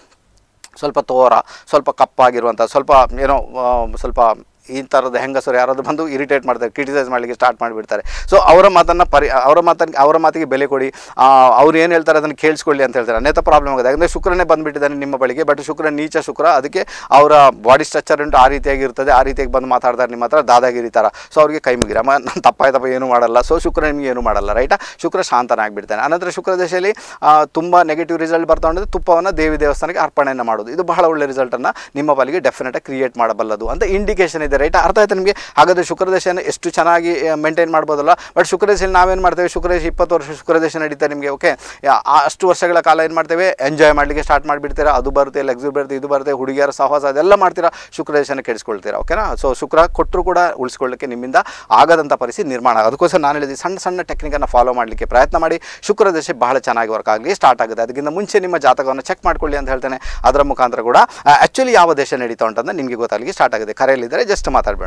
ಸ್ವಲ್ಪ ತೋರ, ಸ್ವಲ್ಪ ಕಪ್ಪಾಗಿರುವಂಥ, ಸ್ವಲ್ಪ ಏನೋ ಸ್ವಲ್ಪ ಈ ಥರದ ಹೆಂಗಸರು ಯಾರಾದರೂ ಬಂದು ಇರಿಟೇಟ್ ಮಾಡ್ತಾರೆ, ಕ್ರಿಟಿಸೈಸ್ ಮಾಡಲಿಕ್ಕೆ ಸ್ಟಾರ್ಟ್ ಮಾಡಿಬಿಡ್ತಾರೆ. ಸೊ ಅವರ ಮಾತನ್ನು ಪರಿ ಅವರ ಮಾತನ್ನು ಅವರ ಮಾತಿಗೆ ಬೆಲೆ ಕೊಡಿ, ಅವ್ರು ಏನು ಹೇಳ್ತಾರೆ ಅದನ್ನು ಕೇಳಿಸ್ಕೊಳ್ಳಿ ಅಂತ ಹೇಳ್ತಾರೆ. ಅನೇಕ ಪ್ರಾಬ್ಲಮ್ ಆಗುತ್ತೆ. ಯಾಕಂದರೆ ಶುಕ್ರನೇ ಬಂದುಬಿಟ್ಟಿದ್ದಾನೆ ನಿಮ್ಮ ಬಳಿಗೆ, ಬಟ್ ಶುಕ್ರ ನೀಚ ಶುಕ್ರ, ಅದಕ್ಕೆ ಅವರ ಬಾಡಿ ಸ್ಟ್ರಕ್ಚರ್ ಉಂಟು ಆ ರೀತಿಯಾಗಿ ಇರ್ತದೆ, ಆ ರೀತಿಯಾಗಿ ಬಂದು ಮಾತಾಡ್ತಾರೆ ನಿಮ್ಮ ಹತ್ರ ದಾದಾಗಿರಿ ಥರ. ಸೊ ಅವ್ರಿಗೆ ಕೈ ಮುಗಿರ, ಅಮ್ಮ ನಾನು ತಪ್ಪಾಯ್ತಪ್ಪ ಏನೂ ಮಾಡಲ್ಲ. ಸೊ ಶುಕ್ರ ನಿಮಗೆ ಏನು ಮಾಡಲ್ಲ, ರೈಟಾ. ಶುಕ್ರ ಶಾಂತನಾಗಿಬಿಡ್ತಾನೆ. ಅನಂತರ ಶುಕ್ರ ದಶೆಯಲ್ಲಿ ತುಂಬ ನೆಗೆಟಿವ್ ರಿಸಲ್ಟ್ ಬರ್ತಾ ಉಂಟು. ತುಪ್ಪವನ್ನು ದೇವಿ ದೇವಸ್ಥಾನಕ್ಕೆ ಅರ್ಪಣೆಯನ್ನು ಮಾಡೋದು, ಇದು ಬಹಳ ಒಳ್ಳೆ ರಿಸಲ್ಟನ್ನು ನಿಮ್ಮ ಪಾಲಿಗೆ ಡೆಫಿನೆಟಾಗಿ ಕ್ರಿಯೇಟ್ ಮಾಡಬಲ್ಲದು ಅಂತ ಇಂಡಿಕೇಶನ್ ಇದೆ, ರೈಟ್. ಅರ್ಥ ಆಯ್ತು ನಿಮಗೆ? ಹಾಗಾದರೆ ಶುಕ್ರದಶೆಯನ್ನು ಎಷ್ಟು ಚೆನ್ನಾಗಿ ಮೇಂಟೈನ್ ಮಾಡ್ಬೋದಲ್ಲ. ಬಟ್ ಶುಕ್ರದಶೆಯಲ್ಲಿ ನಾವೇನು ಮಾಡ್ತೇವೆ, ಶುಕ್ರದಶೆ ಇಪ್ಪತ್ತು ವರ್ಷ ಶುಕ್ರದಶೆ ನಡೀತಾ ನಿಮಗೆ, ಓಕೆ. ಅಷ್ಟು ವರ್ಷಗಳ ಕಾಲ ಏನು ಮಾಡ್ತೇವೆ, ಎಂಜಾಯ್ ಮಾಡಲಿಕ್ಕೆ ಸ್ಟಾರ್ಟ್ ಮಾಡಿಬಿಡ್ತೀರಾ. ಅದು ಬರುತ್ತೆ, ಲಕ್ಸುರಿ ಬರುತ್ತೆ, ಇದು ಬರುತ್ತೆ, ಹುಡುಗಿಯರ ಸಹವಾಸ ಅದೆಲ್ಲ ಮಾಡ್ತೀರಾ, ಶುಕ್ರದಶೆಯನ್ನು ಕೆಡಿಸ್ಕೊಳ್ತೀರಾ, ಓಕೆನಾ. ಸೊ ಶುಕ್ರ ಕೊಟ್ಟರು ಕೂಡ ಉಳಿಸ್ಕೊಳ್ಳಿಕ್ಕೆ ನಿಮ್ಮಿಂದ ಆಗದಂಥ ಪರಿಸ್ಥಿತಿ ನಿರ್ಮಾಣ. ಅದಕ್ಕೋಸ್ಕರ ನಾನು ಹೇಳಿದೆ, ಸಣ್ಣ ಸಣ್ಣ ಟೆಕ್ನಿಕನ್ನು ಫಾಲೋ ಮಾಡಲಿಕ್ಕೆ ಪ್ರಯತ್ನ ಮಾಡಿ. ಶುಕ್ರದಶೆ ಬಹಳ ಚೆನ್ನಾಗಿ ವರ್ಕ್ ಆಗಲಿ ಸ್ಟಾರ್ಟ್ ಆಗುತ್ತೆ. ಅದಕ್ಕಿಂತ ಮುಂಚೆ ನಿಮ್ಮ ಜಾತಕವನ್ನು ಚೆಕ್ ಮಾಡ್ಕೊಳ್ಳಿ ಅಂತ ಹೇಳ್ತೇನೆ. ಅದರ ಮುಖಾಂತರ ಕೂಡ ಆ್ಯಕ್ಚುಲಿ ಯಾವ ದೇಶ ನಡೀತಾ ಉಂಟಂತ ನಿಮಗೆ ಗೊತ್ತಾಗಲಿಕ್ಕೆ ಸ್ಟಾರ್ಟ್ ಆಗಿದೆ. ಕರೆಯಲ್ಲಿದ್ದರೆ ಜಸ್ಟ್ ಮಾತಾಡಬೇಡ.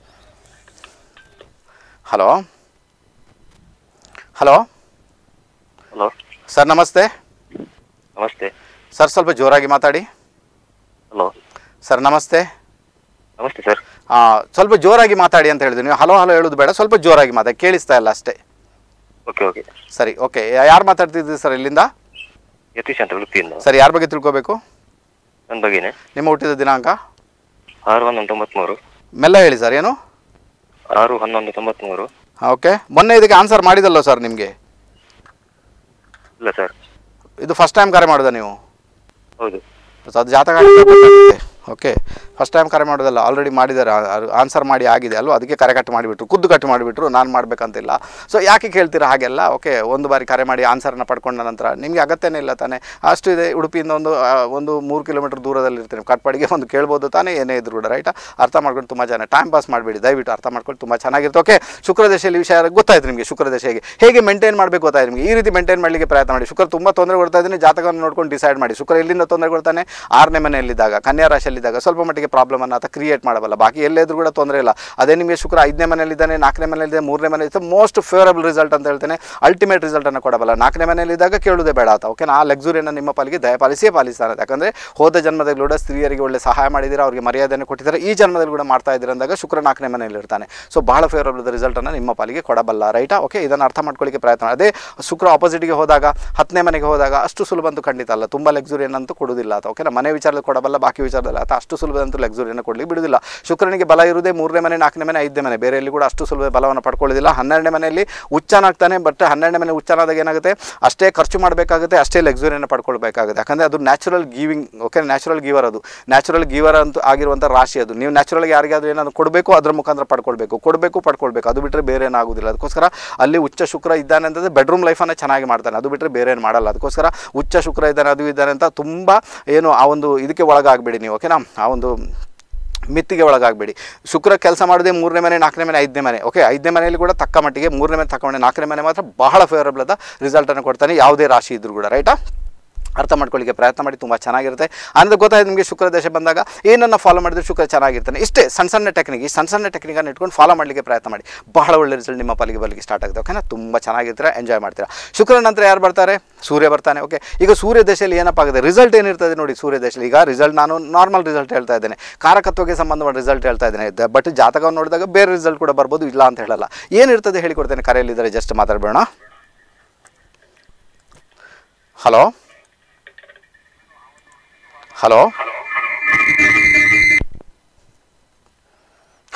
ಹಲೋ ಹಲೋ ಹಲೋ ಸರ್, ನಮಸ್ತೆ. ನಮಸ್ತೆ ಸರ್, ಸ್ವಲ್ಪ ಜೋರಾಗಿ ಮಾತಾಡಿ. ಹಲೋ ಸರ್, ನಮಸ್ತೆ. ನಮಸ್ತೆ ಸರ್. ಹಾಂ, ಸ್ವಲ್ಪ ಜೋರಾಗಿ ಮಾತಾಡಿ ಅಂತ ಹೇಳಿದ್ವಿ. ನೀವು ಹಲೋ ಹಲೋ ಹೇಳೋದು ಬೇಡ, ಸ್ವಲ್ಪ ಜೋರಾಗಿ ಮಾತಾಡಿ, ಕೇಳಿಸ್ತಾ ಇಲ್ಲ ಅಷ್ಟೇ. ಓಕೆ ಓಕೆ ಸರಿ, ಓಕೆ. ಯಾರು ಮಾತಾಡ್ತಿದ್ದೀರಿ ಸರ್ ಇಲ್ಲಿಂದ? ಯತೀಶ್ ಅಂತ ಉಡುಪಿಯಿಂದ. ಸರ್, ಯಾರ ಬಗ್ಗೆ ತಿಳ್ಕೋಬೇಕು? ನನ್ನ ಬಗ್ಗೆನೇ. ನಿಮ್ಮ ಹುಟ್ಟಿದ ದಿನಾಂಕ? ಆರು ಹನ್ನೊಂದು ತೊಂಬತ್ಮೂರು. ಮೆಲ್ಲ ಹೇಳಿ ಸರ್. ಏನು? ಆರು ಹನ್ನೊಂದು ತೊಂಬತ್ಮೂರು. ಓಕೆ. ಮೊನ್ನೆ ಇದಕ್ಕೆ ಆನ್ಸರ್ ಮಾಡಿದಲ್ಲೋ ಸರ್ ನಿಮಗೆ? ಇಲ್ಲ ಸರ್. ಇದು ಫಸ್ಟ್ ಟೈಮ್ ಕರೆ ಮಾಡೋದಾ ನೀವು? ಹೌದು. ಅದು ಜಾತಕ ಗೊತ್ತಾಗುತ್ತೆ. ಓಕೆ, ಫಸ್ಟ್ ಟೈಮ್ ಕರೆ ಮಾಡೋದಲ್ಲ, ಆಲ್ರೆಡಿ ಮಾಡಿದ್ದಾರೆ, ಆನ್ಸರ್ ಮಾಡಿ ಆಗಿದೆ ಅಲ್ವ, ಅದಕ್ಕೆ ಕರೆ ಕಟ್ ಮಾಡಿಬಿಟ್ರು, ಖುದ್ದು ಕಟ್ ಮಾಡಿಬಿಟ್ರು, ನಾನು ಮಾಡಬೇಕಂತಿಲ್ಲ. ಸೊ ಯಾಕೆ ಕೇಳ್ತೀರಾ ಹಾಗೆಲ್ಲ? ಓಕೆ, ಒಂದು ಬಾರಿ ಕರೆ ಮಾಡಿ ಆನ್ಸರ್ನ ಪಡ್ಕೊಂಡ ನಂತರ ನಿಮಗೆ ಅಗತ್ಯನೇ ಇಲ್ಲ ತಾನೇ. ಅಷ್ಟು ಇದೆ, ಉಡುಪಿಯಿಂದ ಒಂದು ಒಂದು ಮೂರು ಕಿಲೋಮೀಟರ್ ದೂರದಲ್ಲಿ ಇರ್ತೀನಿ, ಕಟ್ಪಾಡಿಗೆ ಒಂದು ಕೇಳ್ಬೋದು ತಾನೇ, ಏನೇ ಇದ್ರು ಕೂಡ, ರೈಟಾ. ಅರ್ಥ ಮಾಡ್ಕೊಂಡು ತುಂಬ ಜನ ಟೈಮ್ ಪಾಸ್ ಮಾಡಬೇಡಿ, ದಯವಿಟ್ಟು ಅರ್ಥ ಮಾಡ್ಕೊಂಡು ತುಂಬ ಚೆನ್ನಾಗಿರುತ್ತೆ. ಓಕೆ, ಶುಕ್ರದಶೆಯಲ್ಲಿ ವಿಷಯ ಗೊತ್ತಾಯ್ತು ನಿಮಗೆ. ಶುಕ್ರದಶೆಗೆ ಹೇಗೆ ಮೇಂಟೈನ್ ಮಾಡಬೇಕು ಗೊತ್ತಾಯ್ತು ನಿಮಗೆ. ಈ ರೀತಿ ಮೇಂಟೈನ್ ಮಾಡಲಿಕ್ಕೆ ಪ್ರಯತ್ನ ಮಾಡಿ. ಶುಕ್ರ ತುಂಬ ತೊಂದರೆ ಕೊಡ್ತಾ ಇದ್ದೀನಿ, ಜಾತಕವನ್ನು ನೋಡ್ಕೊಂಡು ಡಿಸೈಡ್ ಮಾಡಿ. ಶುಕ್ರ ಎಲ್ಲಿಂದ ತೊಂದರೆ ಕೊಡ್ತಾನೆ? ಆರನೇ ಮನೆಯಲ್ಲಿದ್ದಾಗ, ಕನ್ಯಾ ರಾಶಿಯಲ್ಲಿದ್ದಾಗ ಸ್ವಲ್ಪ ಮಟ್ಟಿಗೆ ಪ್ರಾಬ್ಲಮನ್ನು ಆತ ಕ್ರಿಯೇಟ್ ಮಾಡಬಲ್ಲ. ಬಾಕಿ ಎಲ್ಲೆದ್ರು ಕೂಡ ತೊಂದರೆ ಇಲ್ಲ. ಅದೇ ನಿಮಗೆ ಶುಕ್ರ ಐದನೇ ಮನೆಯಲ್ಲಿದ್ದಾನೆ, ನಾಲ್ಕನೇ ಮನೆಯಲ್ಲಿದೆ, ಮೂರನೇ ಮನೆಯಲ್ಲಿ ಮೋಸ್ಟ್ ಫೇವರಬಲ್ ರಿಸಲ್ಟ್ ಅಂತ ಹೇಳ್ತೇನೆ, ಅಲ್ಟಿಮೇಟ್ ರಿಸಲ್ಟನ್ನು ಕೊಡಬಲ್ಲ. ನಾಲ್ಕನೇ ಮನೆಯಲ್ಲಿದ್ದಾಗ ಕೇಳೋದೇ ಬೇಡ ಆತ, ಓಕೆ. ಆ ಲಕ್ಸುರಿಯನ್ನು ನಿಮ್ಮ ಪಾಲಿಗೆ ದಯಪಾಲಿಸಿಯೇ ಪಾಲಿಸ್ತಾನೆ. ಯಾಕಂದರೆ ಹೋದ ಜನ್ಮದಲ್ಲಿ ಕೂಡ ಸ್ತ್ರೀಯರಿಗೆ ಒಳ್ಳೆ ಸಹಾಯ ಮಾಡಿದ್ದೀರಾ, ಅವರಿಗೆ ಮರ್ಯಾದೆಯನ್ನು ಕೊಟ್ಟಿದ್ದಾರೆ, ಈ ಜನ್ಮದಲ್ಲಿ ಕೂಡ ಮಾಡ್ತಾ ಇದ್ದೀರ ಅಂದಾಗ ಶುಕ್ರ ನಾಲ್ಕನೇ ಮನೆಯಲ್ಲಿ ಇರ್ತಾನೆ. ಸೊ ಬಹಳ ಫೇವರಬಲ್ ರಿಸಲ್ಟನ್ನು ನಿಮ್ಮ ಪಾಲಿಗೆ ಕೊಡಬಲ್ಲ, ರೈಟಾ. ಓಕೆ, ಇದನ್ನು ಅರ್ಥ ಮಾಡ್ಕೊಳ್ಳಿಕ್ಕೆ ಪ್ರಯತ್ನ. ಅದೇ ಶುಕ್ರ ಆಪೋಸಿಟ್ಗೆ ಹೋದಾಗ, ಹತ್ತನೇ ಮನೆಗೆ ಹೋದಾಗ ಅಷ್ಟು ಸುಲಭ ಅಂತೂ ಖಂಡಿತ ಅಲ್ಲ, ತುಂಬ ಲಕ್ಸುರಿಯನ್ನಂತೂ ಕೊಡೋದಿಲ್ಲ ಆತ, ಓಕೆ. ಮನೆ ವಿಚಾರದಲ್ಲಿ ಕೊಡಬಲ್ಲ, ಬಾಕಿ ವಿಚಾರದಲ್ಲಿ ಆತ ಅಷ್ಟು ಸುಲಭದಂತೂ ಲಕ್ಸುರಿಯನ್ನು ಕೊಡಲಿಕ್ಕೆ ಬಿಡುವುದಿಲ್ಲ. ಶುಕ್ರನಿಗೆ ಬಲ ಇರುವುದೇ ಮೂರನೇ ಮನೆ, ನಾಲ್ಕನೇ ಮನೆ, ಐದನೇ ಮನೆ, ಬೇರೆ ಎಲ್ಲಿ ಕೂಡ ಅಷ್ಟು ಸುಲಭ ಬಲವನ್ನು ಪಡ್ಕೊಳ್ಳೋದಿಲ್ಲ. ಹನ್ನೆರಡನೇ ಮನೆಯಲ್ಲಿ ಉಚ್ಚನಾಗ್ತಾನೆ, ಬಟ್ ಹನ್ನೆರಡನೇ ಮನೆ ಉಚ್ಚನಾದಾಗ ಏನಾಗುತ್ತೆ, ಅಷ್ಟೇ ಖರ್ಚು ಮಾಡಬೇಕಾಗುತ್ತೆ, ಅಷ್ಟೇ ಲಕ್ಸುರಿಯನ್ನು ಪಡ್ಕೊಳ್ಬೇಕಾಗುತ್ತೆ. ಯಾಕಂದರೆ ಅದು natural giving, okay. Natural giver, ಅದು ನ್ಯಾಚುರಲ್ ಗಿವರ್ ಅಂತೂ ಆಗಿರುವಂಥ ರಾಶಿ ಅದು. ನೀವು ನ್ಯಾಚುರಲ್ಗೆ ಯಾರಿಗಾದ್ರೂ ಏನಾದರೂ ಕೊಡಬೇಕು, ಅದರ ಮುಖಾಂತರ ಪಡ್ಕೊಳ್ಬೇಕು, ಕೊಡಬೇಕು ಪಡ್ಕೊಳ್ಬೇಕು, ಅದು ಬಿಟ್ಟರೆ ಬೇರೆ ಏನಾಗೋದಿಲ್ಲ. ಅದಕ್ಕೋಸ್ಕರ ಅಲ್ಲಿ ಉಚ್ಚ ಶುಕ್ರ ಇದ್ದಾನೆ ಅಂತಂದರೆ ಬೆಡ್ರೂಮ್ ಲೈಫನ್ನು ಚೆನ್ನಾಗಿ ಮಾಡ್ತಾನೆ, ಅದು ಬಿಟ್ಟರೆ ಬೇರೆ ಏನು ಮಾಡಲ್ಲ. ಅದಕ್ಕೋಸ್ಕರ ಉಚ್ಚ ಶುಕ್ರ ಇದ್ದಾನೆ, ಅದು ಇದ್ದಾನೆ ಅಂತ ತುಂಬ ಏನು ಆ ಒಂದು ಇದಕ್ಕೆ ಒಳಗಾಗಬೇಡಿ ನೀವು, ಓಕೆನಾ. ಆ ಒಂದು ಮಿತ್ತಿಗೆ ಒಳಗಾಗಬೇಡಿ. ಶುಕ್ರ ಕೆಲಸ ಮಾಡೋದೇ ಮೂರನೇ ಮನೆ, ನಾಲ್ಕನೇ ಮನೆ, ಐದನೇ ಮನೆ, ಓಕೆ. ಐದನೇ ಮನೆಯಲ್ಲಿ ಕೂಡ ತಕ್ಕ ಮಟ್ಟಿಗೆ, ಮೂರನೇ ಮನೆ ತಕ್ಕ ಮನೆ, ನಾಲ್ಕನೇ ಮನೆ ಮಾತ್ರ ಬಹಳ ಫೇವರಬಲ್ ಆದ ರಿಸಲ್ಟನ್ನು ಕೊಡ್ತಾನೆ, ಯಾವುದೇ ರಾಶಿ ಇದ್ರೂ ಕೂಡ, ರೈಟಾ. ಅರ್ಥ ಮಾಡ್ಕೊಳ್ಳಿಕ್ಕೆ ಪ್ರಯತ್ನ ಮಾಡಿ, ತುಂಬ ಚೆನ್ನಾಗಿರುತ್ತೆ. ಅಂದರೆ ಗೊತ್ತಾಯ್ತು ನಿಮಗೆ ಶುಕ್ರ ದಶೆ ಬಂದಾಗ ಏನನ್ನು ಫಾಲೋ ಮಾಡಿದ್ರೆ ಶುಕ್ರ ಚೆನ್ನಾಗಿರ್ತಾನೆ. ಇಷ್ಟೇ ಸಣ್ಣ ಸಣ್ಣ ಟೆಕ್ನಿಕ್, ಈ ಸಣ್ಣ ಸಣ್ಣ ಟೆಕ್ನಿಕನ್ನು ಇಟ್ಕೊಂಡು ಫಾಲೋ ಮಾಡಲಿಕ್ಕೆ ಪ್ರಯತ್ನ ಮಾಡಿ, ಬಹಳ ಒಳ್ಳೆ ರಿಸಲ್ಟ್ ನಿಮ್ಮ ಪಾಲಿಗೆ ಬರಲಿಕ್ಕೆ ಸ್ಟಾರ್ಟ್ ಆಗುತ್ತೆ, ಓಕೆನಾ. ತುಂಬ ಚೆನ್ನಾಗಿರ್ತೀರ, ಎಂಜಾಯ್ ಮಾಡ್ತೀರಾ. ಶುಕ್ರ ನಂತರ ಯಾರು ಬರ್ತಾರೆ? ಸೂರ್ಯ ಬರ್ತಾನೆ, ಓಕೆ. ಈಗ ಸೂರ್ಯ ದಶೆಯಲ್ಲಿ ಏನಪ್ಪ ಆಗುತ್ತೆ, ರಿಸಲ್ಟ್ ಏನಿರ್ತದೆ ನೋಡಿ ಸೂರ್ಯ ದಶೆಯಲ್ಲಿ. ಈಗ ರಿಸಲ್ಟ್ ನಾನು ನಾರ್ಮಲ್ ರಿಸಲ್ಟ್ ಹೇಳ್ತಾ ಇದ್ದೇನೆ, ಕಾರಕತ್ವಕ್ಕೆ ಸಂಬಂಧಪಟ್ಟ ರಿಸಲ್ಟ್ ಹೇಳ್ತಾ ಇದ್ದೇನೆ, ಬಟ್ ಜಾತಕವನ್ನು ನೋಡಿದಾಗ ಬೇರೆ ರಿಸಲ್ಟ್ ಕೂಡ ಬರ್ಬೋದು, ಇಲ್ಲ ಅಂತ ಹೇಳಲ್ಲ. ಏನಿರ್ತದೆ ಹೇಳಿಕೊಡ್ತೇನೆ, ಕರೆಯಲ್ಲಿದ್ದರೆ ಜಸ್ಟ್ ಮಾತಾಡಬೇಡ. Hello hello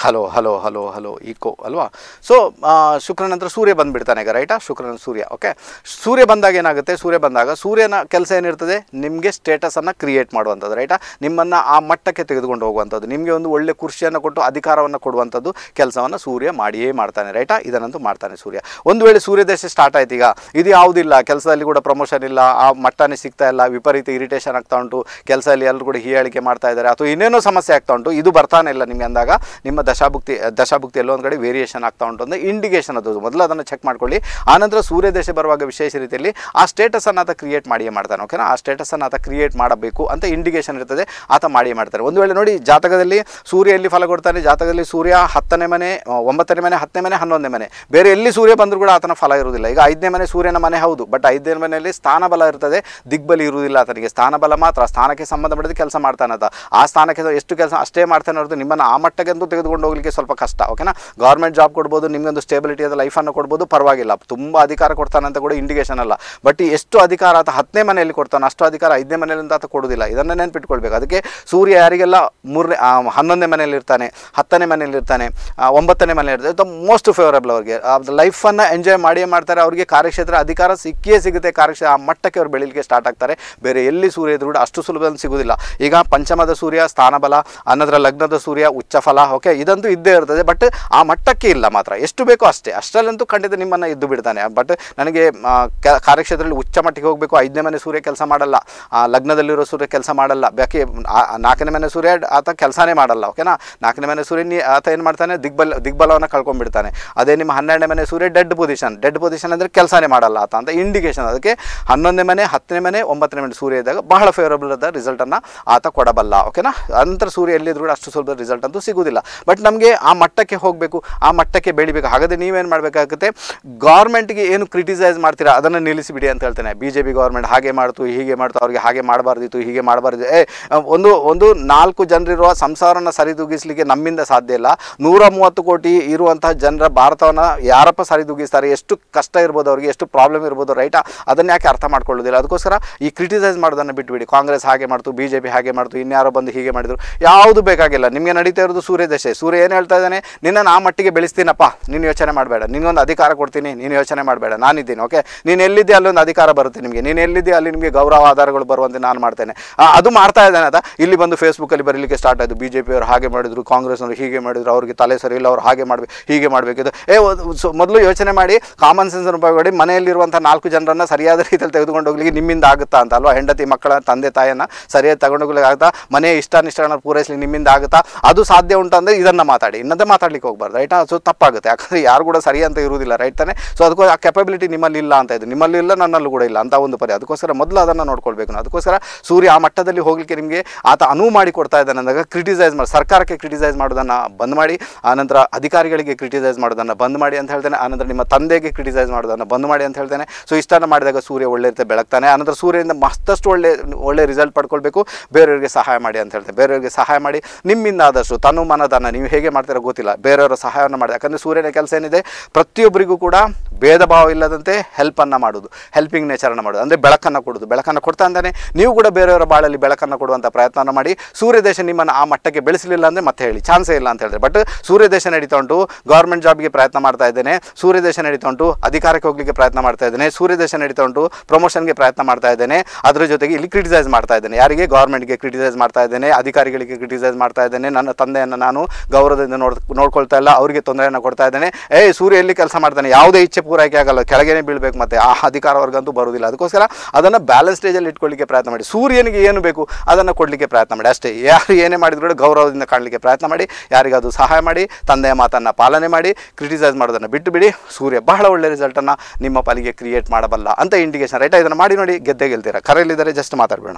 hello hello hello hello echo ಅಲ್ವಾ. ಸೊ ಶುಕ್ರ ನಂತರ ಸೂರ್ಯ ಬಂದುಬಿಡ್ತಾನೆ ಈಗ, ರೈಟಾ. ಶುಕ್ರನ ಸೂರ್ಯ, ಓಕೆ. ಸೂರ್ಯ ಬಂದಾಗ ಏನಾಗುತ್ತೆ, ಸೂರ್ಯ ಬಂದಾಗ ಸೂರ್ಯನ ಕೆಲಸ ಏನಿರ್ತದೆ, ನಿಮಗೆ ಸ್ಟೇಟಸನ್ನು ಕ್ರಿಯೇಟ್ ಮಾಡುವಂಥದ್ದು, ರೈಟಾ. ನಿಮ್ಮನ್ನು ಆ ಮಟ್ಟಕ್ಕೆ ತೆಗೆದುಕೊಂಡು ಹೋಗುವಂಥದ್ದು, ನಿಮಗೆ ಒಂದು ಒಳ್ಳೆ ಕುರ್ಚಿಯನ್ನು ಕೊಟ್ಟು ಅಧಿಕಾರವನ್ನು ಕೊಡುವಂಥದ್ದು ಕೆಲಸವನ್ನು ಸೂರ್ಯ ಮಾಡಿಯೇ ಮಾಡ್ತಾನೆ, ರೈಟಾ. ಇದನ್ನಂತೂ ಮಾಡ್ತಾನೆ ಸೂರ್ಯ. ಒಂದು ವೇಳೆ ಸೂರ್ಯ ದೇಶ ಸ್ಟಾರ್ಟ್ ಆಯ್ತು, ಈಗ ಇದು ಯಾವುದಿಲ್ಲ, ಕೆಲಸದಲ್ಲಿ ಕೂಡ ಪ್ರಮೋಷನ್ ಇಲ್ಲ, ಆ ಮಟ್ಟನೇ ಸಿಗ್ತಾ ಇಲ್ಲ, ವಿಪರೀತ ಇರಿಟೇಷನ್ ಆಗ್ತಾ ಉಂಟು, ಕೆಲಸದಲ್ಲಿ ಎಲ್ಲರೂ ಕೂಡ ಹೀಯಾಳಿಕೆ ಮಾಡ್ತಾ ಇದ್ದಾರೆ, ಅಥವಾ ಇನ್ನೇನೋ ಸಮಸ್ಯೆ ಆಗ್ತಾ ಉಂಟು, ಇದು ಬರ್ತಾನೆ ಇಲ್ಲ ನಿಮಗೆ ಅಂದಾಗ ನಿಮ್ಮ ದಶಾಭುಕ್ತಿ ದಶಾಭುಕ್ತಿ ಎಲ್ಲೋ ಒಂದು ಕಡೆ ವೇರಿಯೇಷನ್ ಆಗ್ತಾ ಉಂಟು ಅಂದರೆ ಇಂಡಿಕೇಷನ್ ಅದು. ಮೊದಲು ಅದನ್ನು ಚೆಕ್ ಮಾಡ್ಕೊಳ್ಳಿ. ಆನಂತರ ಸೂರ್ಯ ದೇಶ ಬರುವಾಗ ವಿಶೇಷ ರೀತಿಯಲ್ಲಿ ಆ ಸ್ಟೇಟಸನ್ನು ಆತ ಕ್ರಿಯೇಟ್ ಮಾಡಿಯೇ ಮಾಡ್ತಾನೆ, ಓಕೆನಾ. ಆ ಸ್ಟೇಟಸನ್ನು ಆತ ಕ್ರಿಯೇಟ್ ಮಾಡಬೇಕು ಅಂತ ಇಂಡಿಕೇಷನ್ ಇರ್ತದೆ, ಆತ ಮಾಡಿಯೇ ಮಾಡ್ತಾರೆ. ಒಂದು ವೇಳೆ ನೋಡಿ ಜಾತಕದಲ್ಲಿ ಸೂರ್ಯ ಎಲ್ಲಿ ಫಲ ಕೊಡ್ತಾನೆ, ಜಾತಕದಲ್ಲಿ ಸೂರ್ಯ ಹತ್ತನೇ ಮನೆ, ಒಂಬತ್ತನೇ ಮನೆ, ಹತ್ತನೇ ಮನೆ, ಹನ್ನೊಂದನೇ ಮನೆ, ಬೇರೆ ಎಲ್ಲಿ ಸೂರ್ಯ ಬಂದರೂ ಕೂಡ ಆತನ ಫಲ ಇರುವುದಿಲ್ಲ. ಈಗ ಐದನೇ ಮನೆ ಸೂರ್ಯನ ಮನೆ ಹೌದು, ಬಟ್ ಐದನೇ ಮನೆಯಲ್ಲಿ ಸ್ಥಾನ ಬಲ ಇರ್ತದೆ, ದಿಗ್ಬಲಿ ಇರುವುದಿಲ್ಲ ಆತನಿಗೆ. ಸ್ಥಾನ ಬಲ ಮಾತ್ರ, ಸ್ಥಾನಕ್ಕೆ ಸಂಬಂಧಪಟ್ಟಿದ ಕೆಲಸ ಮಾಡ್ತಾನೆ ಆತ. ಆ ಸ್ಥಾನಕ್ಕೆ ಎಷ್ಟು ಕೆಲಸ ಅಷ್ಟೇ ಮಾಡ್ತಾನೆ ಹೊರತು ನಿಮ್ಮನ್ನು ಆ ಮಟ್ಟಕ್ಕಂತೂ ತೆಗೆದುಕೊಂಡು ಹೋಗಲಿಕ್ಕೆ ಸ್ವಲ್ಪ ಕಷ್ಟ, ಓಕೆನಾ. ಗೌರ್ಮೆಂಟ್ ಜಾಬ್ ಕೊಡ್ಬೋದು, ನಿಮಗೊಂದು ಸ್ಟೇಬಿಲಿಟಿ ಆದ ಲೈಫನ್ನು ಕೊಡ್ಬೋದು, ಪರವಾಗಿಲ್ಲ. ತುಂಬ ಅಧಿಕಾರ ಕೊಡ್ತಾನೆ ಅಂತ ಕೂಡ ಇಂಡಿಕೇಷನ್ ಅಲ್ಲ. ಬಟ್ ಎಷ್ಟು ಅಧಿಕಾರ ಆತ ಹತ್ತನೇ ಮನೆಯಲ್ಲಿ ಕೊಡ್ತಾನೆ, ಅಷ್ಟು ಅಧಿಕಾರ ಐದನೇ ಮನೆಯಲ್ಲಿ ಆತ ಕೊಡೋದಿಲ್ಲ. ಇದನ್ನು ನೆನ್ಪಿಟ್ಕೊಳ್ಬೇಕು. ಅದಕ್ಕೆ ಸೂರ್ಯ ಯಾರಿಗೆಲ್ಲ ಮೂರನೇ ಹನ್ನೊಂದನೇ ಮನೆಯಲ್ಲಿ ಇರ್ತಾನೆ, ಹತ್ತನೇ ಮನೆಯಲ್ಲಿ ಇರ್ತಾನೆ, ಒಂಬತ್ತನೇ ಮನೆಯಲ್ಲಿ ಇರ್ತಾನೆ, ದ ಮೋಸ್ಟ್ ಫೇವರಬಲ್ ಅವ್ರಿಗೆ ಲೈಫನ್ನು ಎಂಜಾಯ್ ಮಾಡಿಯೇ ಮಾಡ್ತಾರೆ. ಅವರಿಗೆ ಕಾರ್ಯಕ್ಷೇತ್ರ ಅಧಿಕಾರ ಸಿಕ್ಕಿಯೇ ಸಿಗುತ್ತೆ, ಕಾರ್ಯಕ್ಷೇತ್ರ ಆ ಮಟ್ಟಕ್ಕೆ ಅವ್ರು ಬೆಳೀಲಿಕ್ಕೆ ಸ್ಟಾರ್ಟ್ ಆಗ್ತಾರೆ. ಬೇರೆ ಎಲ್ಲಿ ಸೂರ್ಯ ಇದ್ರೂ ಕೂಡ ಅಷ್ಟು ಸುಲಭದಲ್ಲಿ ಸಿಗೋದಿಲ್ಲ. ಈಗ ಪಂಚಮದ ಸೂರ್ಯ ಸ್ಥಾನಬಲ, ಅನ್ನೋದರ ಲಗ್ನದ ಸೂರ್ಯ ಉಚ್ಚ ಫಲ, ಓಕೆ, ಇದಂತೂ ಇದ್ದೇ ಇರ್ತದೆ. ಬಟ್ ಆ ಮಟ್ಟಕ್ಕೆ ಇಲ್ಲ ಮಾತ್ರ, ಎಷ್ಟು ಬೇಕೋ ಅಷ್ಟೇ, ಅಷ್ಟರಲ್ಲಂತೂ ಖಂಡಿತ ನಿಮ್ಮನ್ನು ಇದ್ದು ಬಿಡ್ತಾನೆ. ಬಟ್ ನನಗೆ ಕಾರ್ಯಕ್ಷೇತ್ರದಲ್ಲಿ ಉಚ್ಚ ಮಟ್ಟಿಗೆ ಹೋಗಬೇಕು, ಐದನೇ ಮನೆ ಸೂರ್ಯ ಕೆಲಸ ಮಾಡಲ್ಲ, ಲಗ್ನದಲ್ಲಿರೋ ಸೂರ್ಯ ಕೆಲಸ ಮಾಡಲ್ಲ, ಬಾಕಿ ನಾಲ್ಕನೇ ಮನೆ ಸೂರ್ಯ ಆತ ಕೆಲಸನೇ ಮಾಡಲ್ಲ, ಓಕೆನಾ. ನಾಲ್ಕನೇ ಮನೆ ಸೂರ್ಯ ನೀ ಆತ ಏನು ಮಾಡ್ತಾನೆ, ದಿಗ್ಬಲ ದಿಗ್ಬಲವನ್ನು ಕಳ್ಕೊಂಡ್ಬಿಡ್ತಾನೆ. ಅದೇ ನಿಮ್ಮ ಹನ್ನೆರಡನೇ ಮನೆ Surya dead position, dead position ಅಂದರೆ ಕೆಲಸನೇ ಮಾಡಲ್ಲ ಆತ ಅಂತ ಇಂಡಿಕೇಶನ್. ಅದಕ್ಕೆ ಹನ್ನೊಂದನೇ ಮನೆ, ಹತ್ತನೇ ಮನೆ, ಒಂಬತ್ತನೇ ಮನೆ ಸೂರ್ಯ ಇದ್ದಾಗ ಬಹಳ ಫೇವರಬಲ್ ಆದ ರಿಸಲ್ಟನ್ನು ಆತ ಕೊಡಬಲ್ಲ, ಓಕೆನಾ. ನಂತರ ಸೂರ್ಯ ಎಲ್ಲಿದ್ರು ಕೂಡ ಅಷ್ಟು ಸುಲಭ ರಿಸಲ್ಟ್ ಅಂತೂ ಸಿಗೋದಿಲ್ಲ. ಬಟ್ ನಮಗೆ ಆ ಮಟ್ಟಕ್ಕೆ ಹೋಗಬೇಕು, ಆ ಮಟ್ಟಕ್ಕೆ ಬೆಳಿಬೇಕು. ಹಾಗಾದರೆ ನೀವೇನು ಮಾಡಬೇಕಾಗುತ್ತೆ, ಗೌರ್ಮೆಂಟ್ಗೆ ಏನು ಕ್ರಿಟಿಸೈಸ್ ಮಾಡ್ತೀರಾ ಅದನ್ನು ನಿಲ್ಲಿಸಿಬಿಡಿ ಅಂತ ಹೇಳ್ತೇನೆ. ಬಿ ಜೆ ಪಿ ಗೌರ್ಮೆಂಟ್ ಹಾಗೆ ಮಾಡ್ತು, ಹೀಗೆ ಮಾಡ್ತು, ಅವ್ರಿಗೆ ಹಾಗೆ ಮಾಡಬಾರ್ದಿತ್ತು, ಹೀಗೆ ಮಾಡಬಾರ್ದು. ಏ ಒಂದು ಒಂದು ನಾಲ್ಕು ಜನರಿರುವ ಸಂಸಾರನ ಸರಿದೂಗಿಸಲಿಕ್ಕೆ ನಮ್ಮಿಂದ ಸಾಧ್ಯ ಇಲ್ಲ. ನೂರ ಮೂವತ್ತು ಕೋಟಿ ಇರುವಂತಹ ಜನರ ಭಾರತವನ್ನು ಯಾರಪ್ಪ ಸರಿದೂಗಿಸ್ತಾರೆ, ಎಷ್ಟು ಕಷ್ಟ ಇರ್ಬೋದು ಅವ್ರಿಗೆ, ಎಷ್ಟು ಪ್ರಾಬ್ಲಮ್ ಇರ್ಬೋದು, ರೈಟಾ. ಅದನ್ನು ಯಾಕೆ ಅರ್ಥ ಮಾಡ್ಕೊಳ್ಳೋದಿಲ್ಲ. ಅದಕ್ಕೋಸ್ಕರ ಈ ಕ್ರಿಟಿಸೈಸ್ ಮಾಡೋದನ್ನು ಬಿಟ್ಬಿಡಿ. ಕಾಂಗ್ರೆಸ್ ಹಾಗೆ ಮಾಡ್ತು, ಬಿ ಜೆ ಪಿ ಹಾಗೆ ಮಾಡ್ತು, ಇನ್ಯಾರೋ ಬಂದು ಹೀಗೆ ಮಾಡಿದ್ರು, ಯಾವುದು ಬೇಕಾಗಿಲ್ಲ. ನಿಮಗೆ ನಡೀತಾ ಇರೋದು ಸೂರ್ಯ ದಶೆ. ಸೂರ್ಯ ಏನು ಹೇಳ್ತಾ ಇದ್ದಾನೆ, ನಿನ್ನನ್ನು ಆ ಮಟ್ಟಿಗೆ ಬೆಳೆಸ್ತೀನಪ್ಪ, ನೀನು ಯೋಚನೆ ಮಾಡಬೇಡ, ನಿನಗೊಂದು ಅಧಿಕಾರ ಕೊಡ್ತೀನಿ, ನೀನು ಯೋಚನೆ ಮಾಡಬೇಡ, ನಾನಿದ್ದೀನಿ, ಓಕೆ. ನೀನು ಎಲ್ಲಿದ್ದೆ ಅಲ್ಲೊಂದು ಅಧಿಕಾರ ಬರುತ್ತೆ ನಿಮಗೆ, ನೀನು ಎಲ್ಲಿದ್ದೆ ಅಲ್ಲಿ ನಿಮಗೆ ಗೌರವ ಆಧಾರಗಳು ಬರುವಂತೆ ನಾನು ಮಾಡ್ತೇನೆ. ಅದು ಮಾಡ್ತಾ ಇದ್ದಾನೆ ಅದ. ಇಲ್ಲಿ ಬಂದು ಫೇಸ್ಬುಕ್ಕಲ್ಲಿ ಬರೀಲಿಕ್ಕೆ ಸ್ಟಾರ್ಟ್ ಆಯಿತು, ಬಿ ಜೆ ಪಿಯವರು ಹಾಗೆ ಮಾಡಿದ್ರು, ಕಾಂಗ್ರೆಸ್ನವರು ಹೀಗೆ ಮಾಡಿದ್ರು, ಅವ್ರಿಗೆ ತಲೆ ಸರಿ ಇಲ್ಲ, ಅವ್ರು ಹಾಗೆ ಮಾಡಬೇಕು, ಹೀಗೆ ಮಾಡಬೇಕಿದ್ದು. ಏ ಮೊದಲು ಯೋಚನೆ ಮಾಡಿ, ಕಾಮನ್ ಸೆನ್ಸನ್ನು ಉಪಯೋಗ ಮಾಡಿ, ಮನೆಯಲ್ಲಿರುವಂಥ ನಾಲ್ಕು ಜನರನ್ನು ಸರಿಯಾದ ರೀತಿಯಲ್ಲಿ ತೆಗೆದುಕೊಂಡು ಹೋಗ್ಲಿಕ್ಕೆ ನಿಮ್ಮಿಂದ ಆಗುತ್ತಾ ಅಂತ ಅಲ್ವಾ. ಹೆಂಡತಿ ಮಕ್ಕಳ ತಂದೆ ತಾಯಿಯನ್ನು ಸರಿಯಾಗಿ ತಗೊಂಡು ಹೋಗ್ಲಿಕ್ಕೆ ಆಗುತ್ತಾ, ಮನೆಯ ಇಷ್ಟಾನಿಷ್ಟಗಳನ್ನು ಪೂರೈಸಲಿ ನಿಮ್ಮಿಂದ ಆಗುತ್ತಾ, ಅದು ಸಾಧ್ಯ ಉಂಟು ಅಂದರೆ ಇದನ್ನು ಮಾತಾಡಿ, ಇನ್ನದೇ ಮಾತಾಡ್ಲಿಕ್ಕೆ ಹೋಗ್ಬಾರ್ದು, ರೈಟ್. ಸೊ ತಪ್ಪಾಗುತ್ತೆ, ಯಾಕಂದರೆ ಯಾರು ಕೂಡ ಸರಿ ಅಂತ ಇರುವುದಿಲ್ಲ, ರೈಟ್ ತಾನೆ. ಸೊ ಅದಕ್ಕೂ ಆ ಕೆಪಬಿಲಿಟಿ ನಿಮ್ಮಲ್ಲಿ ಇಲ್ಲ ಅಂತ ಇದೆ, ನಿಮ್ಮಲ್ಲಿ ಇಲ್ಲ, ನನ್ನಲ್ಲೂ ಕೂಡ ಇಲ್ಲ ಅಂತ ಒಂದು ಪರಿ. ಅದಕ್ಕೋಸ್ಕರ ಮೊದಲು ಅದನ್ನು ನೋಡ್ಕೊಳ್ಬೇಕು. ಅದಕ್ಕೋಸ್ಕರ ಸೂರ್ಯ ಆ ಮಟ್ಟದಲ್ಲಿ ಹೋಗಲಿಕ್ಕೆ ನಿಮಗೆ ಆತ ಅನುವು ಮಾಡಿ ಕೊಡ್ತಾ ಇದ್ದಾನೆ ಅಂದಾಗ ಕ್ರಿಟಿಸೈಸ್ ಮಾಡಿ, ಸರ್ಕಾರಕ್ಕೆ ಕ್ರಿಟಿಸೈಸ್ ಮಾಡೋದನ್ನು ಬಂದ್ ಮಾಡಿ, ಆನಂತರ ಅಧಿಕಾರಿಗಳಿಗೆ ಕ್ರಿಟಿಸೈಸ್ ಮಾಡೋದನ್ನು ಬಂದ್ ಮಾಡಿ ಅಂತ ಹೇಳ್ತೇನೆ. ಆನಂತರ ನಿಮ್ಮ ತಂದೆಗೆ ಕ್ರಿಟಿಸೈಸ್ ಮಾಡೋದನ್ನು ಬಂದ್ ಮಾಡಿ ಅಂತ ಹೇಳ್ತೇನೆ. ಸೊ ಇಷ್ಟನ್ನು ಮಾಡಿದಾಗ ಸೂರ್ಯ ಒಳ್ಳೆ ರೀತಿ ಬೆಳಗ್ತಾನೆ. ಆನಂತರ ಸೂರ್ಯದಿಂದ ಮತ್ತಷ್ಟು ಒಳ್ಳೆ ಒಳ್ಳೆ ರಿಸಲ್ಟ್ ಪಡ್ಕೊಳ್ಬೇಕು. ಬೇರೆಯವರಿಗೆ ಸಹಾಯ ಮಾಡಿ ಅಂತ ಹೇಳ್ತೇನೆ. ಬೇರೆಯವರಿಗೆ ಸಹಾಯ ಮಾಡಿ, ನಿಮ್ಮಿಂದ ಆದಷ್ಟು ತನು ಮನದನ್ನು ನೀವು ಹೇಗೆ ಮಾಡ್ತೀರೋ ಗೊತ್ತಿಲ್ಲ, ಬೇರೆಯವರ ಸಹಾಯವನ್ನು ಮಾಡಿ. ಯಾಕಂದರೆ ಸೂರ್ಯನ ಕೆಲಸ ಏನಿದೆ, ಪ್ರತಿಯೊಬ್ಬರಿಗೂ ಕೂಡ ಭೇದ ಭಾವ ಇಲ್ಲದಂತೆ ಹೆಲ್ಪನ್ನು ಮಾಡೋದು, ಹೆಲ್ಪಿಂಗ್ ನೇಚರನ್ನು ಮಾಡೋದು, ಅಂದರೆ ಬೆಳಕನ್ನು ಕೊಡೋದು. ಬೆಳಕನ್ನು ಕೊಡ್ತಾ ಅಂತಾನೆ ನೀವು ಕೂಡ ಬೇರೆಯವರ ಬಾಳಲ್ಲಿ ಬೆಳಕನ್ನು ಕೊಡುವಂಥ ಪ್ರಯತ್ನ ಮಾಡಿ. ಸೂರ್ಯ ದೇಶ ನಿಮ್ಮನ್ನು ಆ ಮಟ್ಟಕ್ಕೆ ಬೆಳೆಸಲಿಲ್ಲ ಅಂದರೆ ಮತ್ತೆ ಹೇಳಿ, ಚಾನ್ಸೇ ಇಲ್ಲ ಅಂತ ಹೇಳಿದ್ರೆ. ಬಟ್ ಸೂರ್ಯ ದೇಶ ನಡೀತಾ ಉಂಟು, ಗೌರ್ಮೆಂಟ್ ಜಾಬ್ಗೆ ಪ್ರಯತ್ನ ಮಾಡ್ತಾ ಇದ್ದೇನೆ, ಸೂರ್ಯ ದೇಶ ನಡೀತಾ ಉಂಟು, ಅಧಿಕಾರಕ್ಕೆ ಹೋಗಲಿಕ್ಕೆ ಪ್ರಯತ್ನ ಮಾಡ್ತಾ ಇದ್ದೇನೆ, ಸೂರ್ಯ ದೇಶ ನಡೀತಾ ಉಂಟು, ಪ್ರಮೋಷನ್ಗೆ ಪ್ರಯತ್ನ ಮಾಡ್ತಾ ಇದ್ದೇನೆ, ಅದರ ಜೊತೆಗೆ ಇಲ್ಲಿ ಕ್ರಿಟಿಸೈಸ್ ಮಾಡ್ತಾ ಇದ್ದೇನೆ. ಯಾರಿಗೆ? ಗೌರ್ಮೆಂಟ್ಗೆ ಕ್ರಿಟಿಸೈಸ್ ಮಾಡ್ತಾ ಇದ್ದೇನೆ, ಅಧಿಕಾರಿಗಳಿಗೆ ಕ್ರಿಟಿಸೈಸ್ ಮಾಡ್ತಾ ಇದ್ದೇನೆ, ನನ್ನ ತಂದೆಯನ್ನು ನಾನು ಗೌರವದಿಂದ ನೋಡ್ ನೋಡ್ಕೊಳ್ತಾ ಇಲ್ಲ, ಅವರಿಗೆ ತೊಂದರೆಯನ್ನು ಕೊಡ್ತಾ ಇದ್ದೇನೆ. ಏ ಸೂರ್ಯ ಎಲ್ಲಿ ಕೆಲಸ ಮಾಡ್ತಾನೆ, ಯಾವುದೇ ಇಚ್ಛೆ ಪೂರೈಕೆ ಆಗಲ್ಲ, ಕೆಳಗೇನೆ ಬೀಳಬೇಕು, ಮತ್ತೆ ಆ ಅಧಿಕಾರ ವರ್ಗಂತೂ ಬರುವುದಿಲ್ಲ. ಅದಕ್ಕೋಸ್ಕರ ಅದನ್ನು ಬ್ಯಾಲೆನ್ಸ್ ಸ್ಟೇಜಲ್ಲಿ ಇಟ್ಕೊಳ್ಳಿಕ್ಕೆ ಪ್ರಯತ್ನ ಮಾಡಿ. ಸೂರ್ಯನಿಗೆ ಏನು ಬೇಕು ಅದನ್ನು ಕೊಡಲಿಕ್ಕೆ ಪ್ರಯತ್ನ ಮಾಡಿ ಅಷ್ಟೇ. ಯಾರು ಏನೇ ಮಾಡಿದ್ರು ಗೌರವದಿಂದ ಕಾಣಲಿಕ್ಕೆ ಪ್ರಯತ್ನ ಮಾಡಿ, ಯಾರಿಗಾದ್ರು ಸಹಾಯ ಮಾಡಿ, ತಂದೆಯ ಮಾತನ್ನು ಪಾಲನೆ ಮಾಡಿ, ಕ್ರಿಟಿಸೈಸ್ ಮಾಡೋದನ್ನು ಬಿಟ್ಟು ಬಿಡಿ. ಸೂರ್ಯ ಬಹಳ ಒಳ್ಳೆ ರಿಸಲ್ಟನ್ನು ನಿಮ್ಮ ಪಾಲಿಗೆ ಕ್ರಿಯೇಟ್ ಮಾಡಬಲ್ಲ ಅಂತ ಇಂಡಿಕೇಶನ್, ರೈಟಾ. ಇದನ್ನು ಮಾಡಿ ನೋಡಿ, ಗೆದ್ದೆ ಗೆಲ್ತೀರಾ. ಕರೆಯಲ್ಲಿದ್ದಾರೆ, ಜಸ್ಟ್ ಮಾತಾಡಬೇಡ.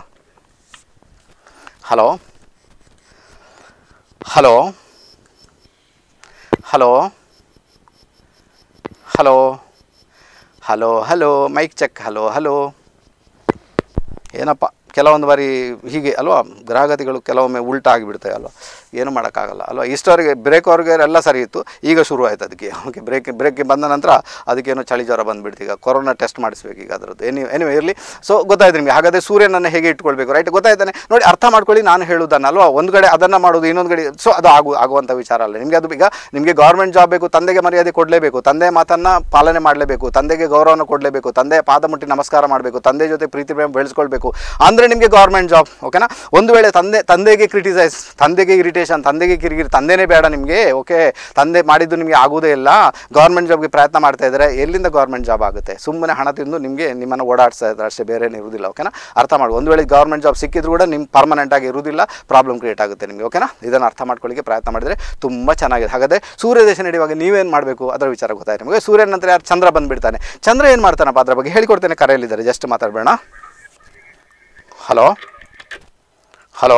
Hello hello hello hello hello hello mic check. Hello hello ಏನಪ್ಪ, ಕೆಲವೊಂದು ಬಾರಿ ಹೀಗೆ ಅಲ್ವಾ, ಗ್ರಹಗತಿಗಳು ಕೆಲವೊಮ್ಮೆ ಉಲ್ಟಾ ಆಗಿಬಿಡ್ತವೆ ಅಲ್ವಾ. ಏನು ಮಾಡೋಕ್ಕಾಗಲ್ಲ ಅಲ್ವಾ. ಇಷ್ಟವರೆಗೆ ಬ್ರೇಕ್ ಅವ್ರಿಗೆ ಎಲ್ಲ ಸರಿ ಇತ್ತು, ಈಗ ಶುರು ಆಯ್ತು ಅದಕ್ಕೆ. ಓಕೆ, ಬ್ರೇಕ್ ಬ್ರೇಕ್ಗೆ ಬಂದ ನಂತರ ಅದಕ್ಕೇನೋ ಚಳಿ ಜ್ವರ ಬಂದುಬಿಡ್ತು. ಈಗ ಕೊರೋನಾ ಟೆಸ್ಟ್ ಮಾಡಿಸ್ಬೇಕು ಈಗ ಅದರದ್ದು. ಎನಿ ಎನಿವೆ ಇರಲಿ. ಸೊ ಗೊತ್ತಾಯ್ತು ನಿಮಗೆ. ಹಾಗಾದರೆ ಸೂರ್ಯನನ್ನು ಹೇಗೆ ಇಟ್ಕೊಳ್ಬೇಕು, ರೈಟ್? ಗೊತ್ತಾಯ್ತಾನೆ ನೋಡಿ, ಅರ್ಥ ಮಾಡ್ಕೊಳ್ಳಿ. ನಾನು ಹೇಳುವುದನ್ನು ಅಲ್ವಾ, ಒಂದು ಕಡೆ ಅದನ್ನು ಮಾಡೋದು, ಇನ್ನೊಂದು ಕಡೆ ಸೊ ಅದು ಆಗು ಆಗುವಂಥ ವಿಚಾರ ಅಲ್ಲ ನಿಮಗೆ. ಅದು ಈಗ ನಿಮಗೆ ಗೌರ್ಮೆಂಟ್ ಜಾಬ್ ಬೇಕು, ತಂದೆಗೆ ಮರ್ಯಾದೆ ಕೊಡಲೇಬೇಕು, ತಂದೆ ಮಾತನ್ನು ಪಾಲನೆ ಮಾಡಲೇಬೇಕು, ತಂದೆಗೆ ಗೌರವವನ್ನು ಕೊಡಲೇಬೇಕು, ತಂದೆ ಪಾದ ಮುಟ್ಟಿ ನಮಸ್ಕಾರ ಮಾಡಬೇಕು, ತಂದೆ ಜೊತೆ ಪ್ರೀತಿ ಪ್ರೇಮ ಬೆಳೆಸ್ಕೊಳ್ಬೇಕು ಅಂದರೆ ನಿಮಗೆ ಗೌರ್ಮೆಂಟ್ ಜಾಬ್. ಓಕೆನಾ? ಒಂದು ವೇಳೆ ತಂದೆ ತಂದೆಗೆ ಕ್ರಿಟಿಸೈಸ್, ತಂದೆಗೆ ಇರಿಟೇಷನ್, ತಂದೆಗೆ ಕಿರಿಕಿರಿ, ತಂದೆನೇ ಬೇಡ ನಿಮಗೆ, ಓಕೆ, ತಂದೆ ಮಾಡಿದ್ದು ನಿಮಗೆ ಆಗೋದೇ ಇಲ್ಲ, ಗೌರ್ಮೆಂಟ್ ಜಾಬ್ಗೆ ಪ್ರಯತ್ನ ಮಾಡ್ತಾ ಇದ್ದಾರೆ, ಎಲ್ಲಿಂದ ಗೌರ್ಮೆಂಟ್ ಜಾಬ್ ಆಗುತ್ತೆ? ಸುಮ್ಮನೆ ಹಣ ತಿಂದು ನಿಮಗೆ ನಿಮ್ಮನ್ನು ಓಡಾಡಿಸ್ತಾ ಇದ್ದಾರೆ ಅಷ್ಟೇ, ಬೇರೆ ಇರುವುದಿಲ್ಲ. ಓಕೆನಾ? ಅರ್ಥ ಮಾಡಿ. ಒಂದು ವೇಳೆ ಗೌರ್ಮೆಂಟ್ ಜಾಬ್ ಸಿಕ್ಕಿದ್ರು ಕೂಡ ನಿಮ್ಮ ಪರ್ಮನೆಂಟಾಗಿ ಇರುವುದಿಲ್ಲ, ಪ್ರಾಬ್ಲಮ್ ಕ್ರಿಯೇಟ್ ಆಗುತ್ತೆ ನಿಮಗೆ. ಓಕೆನಾ? ಇದನ್ನು ಅರ್ಥ ಮಾಡ್ಕೊಳ್ಳಿಕ್ಕೆ ಪ್ರಯತ್ನ ಮಾಡಿದರೆ ತುಂಬ ಚೆನ್ನಾಗಿದೆ. ಹಾಗಾದರೆ ಸೂರ್ಯ ದೇಶ ನಡೆಯುವಾಗ ನೀವೇನು ಮಾಡಬೇಕು ಅದರ ವಿಚಾರ ಗೊತ್ತಾಯ್ತು ನಿಮಗೆ. ಸೂರ್ಯನ ನಂತರ ಯಾರು ಚಂದ್ರ ಬಂದುಬಿಡ್ತಾನೆ. ಚಂದ್ರ ಏನು ಮಾಡ್ತಾನಪ್ಪ ಅದರ ಬಗ್ಗೆ ಹೇಳಿಕೊಡ್ತೇನೆ. ಕರೆಯಲ್ಲಿದ್ದಾರೆ, ಜಸ್ಟ್ ಮಾತಾಡಬೇಡ. ಹಲೋ ಹಲೋ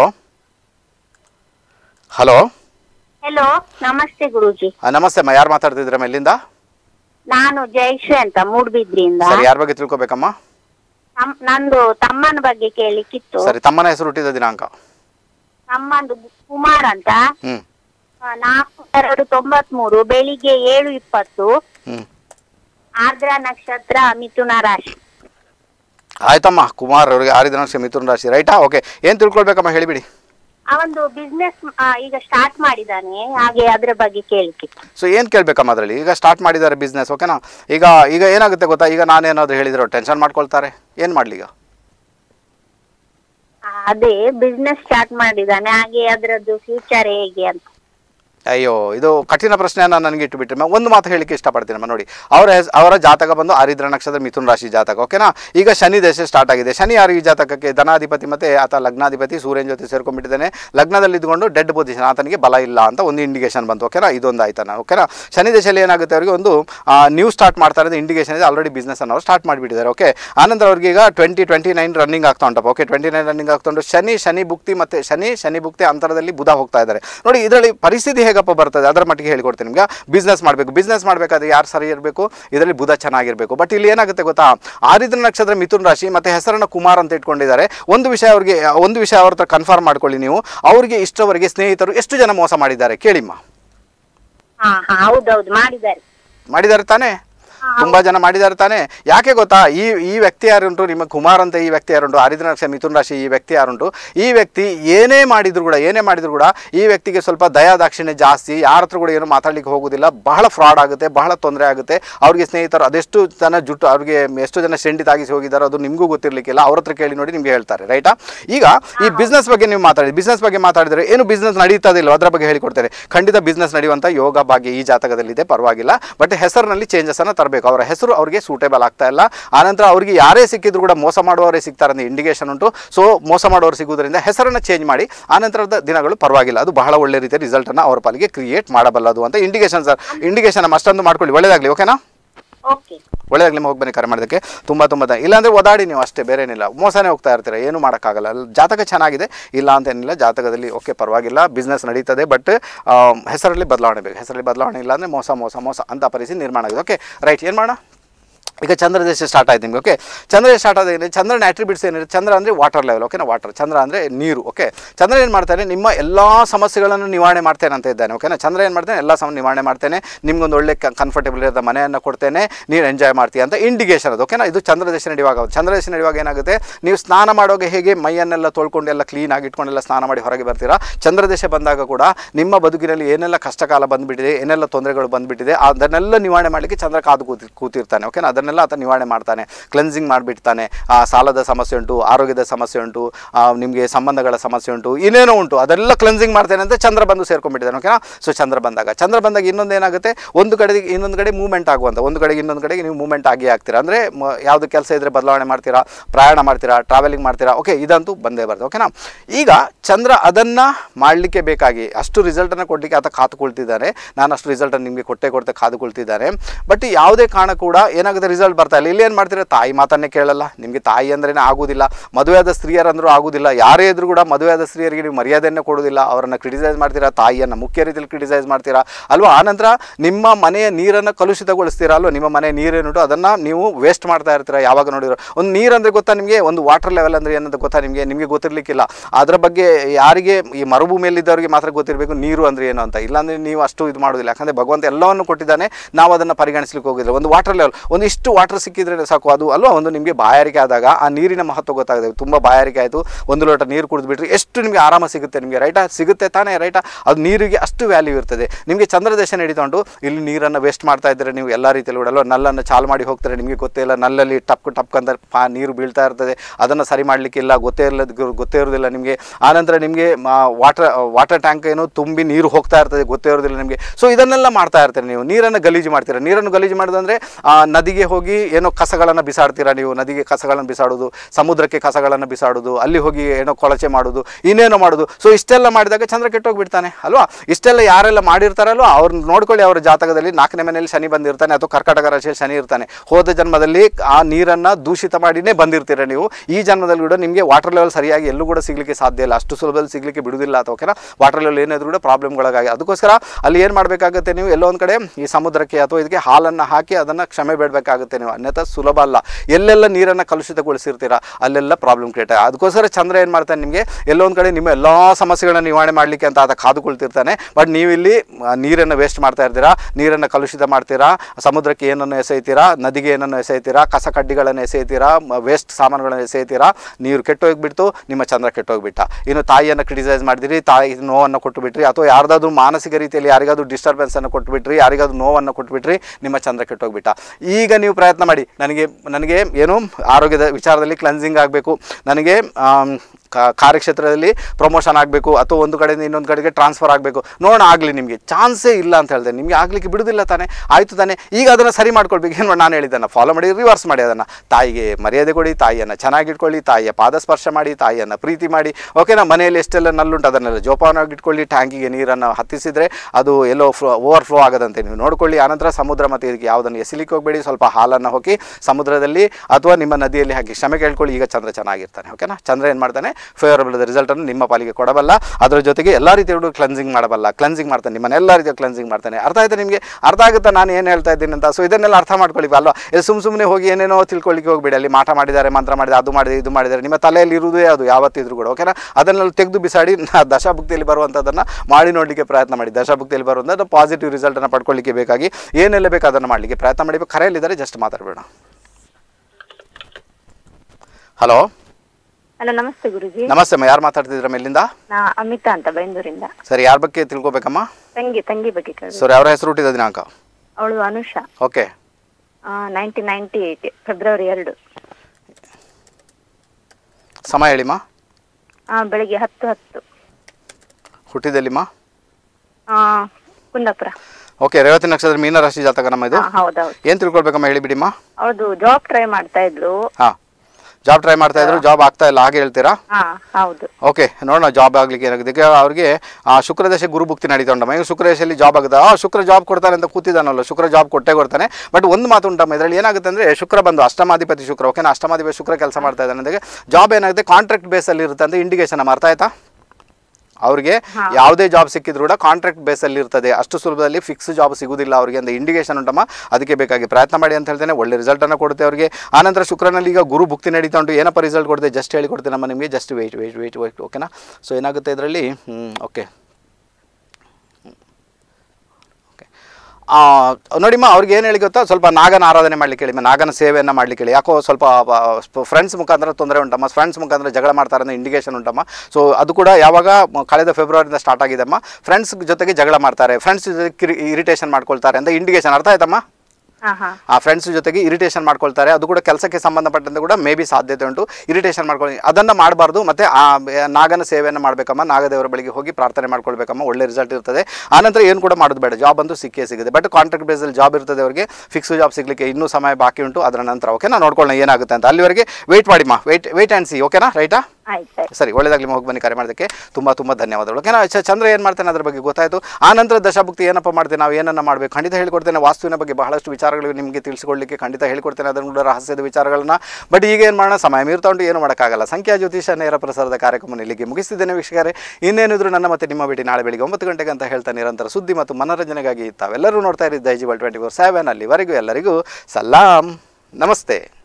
ಹಲೋ ಹಲೋ, ನಮಸ್ತೆ ಗುರೂಜಿ. ನಮಸ್ತೆ ಅಮ್ಮ, ಯಾರು ಮಾತಾಡ್ತಿದ್ರಮ್ಮ, ಎಲ್ಲಿಂದ? ನಾನು ಜಯಶ್ರೀ ಅಂತ ಮೂಡ್ಬಿದ್ರಿಯಿಂದ. ಸರಿ, ಯಾರ ಬಗ್ಗೆ ತಿಳ್ಕೊಬೇಕಮ್ಮ? ನಮ್- ನಂದು ತಮ್ಮನ ಬಗ್ಗೆ ಕೇಳಿಕ್ಕಿತ್ತು. ಸರಿ, ತಮ್ಮನ ಹೆಸರು, ಹುಟ್ಟಿದ ದಿನಾಂಕ? ತಮ್ಮಂದು ಕುಮಾರ್ ಅಂತ. ಹ್ಮ್ ಆ, ನಾಲ್ಕು ಎರಡು ತೊಂಬತ್ ಮೂರು ಬೆಳಿಗ್ಗೆ ಏಳು ಇಪ್ಪತ್ತು. ಹ್ಮ್ ಆರ್ದ್ರ ನಕ್ಷತ್ರ, ಮಿಥುನ ರಾಶಿ. ಆಯ್ತಮ್ಮ. ಕುಮಾರ್ ಅವರಿಗೆ ಆರು ದಿನಾಂಶ, ಮಿಥುನ ರಾಶಿ, ರೈಟಾ? ಓಕೆ, ಏನು ತಿಳ್ಕೊಳ್ಬೇಕಮ್ಮ ಹೇಳಿಬಿಡಿ. ಅವೊಂದು ಬಿಸ್ನೆಸ್ ಈಗ ಸ್ಟಾರ್ಟ್ ಮಾಡಿದ್ದಾನೆ, ಹಾಗೆ ಅದ್ರ ಬಗ್ಗೆ ಕೇಳಿಕ್ಕಿತ್ತು. ಸೊ ಏನು ಕೇಳಬೇಕಮ್ಮ ಅದರಲ್ಲಿ? ಈಗ ಸ್ಟಾರ್ಟ್ ಮಾಡಿದ್ದಾರೆ ಬಿಸ್ನೆಸ್, ಓಕೆನಾ? ಈಗ ಈಗ ಏನಾಗುತ್ತೆ ಗೊತ್ತಾ, ಈಗ ನಾನೇನಾದರೂ ಹೇಳಿದ್ರು ಟೆನ್ಷನ್ ಮಾಡ್ಕೊಳ್ತಾರೆ, ಏನು ಮಾಡಲಿ ಈಗ? ಆ, ಅದೇ ಬಿಸ್ನೆಸ್ ಸ್ಟಾರ್ಟ್ ಮಾಡಿದ್ದಾನೆ, ಹಾಗೆ ಅದ್ರದ್ದು ಫ್ಯೂಚರ್ ಹೇಗೆ ಅಂತ. ಅಯ್ಯೋ, ಇದು ಕಠಿಣ ಪ್ರಶ್ನೆಯನ್ನು ನನಗೆ ಇಟ್ಟುಬಿಟ್ರೆ ಒಂದು ಮಾತು ಹೇಳಿಕ್ಕೆ ಇಷ್ಟಪಡ್ತೀನಮ್ಮ. ನೋಡಿ, ಅವರ ಹೆಸ್ ಅವರ ಜಾತಕ ಬಂದು ಆರಿದ್ರ ನಕ್ಷತ್ರ, ಮಿಥುನ ರಾಶಿ ಜಾತಕ, ಓಕೆನಾ? ಈಗ ಶನಿ ದೇಶ ಸ್ಟಾರ್ಟ್ ಆಗಿದೆ. ಶನಿ ಯಾರು ಈ ಜಾತಕಕ್ಕೆ? ಧನಾಧಿಪತಿ ಮತ್ತು ಆತ ಲಗ್ನಾಧಿಪತಿ ಸೂರ್ಯನ ಜೊತೆ ಸೇರ್ಕೊಂಡ್ಬಿಟ್ಟಿದ್ದಾನೆ. ಲಗ್ನದಲ್ಲಿ ಇದ್ಕೊಂಡು ಡೆಡ್ ಪೊಸಿಷನ್, ಆತನಿಗೆ ಬಲ ಇಲ್ಲ ಅಂತ ಒಂದು ಇಂಡಿಕೇಶನ್ ಬಂತು. ಓಕೆನಾ? ಇದೊಂದು ಆಯ್ತಾನ. ಓಕೆನಾ? ಶನಿ ದೇಶದಲ್ಲಿ ಏನಾಗುತ್ತೆ, ಅವರಿಗೆ ಒಂದು ನ್ಯೂ ಸ್ಟಾರ್ಟ್ ಮಾಡ್ತಾ ಇರೋದು ಇಂಡಿಕೇಶನ್ ಇದೆ. ಆಲ್ರೆಡಿ ಬಿಸ್ನೆಸ್ ಅನ್ನು ಸ್ಟಾರ್ಟ್ ಮಾಡಿಬಿಟ್ಟಿದ್ದಾರೆ. ಓಕೆ, ಆನಂತರ ಅವ್ರಿಗೆ ಈಗ ಟ್ವೆಂಟಿ ಟ್ವೆಂಟಿ ನೈನ್ ರನ್ನಿಂಗ್ ಆಗ್ತಾ ಉಂಟಪ್ಪ. ಓಕೆ, ಟ್ವೆಂಟಿ ನೈನ್ ರನ್ನಿಂಗ್ ಆಗ್ತಾ ಉಂಟು. ಶನಿ ಶನಿ ಭುಕ್ತಿ ಮತ್ತು ಶನಿ ಶನಿ ಭುಕ್ತಿ ಅಂತರದಲ್ಲಿ ಬುಧ ಹೋಗ್ತಾ ಇದ್ದಾರೆ. ನೋಡಿ, ಇದರಲ್ಲಿ ಪರಿಸ್ಥಿತಿ ಹೇಗಪ್ಪ ಬರ್ತದೆ ಅದರ ಮಟ್ಟಿಗೆ ಹೇಳಿಕೊಡ್ತೀನಿ ನಿಮ್ಗೆ. ಬಿಸ್ನೆಸ್ ಮಾಡಬೇಕು, ಬಿಸ್ನೆಸ್ ಮಾಡಬೇಕಾದ್ರೆ ಯಾರು ಸರಿ ಇರಬೇಕು? ಇದರಲ್ಲಿ ಬುಧ ಚೆನ್ನಾಗಿರಬೇಕು. ಬಟ್ ಇಲ್ಲಿ ಏನಾಗುತ್ತೆ ಗೊತ್ತಾ, ಆರಿದ್ರ ನಕ್ಷತ್ರ, ಮಿಥುನ ರಾಶಿ ಮತ್ತು ಹೆಸರನ್ನು ಕುಮಾರ್ ಅಂತ ಇಟ್ಕೊಂಡಿದ್ದಾರೆ. ಒಂದು ವಿಷಯ ಅವ್ರಿಗೆ ಒಂದು ವಿಷಯ ಅವ್ರ ಹತ್ರ ಕನ್ಫರ್ಮ್ ಮಾಡ್ಕೊಳ್ಳಿ ನೀವು. ಅವರಿಗೆ ಇಷ್ಟವರೆಗೆ ಸ್ನೇಹಿತರು ಎಷ್ಟು ಜನ ಮೋಸ ಮಾಡಿದ್ದಾರೆ ಕೇಳಿಮ್ಮ. ಹಾ ಹಾ ಹೌದೌದು, ಮಾಡಿದ್ದಾರೆ ಮಾಡಿದ್ದಾರೆ ತಾನೇ? ತುಂಬಾ ಜನ ಮಾಡಿದ್ದಾರೆ ತಾನೇ? ಯಾಕೆ ಗೊತ್ತಾ, ಈ ಈ ವ್ಯಕ್ತಿ ಯಾರುಂಟು, ನಿಮ್ಮ ಕುಮಾರ್ ಅಂತ ಈ ವ್ಯಕ್ತಿ ಯಾರುಂಟು, ಆರಿದ್ರ ನಕ್ಷತ್ರ ಮಿಥುನ ರಾಶಿ ಈ ವ್ಯಕ್ತಿ ಯಾರುಂಟು, ಈ ವ್ಯಕ್ತಿ ಏನೇ ಮಾಡಿದ್ರು ಕೂಡ ಏನೇ ಮಾಡಿದ್ರು ಕೂಡ ಈ ವ್ಯಕ್ತಿಗೆ ಸ್ವಲ್ಪ ದಯಾ ದಾಕ್ಷಿಣ್ಯ ಜಾಸ್ತಿ. ಯಾರ ಹತ್ರ ಕೂಡ ಏನು ಮಾತಾಡ್ಲಿಕ್ಕೆ ಹೋಗೋದಿಲ್ಲ. ಬಹಳ ಫ್ರಾಡ್ ಆಗುತ್ತೆ, ಬಹಳ ತೊಂದರೆ ಆಗುತ್ತೆ. ಅವ್ರಿಗೆ ಸ್ನೇಹಿತರು ಅದೆಷ್ಟು ಜನ ಜುಟ್ಟು ಅವ್ರಿಗೆ ಎಷ್ಟು ಜನ ಸೆಂಡಿ ತಾಗಿಸಿ ಹೋಗಿದ್ದಾರೆ ಅದು ನಿಮಗೂ ಗೊತ್ತಿರಲಿಕ್ಕಿಲ್ಲ. ಅವ್ರ ಹತ್ರ ಕೇಳಿ ನೋಡಿ, ನಿಮ್ಗೆ ಹೇಳ್ತಾರೆ. ರೈಟಾ? ಈಗ ಈ ಬಿಸ್ನೆಸ್ ಬಗ್ಗೆ ನೀವು ಮಾತಾಡಿ, ಬಿಸ್ನೆಸ್ ಬಗ್ಗೆ ಮಾತಾಡಿದರೆ ಏನು ಬಿಸ್ನೆಸ್ ನಡೀತದಿಲ್ಲ ಅದರ ಬಗ್ಗೆ ಹೇಳಿಕೊಡ್ತೇನೆ. ಖಂಡಿತ ಬಿಸ್ನೆಸ್ ನಡೆಯುವಂಥ ಯೋಗ ಭಾಗ್ಯ ಈ ಜಾತಕದಲ್ಲಿದೆ, ಪರವಾಗಿಲ್ಲ. ಬಟ್ ಹೆಸರಿನಲ್ಲಿ ಚೇಂಜಸ್ ಅನ್ನು ತರಬೇಕು. ಅವರ ಹೆಸರು ಅವರಿಗೆ ಸೂಟೇಬಲ್ ಆಗ್ತಾ ಇಲ್ಲ. ಆನಂತರ ಅವರಿಗೆ ಯಾರೇ ಸಿಕ್ಕಿದ್ರು ಕೂಡ ಮೋಸ ಮಾಡುವವರೇ ಸಿಗ್ತಾರೆ ಅಂತ ಇಂಡಿಕೇಶನ್ ಉಂಟು. ಸೊ ಮೋಸ ಮಾಡುವವರು ಸಿಗುವುದರಿಂದ ಹೆಸರನ್ನು ಚೇಂಜ್ ಮಾಡಿ. ಆನಂತರದ ದಿನಗಳು ಪರವಾಗಿಲ್ಲ, ಅದು ಬಹಳ ಒಳ್ಳೆ ರೀತಿಯ ರಿಸಲ್ಟ್ ಅನ್ನು ಅವರ ಪಾಲಿಗೆ ಕ್ರಿಯೇಟ್ ಮಾಡಬಲ್ಲದು ಅಂತ ಇಂಡಿಕೇಶನ್ ಸರ್. ಇಂಡಿಕೇಶನ್ ಅಷ್ಟೊಂದು ಮಾಡ್ಕೊಳ್ಳಿ. ಒಳ್ಳೆಯದಾಗಲಿ. ಓಕೆನಾ? ಓಕೆ, ಒಳ್ಳೆಯದಾಗಲಿ. ಹೋಗಿ ಬನ್ನಿ ಕರೆ ಮಾಡೋದಕ್ಕೆ. ತುಂಬ ತುಂಬ ಇಲ್ಲಾಂದರೆ ಓದಾಡಿ ನೀವು ಅಷ್ಟೇ, ಬೇರೆ ಏನಿಲ್ಲ. ಮೋಸನೇ ಹೋಗ್ತಾ ಇರ್ತೀರ, ಏನು ಮಾಡೋಕ್ಕಾಗಲ್ಲ. ಜಾತಕ ಚೆನ್ನಾಗಿದೆ, ಇಲ್ಲ ಅಂತೇನಿಲ್ಲ. ಜಾತಕದಲ್ಲಿ ಓಕೆ ಪರವಾಗಿಲ್ಲ, ಬಿಸ್ನೆಸ್ ನಡೀತದೆ. ಬಟ್ ಹೆಸರಲ್ಲಿ ಬದಲಾವಣೆ ಬೇಕು. ಹೆಸರಲ್ಲಿ ಬದಲಾವಣೆ ಇಲ್ಲ ಅಂದರೆ ಮೋಸ ಮೋಸ ಮೋಸ ಅಂತ ಪರಿಸ್ಥಿತಿ ನಿರ್ಮಾಣ ಆಗಿದೆ. Okay, right. ಏನು ಮಾಡೋಣ? ಈಗ ಚಂದ್ರ ದೇಶ ಸ್ಟಾರ್ಟ್ ಆಯ್ತು ನಿಮಗೆ. ಓಕೆ, ಚಂದ್ರ ಸ್ಟಾರ್ಟ್ ಆಗಿದೆ. ಚಂದ್ರನ ಆಟ್ರಿಬ್ಯೂಟ್ಸ್ ಏನಿದೆ? ಚಂದ್ರ ಅಂದರೆ ವಾಟರ್ ಲೆವೆಲ್. ಓಕೆನಾ? ವಾಟರ್. ಚಂದ್ರ ಅಂದರೆ ನೀರು. ಓಕೆ, ಚಂದ್ರ ಏನು ಮಾಡ್ತಾನೆ? ನಿಮ್ಮ ಎಲ್ಲ ಸಮಸ್ಯೆಗಳನ್ನು ನಿವಾರಣೆ ಮಾಡ್ತೇನೆ ಅಂತ ಇದ್ದಾನೆ. ಓಕೆನಾ? ಚಂದ್ರ ಏನು ಮಾಡ್ತೇನೆ? ಎಲ್ಲ ಸಮ ನಿವಾರಣೆ ಮಾಡ್ತೇನೆ. ನಿಮ್ಗೊಂದು ಒಳ್ಳೆ ಕಂಫರ್ಟೇಬಲ್ ಇರೋದ ಮನೆಯನ್ನು ಕೊಡ್ತೇನೆ, ನೀನು ಎಂಜಾಯ್ ಮಾಡ್ತೀಯ ಅಂತ ಇಂಡಿಕೇಶನ್ ಅದು. ಓಕೆನಾ? ಇದು ಚಂದ್ರ ದೇಶ ನಡೆಯುವಾಗ. ಚಂದ್ರ ದೇಶ ನಡೆಯುವಾಗ ಏನಾಗುತ್ತೆ, ನೀವು ಸ್ನಾನ ಮಾಡುವಾಗ ಹೇಗೆ ಮೈಯನ್ನೆಲ್ಲ ತೊಳ್ಕೊಂಡು ಎಲ್ಲ ಕ್ಲೀನಾಗಿ ಇಟ್ಕೊಂಡೆಲ್ಲ ಸ್ನಾನ ಮಾಡಿ ಹೊರಗೆ ಬರ್ತೀರಾ, ಚಂದ್ರ ದೇಶ ಬಂದಾಗ ಕೂಡ ನಿಮ್ಮ ಬದುಕಿನಲ್ಲಿ ಏನೆಲ್ಲ ಕಷ್ಟಕಾಲ ಬಂದುಬಿಟ್ಟಿದೆ, ಏನೆಲ್ಲ ತೊಂದರೆಗಳು ಬಂದುಬಿಟ್ಟಿದೆ, ಅದನ್ನೆಲ್ಲ ನಿವಾರಣೆ ಮಾಡಲಿಕ್ಕೆ ಚಂದ್ರ ಕಾದು ಕೂತಿ ಕೂತಿರ್ತಾನೆ. ಓಕೆನಾ? ಅದನ್ನೆಲ್ಲ ಆತ ನಿವಾರಣೆ ಮಾಡ್ತಾನೆ, ಕ್ಲೆನ್ಸಿಂಗ್ ಮಾಡಿಬಿಡ್ತಾನೆ. ಸಾಲದ ಸಮಸ್ಯೆ ಉಂಟು, ಆರೋಗ್ಯದ ಸಮಸ್ಯೆ ಉಂಟು, ನಿಮಗೆ ಸಂಬಂಧಗಳ ಸಮಸ್ಯೆ ಉಂಟು, ಇನ್ನೇನೋ ಉಂಟು, ಅದೆಲ್ಲ ಕ್ಲೆನ್ಸಿಂಗ್ ಮಾಡ್ತೇನೆ ಅಂತ ಚಂದ್ರ ಬಂದು ಸೇರ್ಕೊಂಡ್ಬಿಟ್ಟಿದ್ದಾನೆ. ಓಕೆನಾ? ಸೊ ಚಂದ್ರ ಬಂದಾಗ ಚಂದ್ರ ಬಂದಾಗ ಇನ್ನೊಂದು ಏನಾಗುತ್ತೆ, ಒಂದು ಕಡೆಗೆ ಇನ್ನೊಂದು ಕಡೆ ಮೂವ್ಮೆಂಟ್ ಆಗುವಂಥ, ಒಂದು ಕಡೆಗೆ ಇನ್ನೊಂದು ಕಡೆಗೆ ನೀವು ಮೂವ್ಮೆಂಟ್ ಆಗಿ ಆಗ್ತೀರಾ. ಅಂದರೆ ಯಾವುದು ಕೆಲಸ ಇದ್ದರೆ ಬದಲಾವಣೆ ಮಾಡ್ತೀರಾ, ಪ್ರಯಾಣ ಮಾಡ್ತೀರಾ, ಟ್ರಾವೆಲಿಂಗ್ ಮಾಡ್ತೀರಾ. ಓಕೆ, ಇದಂತೂ ಬಂದೇ ಬರ್ತದೆ. ಓಕೆನಾ? ಈಗ ಚಂದ್ರ ಅದನ್ನು ಮಾಡಲಿಕ್ಕೆ ಬೇಕಾಗಿ ಅಷ್ಟು ರಿಸಲ್ಟನ್ನು ಕೊಡಲಿಕ್ಕೆ ಆತ ಕಾದುಕೊಳ್ತಿದ್ದಾನೆ. ನಾನು ಅಷ್ಟು ರಿಸಲ್ಟನ್ನು ನಿಮಗೆ ಕೊಟ್ಟೆ ಕೊಡ್ತೆ ಕಾದುಕೊಳ್ತಿದ್ದಾನೆ. ಬಟ್ ಯಾವುದೇ ಕಾರಣ ಕೂಡ ಏನಾಗುತ್ತೆ, ರಿಸಲ್ಟ್ ಬರ್ತಾ ಇಲ್ಲ. ಇಲ್ಲಿ ಏನು ಮಾಡ್ತೀರಾ, ತಾಯಿ ಮಾತನ್ನೇ ಕೇಳಲ್ಲ, ನಿಮಗೆ ತಾಯಿ ಅಂದ್ರೇ ಆಗೋದಿಲ್ಲ, ಮದುವೆಯಾದ ಸ್ತ್ರೀಯರಂದ್ರೂ ಆಗೋದಿಲ್ಲ, ಯಾರೇ ಇದ್ರೂ ಕೂಡ ಮದುವೆಯಾದ ಸ್ತ್ರೀಯರಿಗೆ ನೀವು ಮರ್ಯಾದೆಯನ್ನು ಕೊಡೋದಿಲ್ಲ, ಅವರನ್ನು ಕ್ರಿಟಿಸೈಸ್ ಮಾಡ್ತೀರಾ, ತಾಯಿಯನ್ನು ಮುಖ್ಯ ರೀತಿಯಲ್ಲಿ ಕ್ರಿಟಿಸೈಸ್ ಮಾಡ್ತೀರಾ ಅಲ್ವಾ. ಆನಂತರ ನಿಮ್ಮ ಮನೆಯ ನೀರನ್ನು ಕಲುಷಿತಗೊಳಿಸ್ತೀರಾ ಅಲ್ವಾ, ನಿಮ್ಮ ಮನೆ ನೀರೇನುಂಟು ಅದನ್ನು ನೀವು ವೇಸ್ಟ್ ಮಾಡ್ತಾ ಇರ್ತೀರಾ ಯಾವಾಗ ನೋಡಿರೋ. ಒಂದು ನೀರು ಅಂದರೆ ಗೊತ್ತಾ ನಿಮಗೆ, ಒಂದು ವಾಟರ್ ಲೆವೆಲ್ ಅಂದರೆ ಏನಂತ ಗೊತ್ತಾ ನಿಮಗೆ, ನಿಮಗೆ ಗೊತ್ತಿರಲಿಕ್ಕಿಲ್ಲ. ಅದರ ಬಗ್ಗೆ ಯಾರಿಗೆ ಈ ಮರುಭೂಮಿಯಲ್ಲಿದ್ದವರಿಗೆ ಮಾತ್ರ ಗೊತ್ತಿರಬೇಕು ನೀರು ಅಂದರೆ ಏನು ಅಂತ, ಇಲ್ಲಾಂದರೆ ನೀವು ಅಷ್ಟು ಇದು ಮಾಡೋದಿಲ್ಲ. ಯಾಕಂದರೆ ಭಗವಂತ ಎಲ್ಲವನ್ನು ಕೊಟ್ಟಿದ್ದಾನೆ, ನಾವು ಅದನ್ನು ಪರಿಗಣಿಸ್ಲಿಕ್ಕೆ ಹೋಗಿದ್ರೆ. ಒಂದು ವಾಟರ್ ಲೆವೆಲ್, ಒಂದು ಇಷ್ಟು ವಾಟರ್ ಸಿಕ್ಕಿದ್ರೆ ಸಾಕು, ಅದು ಅಲ್ವಾ. ಒಂದು ನಿಮಗೆ ಬಾಯಾರಿಕೆ ಆದಾಗ ಆ ನೀರಿನ ಮಹತ್ವ ಗೊತ್ತಾಗಿದೆ. ತುಂಬ ಬಾಯಾರಿಕೆ ಆಯಿತು, ಒಂದು ಲೋಟ ನೀರು ಕುಡಿದ್ಬಿಟ್ರೆ ಎಷ್ಟು ನಿಮಗೆ ಆರಾಮ ಸಿಗುತ್ತೆ ನಿಮಗೆ, ರೈಟಾ, ಸಿಗುತ್ತೆ ತಾನೇ, ರೈಟಾ. ಅದು ನೀರಿಗೆ ಅಷ್ಟು ವ್ಯಾಲ್ಯೂ ಇರ್ತದೆ. ನಿಮಗೆ ಚಂದ್ರದೇಶ ನಡೀತೊಂಡು ಇಲ್ಲಿ ನೀರನ್ನು ವೇಸ್ಟ್ ಮಾಡ್ತಾ ಇದ್ದರೆ ನೀವು ಎಲ್ಲ ರೀತಿಯಲ್ಲಿ ಬಿಡಲ್ಲ, ನಲ್ಲನ್ನು ಚಾಲು ಮಾಡಿ ಹೋಗ್ತಾರೆ, ನಿಮಗೆ ಗೊತ್ತೇ ಇಲ್ಲ, ನಲ್ಲಲ್ಲಿ ಟಪ್ ಟಪ್ ಅಂತ ಪಾ ನೀರು ಬೀಳ್ತಾ ಇರ್ತದೆ, ಅದನ್ನು ಸರಿ ಮಾಡಲಿಕ್ಕಿಲ್ಲ, ಗೊತ್ತೇ ಇರಲ್ಲ, ಗೊತ್ತೇ ಇರೋದಿಲ್ಲ ನಿಮಗೆ. ಆನಂತರ ನಿಮಗೆ ವಾಟರ್ ವಾಟರ್ ಟ್ಯಾಂಕ್ ಏನು ತುಂಬಿ ನೀರು ಹೋಗ್ತಾ ಇರ್ತದೆ, ಗೊತ್ತೇ ಇರೋದಿಲ್ಲ ನಿಮಗೆ. ಸೊ ಇದನ್ನೆಲ್ಲ ಮಾಡ್ತಾ ಇರ್ತೀರಿ ನೀವು, ನೀರನ್ನು ಗಲೀಜು ಮಾಡ್ತೀರಾ. ನೀರನ್ನು ಗಲೀಜು ಮಾಡೋದಂದರೆ ನದಿಗೆ ಹೋಗಿ ಏನೋ ಕಸಗಳನ್ನು ಬಿಸಾಡ್ತೀರಾ ನೀವು, ನದಿಗೆ ಕಸಗಳನ್ನು ಬಿಸಾಡೋದು, ಸಮುದ್ರಕ್ಕೆ ಕಸಗಳನ್ನು ಬಿಸಾಡೋದು, ಅಲ್ಲಿ ಹೋಗಿ ಏನೋ ಕೊಳಚೆ ಮಾಡೋದು, ಇನ್ನೇನೋ ಮಾಡೋದು. ಸೊ ಇಷ್ಟೆಲ್ಲ ಮಾಡಿದಾಗ ಚಂದ್ರ ಕೆಟ್ಟೋಗ್ಬಿಡ್ತಾನೆ ಅಲ್ವಾ. ಇಷ್ಟೆಲ್ಲ ಯಾರೆಲ್ಲ ಮಾಡಿರ್ತಾರಲ್ವ ಅವ್ರನ್ನ ನೋಡ್ಕೊಳ್ಳಿ, ಅವರ ಜಾತಕದಲ್ಲಿ ನಾಲ್ಕನೇ ಮನೆಯಲ್ಲಿ ಶನಿ ಬಂದಿರ್ತಾನೆ ಅಥವಾ ಕರ್ಕಾಟಕ ರಾಶಿಯಲ್ಲಿ ಶನಿ ಇರ್ತಾನೆ. ಹೋದ ಜನ್ಮದಲ್ಲಿ ಆ ನೀರನ್ನು ದೂಷಿತ ಮಾಡಿನೇ ಬಂದಿರ್ತೀರ ನೀವು. ಈ ಜನ್ಮದಲ್ಲಿ ಕೂಡ ನಿಮಗೆ ವಾಟರ್ ಲೆವೆಲ್ ಸರಿಯಾಗಿ ಎಲ್ಲೂ ಕೂಡ ಸಿಗಲಿಕ್ಕೆ ಸಾಧ್ಯ ಇಲ್ಲ, ಅಷ್ಟು ಸುಲಭದಲ್ಲಿ ಸಿಗಲಿಕ್ಕೆ ಬಿಡುವುದಿಲ್ಲ ಅಥವಾ ಓಕೆನಾ. ವಾಟರ್ ಲೆವೆಲ್ ಏನಾದರೂ ಕೂಡ ಪ್ರಾಬ್ಲಮ್ಗಳಾಗಿ, ಅದಕ್ಕೋಸ್ಕರ ಅಲ್ಲಿ ಏನು ಮಾಡಬೇಕಾಗುತ್ತೆ ನೀವು, ಎಲ್ಲೋ ಒಂದು ಕಡೆ ಈ ಸಮುದ್ರಕ್ಕೆ ಅಥವಾ ಇದಕ್ಕೆ ಹಾಲನ್ನು ಹಾಕಿ ಅದನ್ನು ಕ್ಷಮೆ ಬೇಡಬೇಕಾಗುತ್ತೆ ನೀವು, ಅನ್ಯथा ಸುಲಭ ಅಲ್ಲ. ಎಲ್ಲೆಲ್ಲ ನೀರನ್ನು ಕಲುಷಿತಗೊಳಿಸಿರ್ತೀರಾ ಅಲ್ಲೆಲ್ಲ ಪ್ರಾಬ್ಲಮ್ ಕ್ರಿಯೇಟ್ ಆಗುತ್ತೆ. ಅದಕ್ಕೋಸ್ಕರ ಚಂದ್ರ ಏನು ಮಾಡ್ತಾನೆ ನಿಮಗೆ, ಎಲ್ಲೋ ಒಂದು ಕಡೆ ನಿಮ್ಮ ಎಲ್ಲ ಸಮಸ್ಯೆಗಳನ್ನು ನಿವಾರಣೆ ಮಾಡಲಿಕ್ಕೆ ಅಂತ ಆತ ಕಾದುಕೊಳ್ತಿರ್ತಾನೆ. ಬಟ್ ನೀವು ಇಲ್ಲಿ ನೀರನ್ನು ವೇಸ್ಟ್ ಮಾಡ್ತಾ ಇರ್ತೀರಾ, ನೀರನ್ನು ಕಲುಷಿತ ಮಾಡ್ತೀರಾ, ಸಮುದ್ರಕ್ಕೆ ಏನನ್ನು ಎಸೆಯ್ತೀರಾ, ನದಿಗೆ ಏನನ್ನು ಎಸೆಯ್ತೀರಾ, ಕಸ ಕಡ್ಡಿಗಳನ್ನು ಎಸೆಯ್ತೀರಾ, ವೇಸ್ಟ್ ಸಾಮಾನುಗಳನ್ನು ಎಸೆಯ್ತೀರಾ, ನೀರು ಕೆಟ್ಟೋಗ್ಬಿಡ್ತು, ನಿಮ್ಮ ಚಂದ್ರ ಕೆಟ್ಟೋಗ್ಬಿಟ್ಟ. ಇನ್ನು ತಾಯಿಯನ್ನು ಕ್ರಿಟಿಸೈಸ್ ಮಾಡಿದಿರಿ, ತಾಯಿ ನೋವನ್ನು ಕೊಟ್ಟು ಬಿಟ್ರಿ, ಅಥವಾ ಯಾರ್ದಾದ್ರೂ ಮಾನಸಿಕ ರೀತಿಯಲ್ಲಿ ಯಾರಿಗಾದ್ರೂ ಡಿಸ್ಟರ್ಬೆನ್ಸನ್ನು ಕೊಟ್ಟುಬಿಟ್ರಿ, ಯಾರಿಗಾದ್ರೂ ನೋವನ್ನು ಕೊಟ್ಟುಬಿಟ್ರಿ, ನಿಮ್ಮ ಚಂದ್ರ ಕೆಟ್ಟೋಗ್ಬಿಟ್ಟ. ಈಗ ನೀವು ಪ್ರಯತ್ನ ಮಾಡಿ, ನನಗೆ ನನಗೆ ಏನು ಆರೋಗ್ಯದ ವಿಚಾರದಲ್ಲಿ ಕ್ಲೆನ್ಸಿಂಗ್ ಆಗಬೇಕು, ನನಗೆ ಕಾರ್ಯಕ್ಷೇತ್ರದಲ್ಲಿ ಪ್ರಮೋಷನ್ ಆಗಬೇಕು, ಅಥವಾ ಒಂದು ಕಡೆಯಿಂದ ಇನ್ನೊಂದು ಕಡೆಗೆ ಟ್ರಾನ್ಸ್ಫರ್ ಆಗಬೇಕು, ನೋಡೋಣ ಆಗಲಿ. ನಿಮಗೆ ಚಾನ್ಸೇ ಇಲ್ಲ ಅಂತ ಹೇಳಿದೆ, ನಿಮಗೆ ಆಗಲಿಕ್ಕೆ ಬಿಡುವುದಿಲ್ಲ ತಾನೆ, ಆಯಿತು ತಾನೆ. ಈಗ ಅದನ್ನು ಸರಿ ಮಾಡ್ಕೊಳ್ಬೇಕು. ಏನು ನಾನು ಹೇಳಿದ್ದನ್ನು ಫಾಲೋ ಮಾಡಿ, ರಿವರ್ಸ್ ಮಾಡಿ, ಅದನ್ನು ತಾಯಿಗೆ ಮರ್ಯಾದೆ ಕೊಡಿ, ತಾಯಿಯನ್ನು ಚೆನ್ನಾಗಿಟ್ಕೊಳ್ಳಿ, ತಾಯಿಯ ಪಾದ ಸ್ಪರ್ಶ ಮಾಡಿ, ತಾಯಿಯನ್ನು ಪ್ರೀತಿ ಮಾಡಿ, ಓಕೆನಾ. ಮನೆಯಲ್ಲಿ ಎಷ್ಟೆಲ್ಲ ನಲ್ಲುಂಟು ಅದನ್ನೆಲ್ಲ ಜೋಪಾನವಾಗಿ ಇಟ್ಕೊಳ್ಳಿ. ಟ್ಯಾಂಕಿಗೆ ನೀರನ್ನು ಹತ್ತಿಸಿದರೆ ಅದು ಎಲ್ಲೋ ಫ್ಲೋ ಓವರ್ ಫ್ಲೋ ಆಗದಂತೆ ನೀವು ನೋಡ್ಕೊಳ್ಳಿ. ಆನಂತರ ಸಮುದ್ರ ಮತ್ತು ಇದಕ್ಕೆ ಯಾವುದನ್ನು ಎಸಿಲಿಕ್ಕೆ ಹೋಗಬೇಡಿ, ಸ್ವಲ್ಪ ಹಾಲನ್ನು ಹೋಗಿ ಸಮುದ್ರದಲ್ಲಿ ಅಥವಾ ನಿಮ್ಮ ನದಿಯಲ್ಲಿ ಹಾಕಿ ಕ್ಷಮೆ ಕೇಳ್ಕೊಳ್ಳಿ. ಈಗ ಚಂದ್ರ ಚೆನ್ನಾಗಿರ್ತಾನೆ, ಓಕೆನಾ. ಚಂದ್ರ ಏನು ಮಾಡ್ತಾನೆ, ಫೇವರಬಲ್ ರಿಸಲ್ಟನ್ನು ನಿಮ್ಮ ಪಾಲಿಗೆ ಕೊಡಬಲ್ಲ, ಅದರ ಜೊತೆಗೆ ಎಲ್ಲ ರೀತಿಯಲ್ಲೂ ಕ್ಲೆನ್ಸಿಂಗ್ ಮಾಡಬಲ್ಲ, ಕ್ಲೆನ್ಸಿಂಗ್ ಮಾಡ್ತಾನೆ, ನಿಮ್ಮನ್ನ ಎಲ್ಲ ರೀತಿಯ ಕ್ಲೆನ್ಸಿಂಗ್ ಮಾಡ್ತಾನೆ. ಅರ್ಥ ಆಯ್ತಾ ನಿಮಗೆ, ಅರ್ಥ ಆಗುತ್ತಾ ನಾನು ಏನು ಹೇಳ್ತಾ ಇದ್ದೀನಿ ಅಂತ. ಸೊ ಇದನ್ನೆಲ್ಲ ಅರ್ಥ ಮಾಡ್ಕೊಳ್ಳಿ ಅಲ್ವಾ. ಸುಮ್ಮ ಸುಮ್ಮನೆ ಹೋಗಿ ಏನೇನೋ ತಿಳ್ಕೊಳ್ಳಿಕ್ಕೆ ಹೋಗ್ಬೇಡಿ. ಅಲ್ಲಿ ಮಾಟ ಮಾಡಿದ್ದಾರೆ, ಮಂತ್ರ ಮಾಡಿದ್ದಾರೆ, ಅದು ಮಾಡಿದೆ, ಇದು ಮಾಡಿದ್ದಾರೆ, ನಿಮ್ಮ ತಲೆಯಲ್ಲಿ ಇರುವುದೇ ಅದು ಯಾವತ್ತಿದ್ರು ಕೂಡ, ಓಕೆನಾ. ಅದನ್ನೆಲ್ಲ ತೆಗೆದು ಬಿಸಾಡಿ ದಶಾಭುಕ್ತಿಯಲ್ಲಿ ಬರುವಂಥದ್ದನ್ನು ಮಾಡಿ ನೋಡಲಿಕ್ಕೆ ಪ್ರಯತ್ನ ಮಾಡಿ. ದಶಾಭುಕ್ತಿಯಲ್ಲಿ ಬರುವಂಥದ್ದು ಪಾಸಿಟಿವ್ ರಿಸಲ್ಟನ್ನು ಪಡ್ಕೊಳ್ಳಿಕ್ಕೆ ಬೇಕಾಗಿ ಏನೆಲ್ಲ ಬೇಕು ಅದನ್ನು ಮಾಡಲಿಕ್ಕೆ ಪ್ರಯತ್ನ ಮಾಡಬೇಕು. ಕರೆಯಲ್ಲಿದ್ದಾರೆ, ಜಸ್ಟ್ ಮಾತಾಡಬೇಡ. ಹಲೋ ಹಲೋ, ನಮಸ್ತೆ ಗುರುಜಿ. ನಮಸ್ತೆ ಅಮ್ಮ, ಯಾರು ಮಾತಾಡ್ತಿದ್ರ ಮೇಲಿಂದ? ನಾ ಅಮಿತಾ ಅಂತ ಬೈಂದೂರಿಂದ. ಸರಿ, ಯಾರ ಬಗ್ಗೆ ತಿಳ್ಕೊಬೇಕಮ್ಮ? ತಂಗಿ ತಂಗಿ ಬಗ್ಗೆ ಕೇಳಿ. ಸರಿ, ಅವರ ಹೆಸರು, ಹುಟ್ಟಿದ ದಿನಾಂಕ? ಅವಳು Anusha. Okay. Nineteen ninety eight February ಎರಡು. ಸಮಯ ಹೇಳಿಮ್ಮ. ಬೆಳಿಗ್ಗೆ ಹತ್ತು ಹತ್ತು. ಹುಟ್ಟಿದೆಲ್ಲಿಮ್ಮ? ಕುಂದಾಪುರ. ಓಕೆ. ರೇವತಿ ನಕ್ಷತ್ರ, ಮೀನ ರಾಶಿ ಜಾತಕ ನಮ್ಮ ಇದು. ಹೌದೌದು. ಏನು ತಿಳ್ಕೊಳ್ಬೇಕಮ್ಮ ಹೇಳಿಬಿಡಿಮ್ಮ. ಹೌದು, ಜಾಬ್ ಟ್ರೈ ಮಾಡ್ತಾ ಇದ್ಲು. ಹಾಂ, ಜಾಬ್ ಟ್ರೈ ಮಾಡ್ತಾ ಇದ್ರು, ಜಾಬ್ ಆಗ್ತಾ ಇಲ್ಲ, ಹಾಗೆ ಹೇಳ್ತೀರಾ? ಹೌದು. ಓಕೆ, ನೋಡೋಣ ಜಾಬ್ ಆಗ್ಲಿಕ್ಕೆ ಏನಾಗುತ್ತೆ. ಈಗ ಅವ್ರಿಗೆ ಆ ಶುಕ್ರದಶೆ ಗುರು ಭುಕ್ತಿ ನಡೀತಾ ಉಂಟಮ್ಮ. ಈಗ ಶುಕ್ರದಶೆಯಲ್ಲಿ ಜಾಬ್ ಆಗುತ್ತೆ. ಆ ಶುಕ್ರ ಜಾಬ್ ಕೊಡ್ತಾನೆ ಅಂತ ಕೂತಿದ್ದಾನಲ್ಲ, ಶುಕ್ರ ಜಾಬ್ ಕೊಟ್ಟೆ ಕೊಡ್ತಾನೆ. ಬಟ್ ಒಂದು ಮಾತು ಉಂಟಮ್ಮ, ಇದರಲ್ಲಿ ಏನಾಗುತ್ತೆ ಅಂದರೆ ಶುಕ್ರ ಬಂದು ಅಷ್ಟಮಾಧಿಪತಿ ಶುಕ್ರ, ಓಕೆನಾ. ಅಷ್ಟಮಾಧಿಪತಿ ಶುಕ್ರ ಕೆಲಸ ಮಾಡ್ತಾ ಇದ್ದಾನೆ ಅಂದರೆ ಜಾಬ್ ಏನಾಗುತ್ತೆ, ಕಾಂಟ್ರಾಕ್ಟ್ ಬೇಸಲ್ಲಿ ಇರುತ್ತೆ ಅಂತ ಇಂಡಿಕೇಶನ್ ಅಮ್ಮ. ಅರ್ಥ ಆಯ್ತಾ? ಅವ್ರಿಗೆ ಯಾವುದೇ ಜಾಬ್ ಸಿಕ್ಕಿದ್ರು ಕೂಡ ಕಾಂಟ್ರಾಕ್ಟ್ ಬೇಸಲ್ಲಿ ಇರ್ತದೆ, ಅಷ್ಟು ಸುಲಭದಲ್ಲಿ ಫಿಕ್ಸ್ ಜಾಬ್ ಸಿಗುವುದಿಲ್ಲ ಅವ್ರಿಗೆ ಅಂತ ಇಂಡಿಕೇಶನ್ ಉಂಟಮ್ಮ. ಅದಕ್ಕೆ ಬೇಕಾಗಿ ಪ್ರಯತ್ನ ಮಾಡಿ ಅಂತ ಹೇಳ್ತೇನೆ. ಒಳ್ಳೆ ರಿಸಲ್ಟನ್ನು ಕೊಡುತ್ತೆ ಅವ್ರಿಗೆ. ಆನಂತರ ಶುಕ್ರನಲ್ಲಿ ಈಗ ಗುರು ಭುಕ್ತಿ ನಡೀತಾ ಉಂಟು. ಏನಪ್ಪ ರಿಸಲ್ಟ್ ಕೊಡುತ್ತೆ ಜಸ್ಟ್ ಹೇಳಿ ಕೊಡ್ತೀನಮ್ಮ ನಿಮಗೆ. Just wait wait wait wait ಓಕೆನಾ. ಸೊ ಏನಾಗುತ್ತೆ ಇದರಲ್ಲಿ, ಓಕೆ ನೋಡಿಮ್ಮ, ಅವ್ರಿಗೆ ಏನು ಹೇಳಿ ಗೊತ್ತಾ, ಸ್ವಲ್ಪ ನಾಗನ ಆರಾಧನೆ ಮಾಡಲಿಕ್ಕೆ ಹೇಳಿಮ್ಮ, ನಾಗನ ಸೇವೆಯನ್ನು ಮಾಡಲಿಕ್ಕೆ ಹೇಳಿ. ಯಾಕೋ ಸ್ವಲ್ಪ ಫ್ರೆಂಡ್ಸ್ ಮುಖಾಂತರ ತೊಂದರೆ ಉಂಟಮ್ಮ, ಫ್ರೆಂಡ್ಸ್ ಮುಖಾಂತರ ಜಗಳ ಮಾಡ್ತಾರೆ ಅನ್ನೋ ಇಂಡಿಕೇಶನ್ ಉಂಟಮ್ಮ. ಸೊ ಅದು ಕೂಡ ಯಾವಾಗ ಕಳೆದ ಫೆಬ್ರವರಿಯಿಂದ ಸ್ಟಾರ್ಟ್ ಆಗಿದೆಮ್ಮ. ಫ್ರೆಂಡ್ಸ್ ಜೊತೆಗೆ ಜಗಳ ಮಾಡ್ತಾರೆ, ಫ್ರೆಂಡ್ಸ್ ಜೊತೆಗೆ ಇರಿಟೇಷನ್ ಮಾಡ್ಕೊಳ್ತಾರೆ ಅಂತ ಇಂಡಿಕೇಶನ್. ಅರ್ಥ ಆಯ್ತಮ್ಮ? ಆ ಫ್ರೆಂಡ್ಸ್ ಜೊತೆಗೆ ಇರಿಟೇಷನ್ ಮಾಡ್ಕೊಳ್ತಾರೆ, ಅದು ಕೂಡ ಕೆಲಸಕ್ಕೆ ಸಂಬಂಧಪಟ್ಟಂತೆ ಕೂಡ ಮೇ ಬಿ ಸಾಧ್ಯತೆ ಉಂಟು. ಇರಿಟೇಷನ್ ಮಾಡ್ಕೊಳ್ಳಿ, ಅದನ್ನು ಮಾಡಬಾರ್ದು. ಮತ್ತು ಆ ನಾಗನ ಸೇವೆಯನ್ನು ಮಾಡಬೇಕಮ್ಮ, ನಾಗದೇವರ ಬಳಿಗೆ ಹೋಗಿ ಪ್ರಾರ್ಥನೆ ಮಾಡ್ಕೊಳ್ಬೇಕಮ್ಮ, ಒಳ್ಳೆ ರಿಸಲ್ಟ್ ಇರ್ತದೆ. ಆನಂತರ ಏನು ಕೂಡ ಮಾಡೋದು ಬೇಡ, ಜಾಬ್ ಅಂತೂ ಸಿಕ್ಕೇ ಸಿಗುತ್ತೆ. ಬಟ್ ಕಾಂಟ್ರಾಕ್ಟ್ ಬೇಸಲ್ಲಿ ಜಾಬ್ ಇರ್ತದೆ ಅವರಿಗೆ, ಫಿಕ್ಸ್ ಜಾಬ್ ಸಿಗಲಿಕ್ಕೆ ಇನ್ನೂ ಸಮಯ ಬಾಕಿ ಉಂಟು. ಅದರ ನಂತರ ಓಕೆನಾ, ನೋಡ್ಕೊಳ್ಳೋಣ ಏನಾಗುತ್ತೆ ಅಂತ. ಅಲ್ಲಿವರೆಗೆ ವೆಯ್ಟ್ ಮಾಡಿಮ್ಮ, ವೆಯ್ಟ್ ವೆಯ್ಟ್ ಆ್ಯಂಡ್ ಸಿ, ಓಕೆನಾ, ರೈಟಾ? ಆಯ್ತು ಸರಿ, ಒಳ್ಳೆದಾಗಲಿ. ಹೋಗಿ ಬನ್ನಿ, ಕರೆ ಮಾಡೋದಕ್ಕೆ ತುಂಬ ತುಂಬ ಧನ್ಯವಾದಗಳು. ಓಕೆನಾ? ಚ ಚಂದ್ರ ಏನು ಮಾಡ್ತಾನೆ ಅದ್ರ ಬಗ್ಗೆ ಗೊತ್ತಾಯಿತು. ಆ ನಂತರ ದಶಾಭುಕ್ತಿ ಏನಪ್ಪ ಮಾಡ್ತೇನೆ, ನಾವು ಏನನ್ನ ಮಾಡಬೇಕು ಖಂಡಿತ ಹೇಳ್ಕೊಡ್ತೇನೆ. ವಾಸ್ತುವಿನ ಬಗ್ಗೆ ಬಹಳಷ್ಟು ವಿಚಾರಗಳು ನಿಮಗೆ ತಿಳಿಸಿಕೊಳ್ಳಲಿಕ್ಕೆ ಖಂಡಿತ ಹೇಳ್ಕೊಡ್ತೇನೆ, ಅದನ್ನು ಕೂಡ ರಹಸ್ಯದ ವಿಚಾರಗಳನ್ನ. ಬಟ್ ಈಗ ಏನು ಮಾಡೋಣ, ಸಮಯ ಮೀರ್ತಾ ಉಂಟು, ಏನು ಮಾಡೋಕ್ಕಾಗಲ್ಲ. ಸಂಖ್ಯಾ ಜ್ಯೋತಿಷ ನೇರ ಪ್ರಸಾರದ ಕಾರ್ಯಕ್ರಮ ಇಲ್ಲಿಗೆ ಮುಗಿಸ್ತಿದ್ದೇನೆ ವೀಕ್ಷಕರೇ. ಇನ್ನೇನಿದ್ರು ನನ್ನ ಮತ್ತೆ ನಿಮ್ಮ ಭೇಟಿ ನಾಳೆ ಬೆಳಿಗ್ಗೆ ಒಂಬತ್ತು ಗಂಟೆಗೆ ಅಂತ ಹೇಳ್ತಾ ನಿರಂತರ ಸುದ್ದಿ ಮತ್ತು ಮನೋರಂಜನೆಗಾಗಿ ತಾವೆಲ್ಲರೂ ನೋಡ್ತಾ ಇರಿ ದೈಜಿಬಲ್ ಟ್ವೆಂಟಿ ಫೋರ್ ಸೆವೆನ್. ಅಲ್ಲಿವರೆಗೂ ಎಲ್ಲರಿಗೂ ಸಲಾಂ, ನಮಸ್ತೆ.